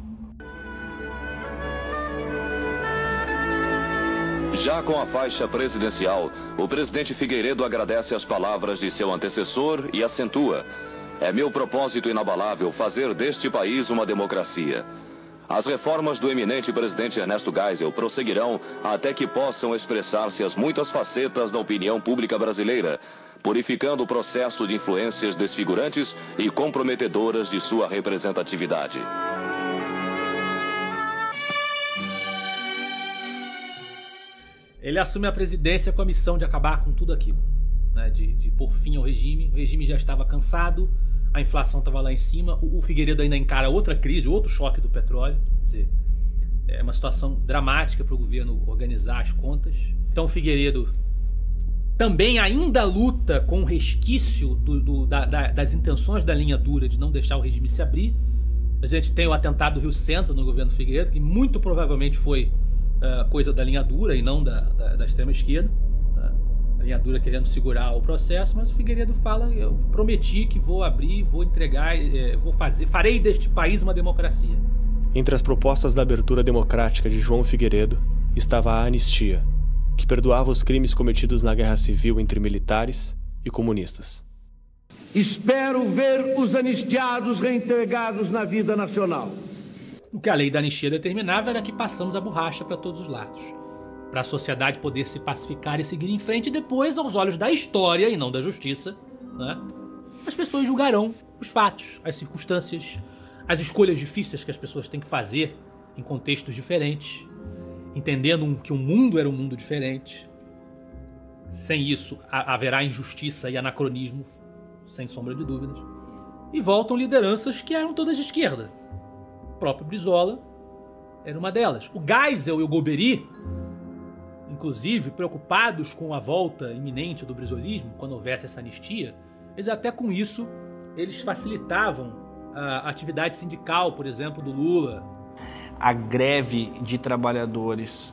Já com a faixa presidencial, o presidente Figueiredo agradece as palavras de seu antecessor e acentua: é meu propósito inabalável fazer deste país uma democracia. As reformas do eminente presidente Ernesto Geisel prosseguirão até que possam expressar-se as muitas facetas da opinião pública brasileira, purificando o processo de influências desfigurantes e comprometedoras de sua representatividade. Ele assume a presidência com a missão de acabar com tudo aquilo, né? de, de pôr fim ao regime. O regime já estava cansado, a inflação estava lá em cima, o, o Figueiredo ainda encara outra crise, outro choque do petróleo. Quer dizer, é uma situação dramática para o governo organizar as contas. Então o Figueiredo também ainda luta com o resquício do, do, da, da, das intenções da linha dura de não deixar o regime se abrir. A gente tem o atentado do Rio Centro no governo Figueiredo, que muito provavelmente foi uh, coisa da linha dura e não da, da, da extrema esquerda. Tá? A linha dura querendo segurar o processo, mas o Figueiredo fala: eu prometi que vou abrir, vou entregar, eh, vou fazer, farei deste país uma democracia. Entre as propostas da abertura democrática de João Figueiredo estava a anistia, que perdoava os crimes cometidos na guerra civil entre militares e comunistas. Espero ver os anistiados reintegrados na vida nacional. O que a lei da anistia determinava era que passamos a borracha para todos os lados, para a sociedade poder se pacificar e seguir em frente, e depois, aos olhos da história e não da justiça, né, as pessoas julgarão os fatos, as circunstâncias, as escolhas difíceis que as pessoas têm que fazer em contextos diferentes, entendendo que o mundo era um mundo diferente. Sem isso, haverá injustiça e anacronismo, sem sombra de dúvidas. E voltam lideranças que eram todas de esquerda. O próprio Brizola era uma delas. O Geisel e o Golbery, inclusive, preocupados com a volta iminente do brizolismo, quando houvesse essa anistia, eles até com isso, eles facilitavam a atividade sindical, por exemplo, do Lula. A greve de trabalhadores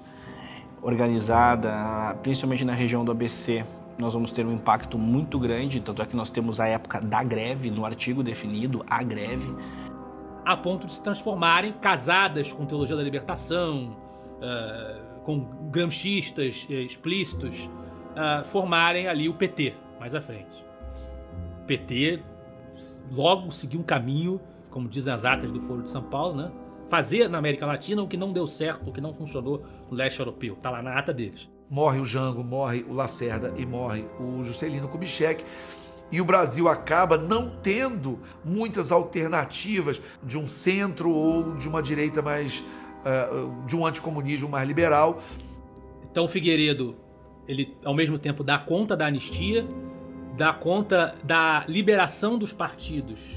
organizada, principalmente na região do A B C, nós vamos ter um impacto muito grande, tanto é que nós temos a época da greve, no artigo definido, a greve. A ponto de se transformarem, casadas com teologia da libertação, uh, com gramscistas uh, explícitos, uh, formarem ali o P T, mais à frente. O P T logo seguiu um caminho, como dizem as atas do Foro de São Paulo, né? Fazer na América Latina o que não deu certo, o que não funcionou no leste europeu. Está lá na ata deles. Morre o Jango, morre o Lacerda e morre o Juscelino Kubitschek. E o Brasil acaba não tendo muitas alternativas de um centro ou de uma direita mais... Uh, de um anticomunismo mais liberal. Então o Figueiredo, ele ao mesmo tempo dá conta da anistia, dá conta da liberação dos partidos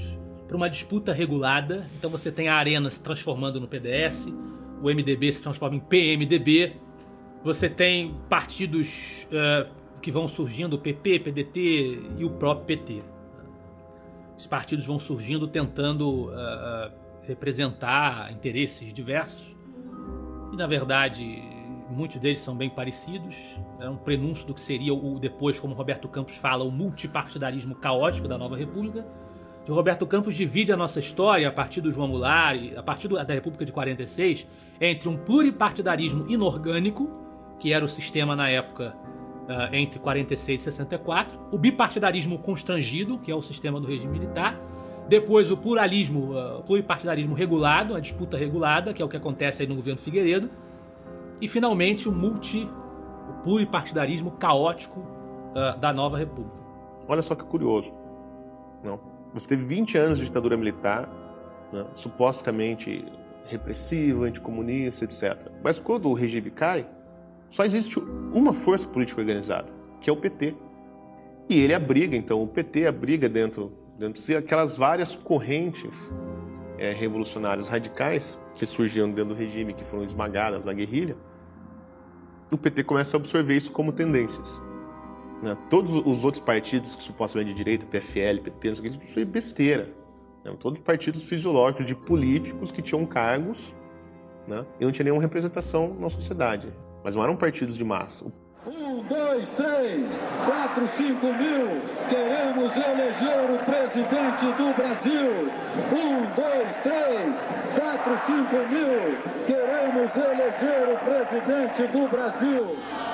para uma disputa regulada. Então você tem a Arena se transformando no P D S, o M D B se transforma em P M D B, você tem partidos uh, que vão surgindo, o P P, P D T e o próprio P T. Os partidos vão surgindo tentando uh, representar interesses diversos e, na verdade, muitos deles são bem parecidos. É um prenúncio do que seria o depois, como Roberto Campos fala, o multipartidarismo caótico da Nova República. O Roberto Campos divide a nossa história a partir do João Goulart, a partir da República de quarenta e seis, entre um pluripartidarismo inorgânico, que era o sistema na época uh, entre quarenta e seis e sessenta e quatro, o bipartidarismo constrangido, que é o sistema do regime militar, depois o pluralismo, uh, pluripartidarismo regulado, a disputa regulada, que é o que acontece aí no governo Figueiredo, e finalmente o multi, o pluripartidarismo caótico uh, da Nova República. Olha só que curioso, não? Você teve vinte anos de ditadura militar, né, supostamente repressiva, anticomunista, etcétera. Mas quando o regime cai, só existe uma força política organizada, que é o P T. E ele abriga, então, o P T abriga dentro, dentro de si aquelas várias correntes é, revolucionárias radicais que surgiram dentro do regime, que foram esmagadas na guerrilha. O P T começa a absorver isso como tendências. Né? Todos os outros partidos que supostamente de direita, P F L, P P, isso é besteira. Né? Todos partidos fisiológicos de políticos que tinham cargos, né? E não tinha nenhuma representação na sociedade. Mas não eram partidos de massa. Um, dois, três, quatro, cinco mil. Queremos eleger o presidente do Brasil. Um, dois, três, quatro, cinco mil. Queremos eleger o presidente do Brasil.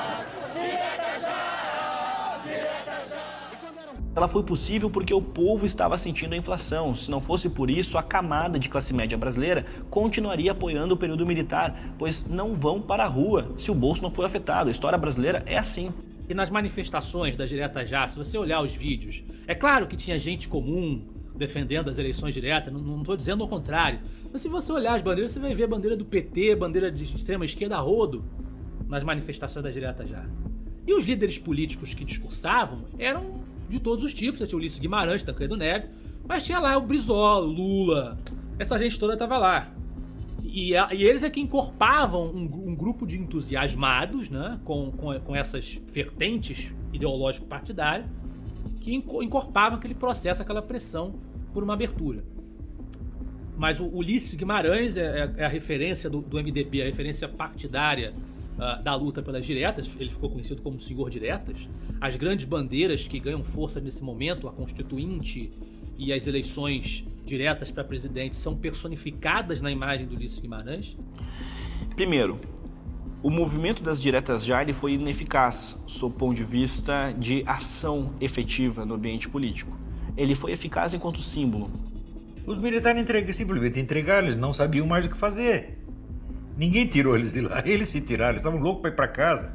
Ela foi possível porque o povo estava sentindo a inflação. Se não fosse por isso, a camada de classe média brasileira continuaria apoiando o período militar, pois não vão para a rua se o bolso não foi afetado. A história brasileira é assim. E nas manifestações da Direta Já, se você olhar os vídeos, é claro que tinha gente comum defendendo as eleições diretas, não estou dizendo o contrário. Mas se você olhar as bandeiras, você vai ver a bandeira do P T, bandeira de extrema esquerda a rodo nas manifestações da Direta Já. E os líderes políticos que discursavam eram de todos os tipos. Você tinha o Ulisses Guimarães, Tancredo Neves, mas tinha lá o Brizola, Lula, essa gente toda estava lá. E, a, e eles é que encorpavam um, um grupo de entusiasmados, né, com, com, com essas vertentes ideológico-partidárias, que encorpavam aquele processo, aquela pressão por uma abertura. Mas o Ulisses Guimarães é, é a referência do, do M D B, a referência partidária Uh, da luta pelas diretas. Ele ficou conhecido como Senhor Diretas. As grandes bandeiras que ganham força nesse momento, a Constituinte e as eleições diretas para presidente, são personificadas na imagem do Ulisses Guimarães. Primeiro, o movimento das diretas já ele foi ineficaz sob o ponto de vista de ação efetiva no ambiente político. Ele foi eficaz enquanto símbolo. Os militares entregaram, simplesmente entregaram, eles não sabiam mais o que fazer. Ninguém tirou eles de lá, eles se tiraram, eles estavam loucos para ir para casa.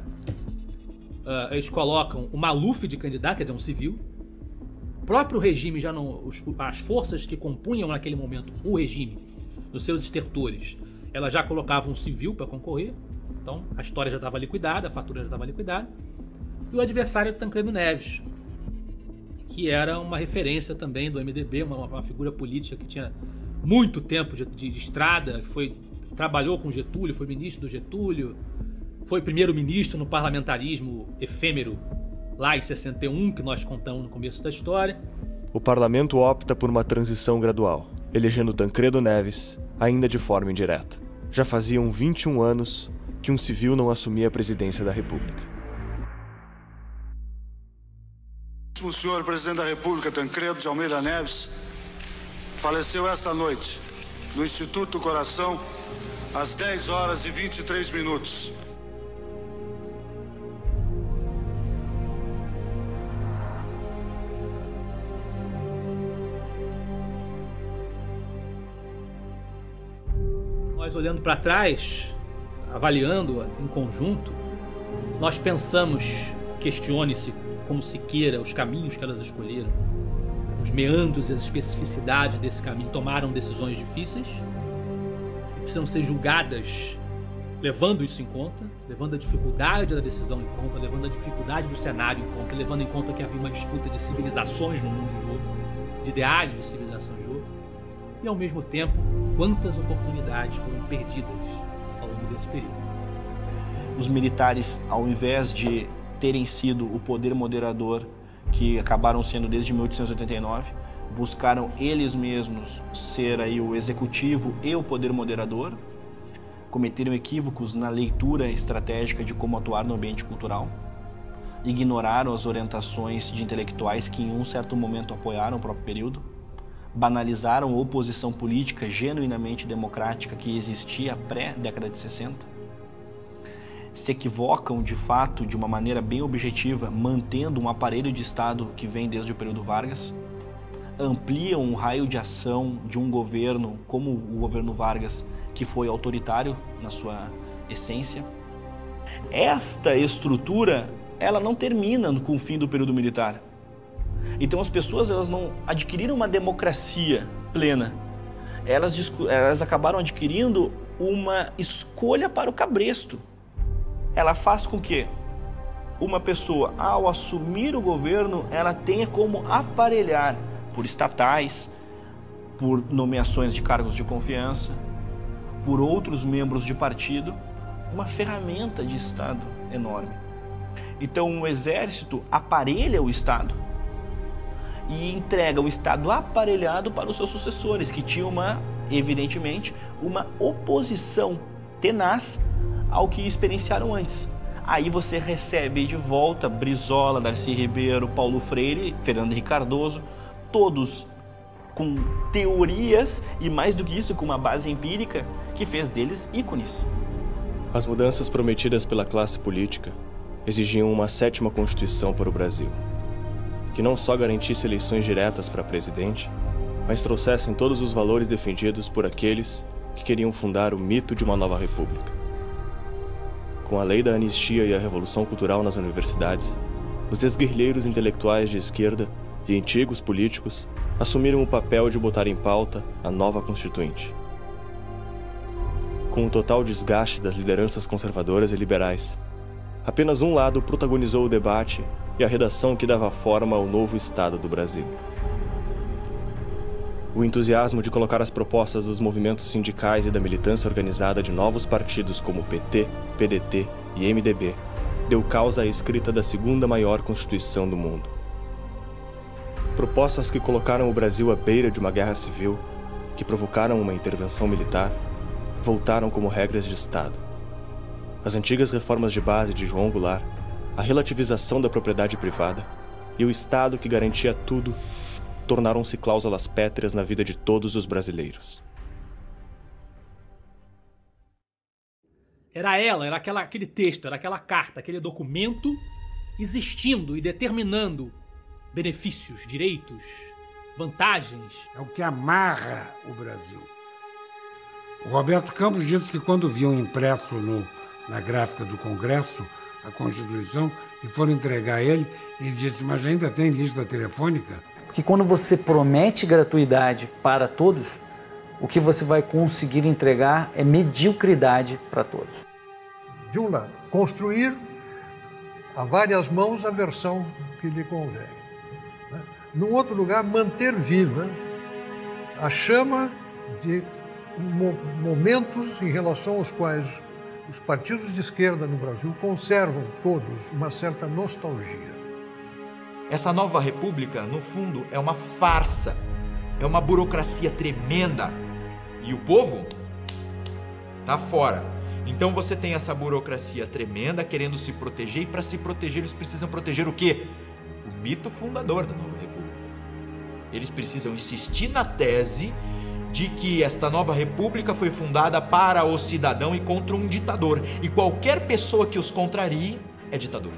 Uh, eles colocam o Maluf de candidato, quer dizer, um civil. O próprio regime, já não, os, as forças que compunham naquele momento o regime, nos seus estertores, elas já colocavam um civil para concorrer. Então a história já estava liquidada, a fatura já estava liquidada. E o adversário era o Tancredo Neves, que era uma referência também do M D B, uma, uma figura política que tinha muito tempo de, de, de estrada, que foi... trabalhou com Getúlio, foi ministro do Getúlio, foi primeiro-ministro no parlamentarismo efêmero lá em sessenta e um, que nós contamos no começo da história. O parlamento opta por uma transição gradual, elegendo Tancredo Neves, ainda de forma indireta. Já faziam vinte e um anos que um civil não assumia a presidência da República. O senhor presidente da República, Tancredo de Almeida Neves, faleceu esta noite no Instituto do Coração, às dez horas e vinte e três minutos. Nós olhando para trás, avaliando em conjunto, nós pensamos, questione-se como se queira, os caminhos que elas escolheram, os meandros e as especificidades desse caminho, tomaram decisões difíceis, precisam ser julgadas levando isso em conta, levando a dificuldade da decisão em conta, levando a dificuldade do cenário em conta, levando em conta que havia uma disputa de civilizações no mundo em jogo, de ideais de civilização em jogo. e, ao mesmo tempo, quantas oportunidades foram perdidas ao longo desse período. Os militares, ao invés de terem sido o poder moderador que acabaram sendo desde mil oitocentos e oitenta e nove, buscaram eles mesmos ser aí o executivo e o poder moderador, cometeram equívocos na leitura estratégica de como atuar no ambiente cultural, ignoraram as orientações de intelectuais que em um certo momento apoiaram o próprio período, banalizaram a oposição política genuinamente democrática que existia pré-década de sessenta, se equivocam de fato de uma maneira bem objetiva, mantendo um aparelho de Estado que vem desde o período Vargas, ampliam o raio de ação de um governo como o governo Vargas, que foi autoritário na sua essência. Esta estrutura, ela não termina com o fim do período militar. Então as pessoas, elas não adquiriram uma democracia plena. Elas, elas acabaram adquirindo uma escolha para o cabresto. Ela faz com que uma pessoa, ao assumir o governo, ela tenha como aparelhar por estatais, por nomeações de cargos de confiança, por outros membros de partido, uma ferramenta de Estado enorme. Então o exército aparelha o Estado e entrega o Estado aparelhado para os seus sucessores, que tinham uma, evidentemente, uma oposição tenaz ao que experienciaram antes. Aí você recebe de volta Brizola, Darcy Ribeiro, Paulo Freire, Fernando Henrique Cardoso, todos com teorias e, mais do que isso, com uma base empírica que fez deles ícones. As mudanças prometidas pela classe política exigiam uma sétima Constituição para o Brasil, que não só garantisse eleições diretas para presidente, mas trouxessem todos os valores defendidos por aqueles que queriam fundar o mito de uma nova república. Com a lei da anistia e a revolução cultural nas universidades, os desguerrilheiros intelectuais de esquerda e antigos políticos assumiram o papel de botar em pauta a nova Constituinte. Com o total desgaste das lideranças conservadoras e liberais, apenas um lado protagonizou o debate e a redação que dava forma ao novo Estado do Brasil. O entusiasmo de colocar as propostas dos movimentos sindicais e da militância organizada de novos partidos como P T, P D T e M D B deu causa à escrita da segunda maior Constituição do mundo. Propostas que colocaram o Brasil à beira de uma guerra civil, que provocaram uma intervenção militar, voltaram como regras de Estado. As antigas reformas de base de João Goulart, a relativização da propriedade privada e o Estado que garantia tudo, tornaram-se cláusulas pétreas na vida de todos os brasileiros. Era ela, era aquela, aquele texto, era aquela carta, aquele documento existindo e determinando benefícios, direitos, vantagens. É o que amarra o Brasil. O Roberto Campos disse que quando viam impresso no, na gráfica do Congresso a Constituição e foram entregar a ele, ele disse, mas ainda tem lista telefônica? Porque quando você promete gratuidade para todos, o que você vai conseguir entregar é mediocridade para todos. De um lado, construir a várias mãos a versão que lhe convém. Né? Num outro lugar, manter viva a chama de mo momentos em relação aos quais os partidos de esquerda no Brasil conservam todos uma certa nostalgia. Essa nova república, no fundo, é uma farsa, é uma burocracia tremenda. E o povo tá fora. Então você tem essa burocracia tremenda querendo se proteger, e para se proteger eles precisam proteger o quê? O mito fundador da nova república. Eles precisam insistir na tese de que esta nova república foi fundada para o cidadão e contra um ditador. E qualquer pessoa que os contrarie é ditador.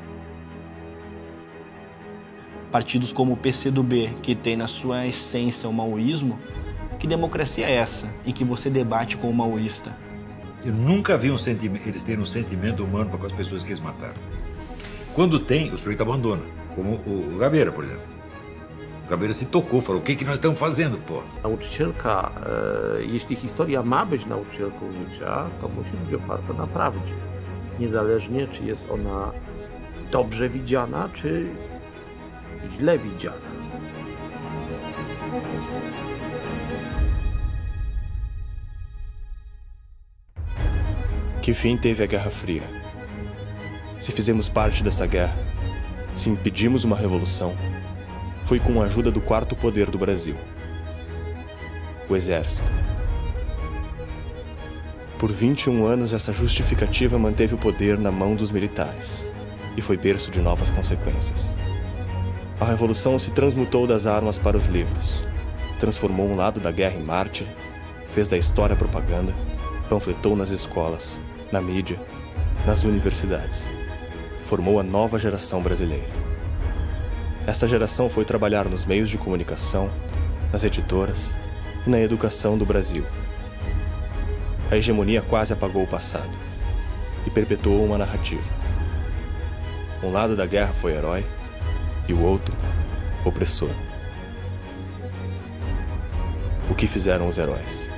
Partidos como o P C do B, que tem na sua essência o maoísmo, que democracia é essa em que você debate com o maoísta? Eu nunca vi um sentimento, eles terem um sentimento humano para com as pessoas que eles mataram. Quando tem, o sujeito abandona, como o Gabeira, por exemplo. O Gabeira se tocou, falou, o que, que nós estamos fazendo, pô? Nauczycielka, jeśli historia ma być nauczycielką życia, to musi być oparta na prawdzie. Niezależnie, czy jest ona dobrze widziana, czy źle widziana. Que fim teve a Guerra Fria? Se fizemos parte dessa guerra, se impedimos uma revolução, foi com a ajuda do quarto poder do Brasil, o Exército. Por vinte e um anos, essa justificativa manteve o poder na mão dos militares e foi berço de novas consequências. A Revolução se transmutou das armas para os livros, transformou um lado da guerra em mártir, fez da história propaganda, panfletou nas escolas, na mídia, nas universidades. Formou a nova geração brasileira. Essa geração foi trabalhar nos meios de comunicação, nas editoras e na educação do Brasil. A hegemonia quase apagou o passado e perpetuou uma narrativa. Um lado da guerra foi herói e o outro, opressor. O que fizeram os heróis?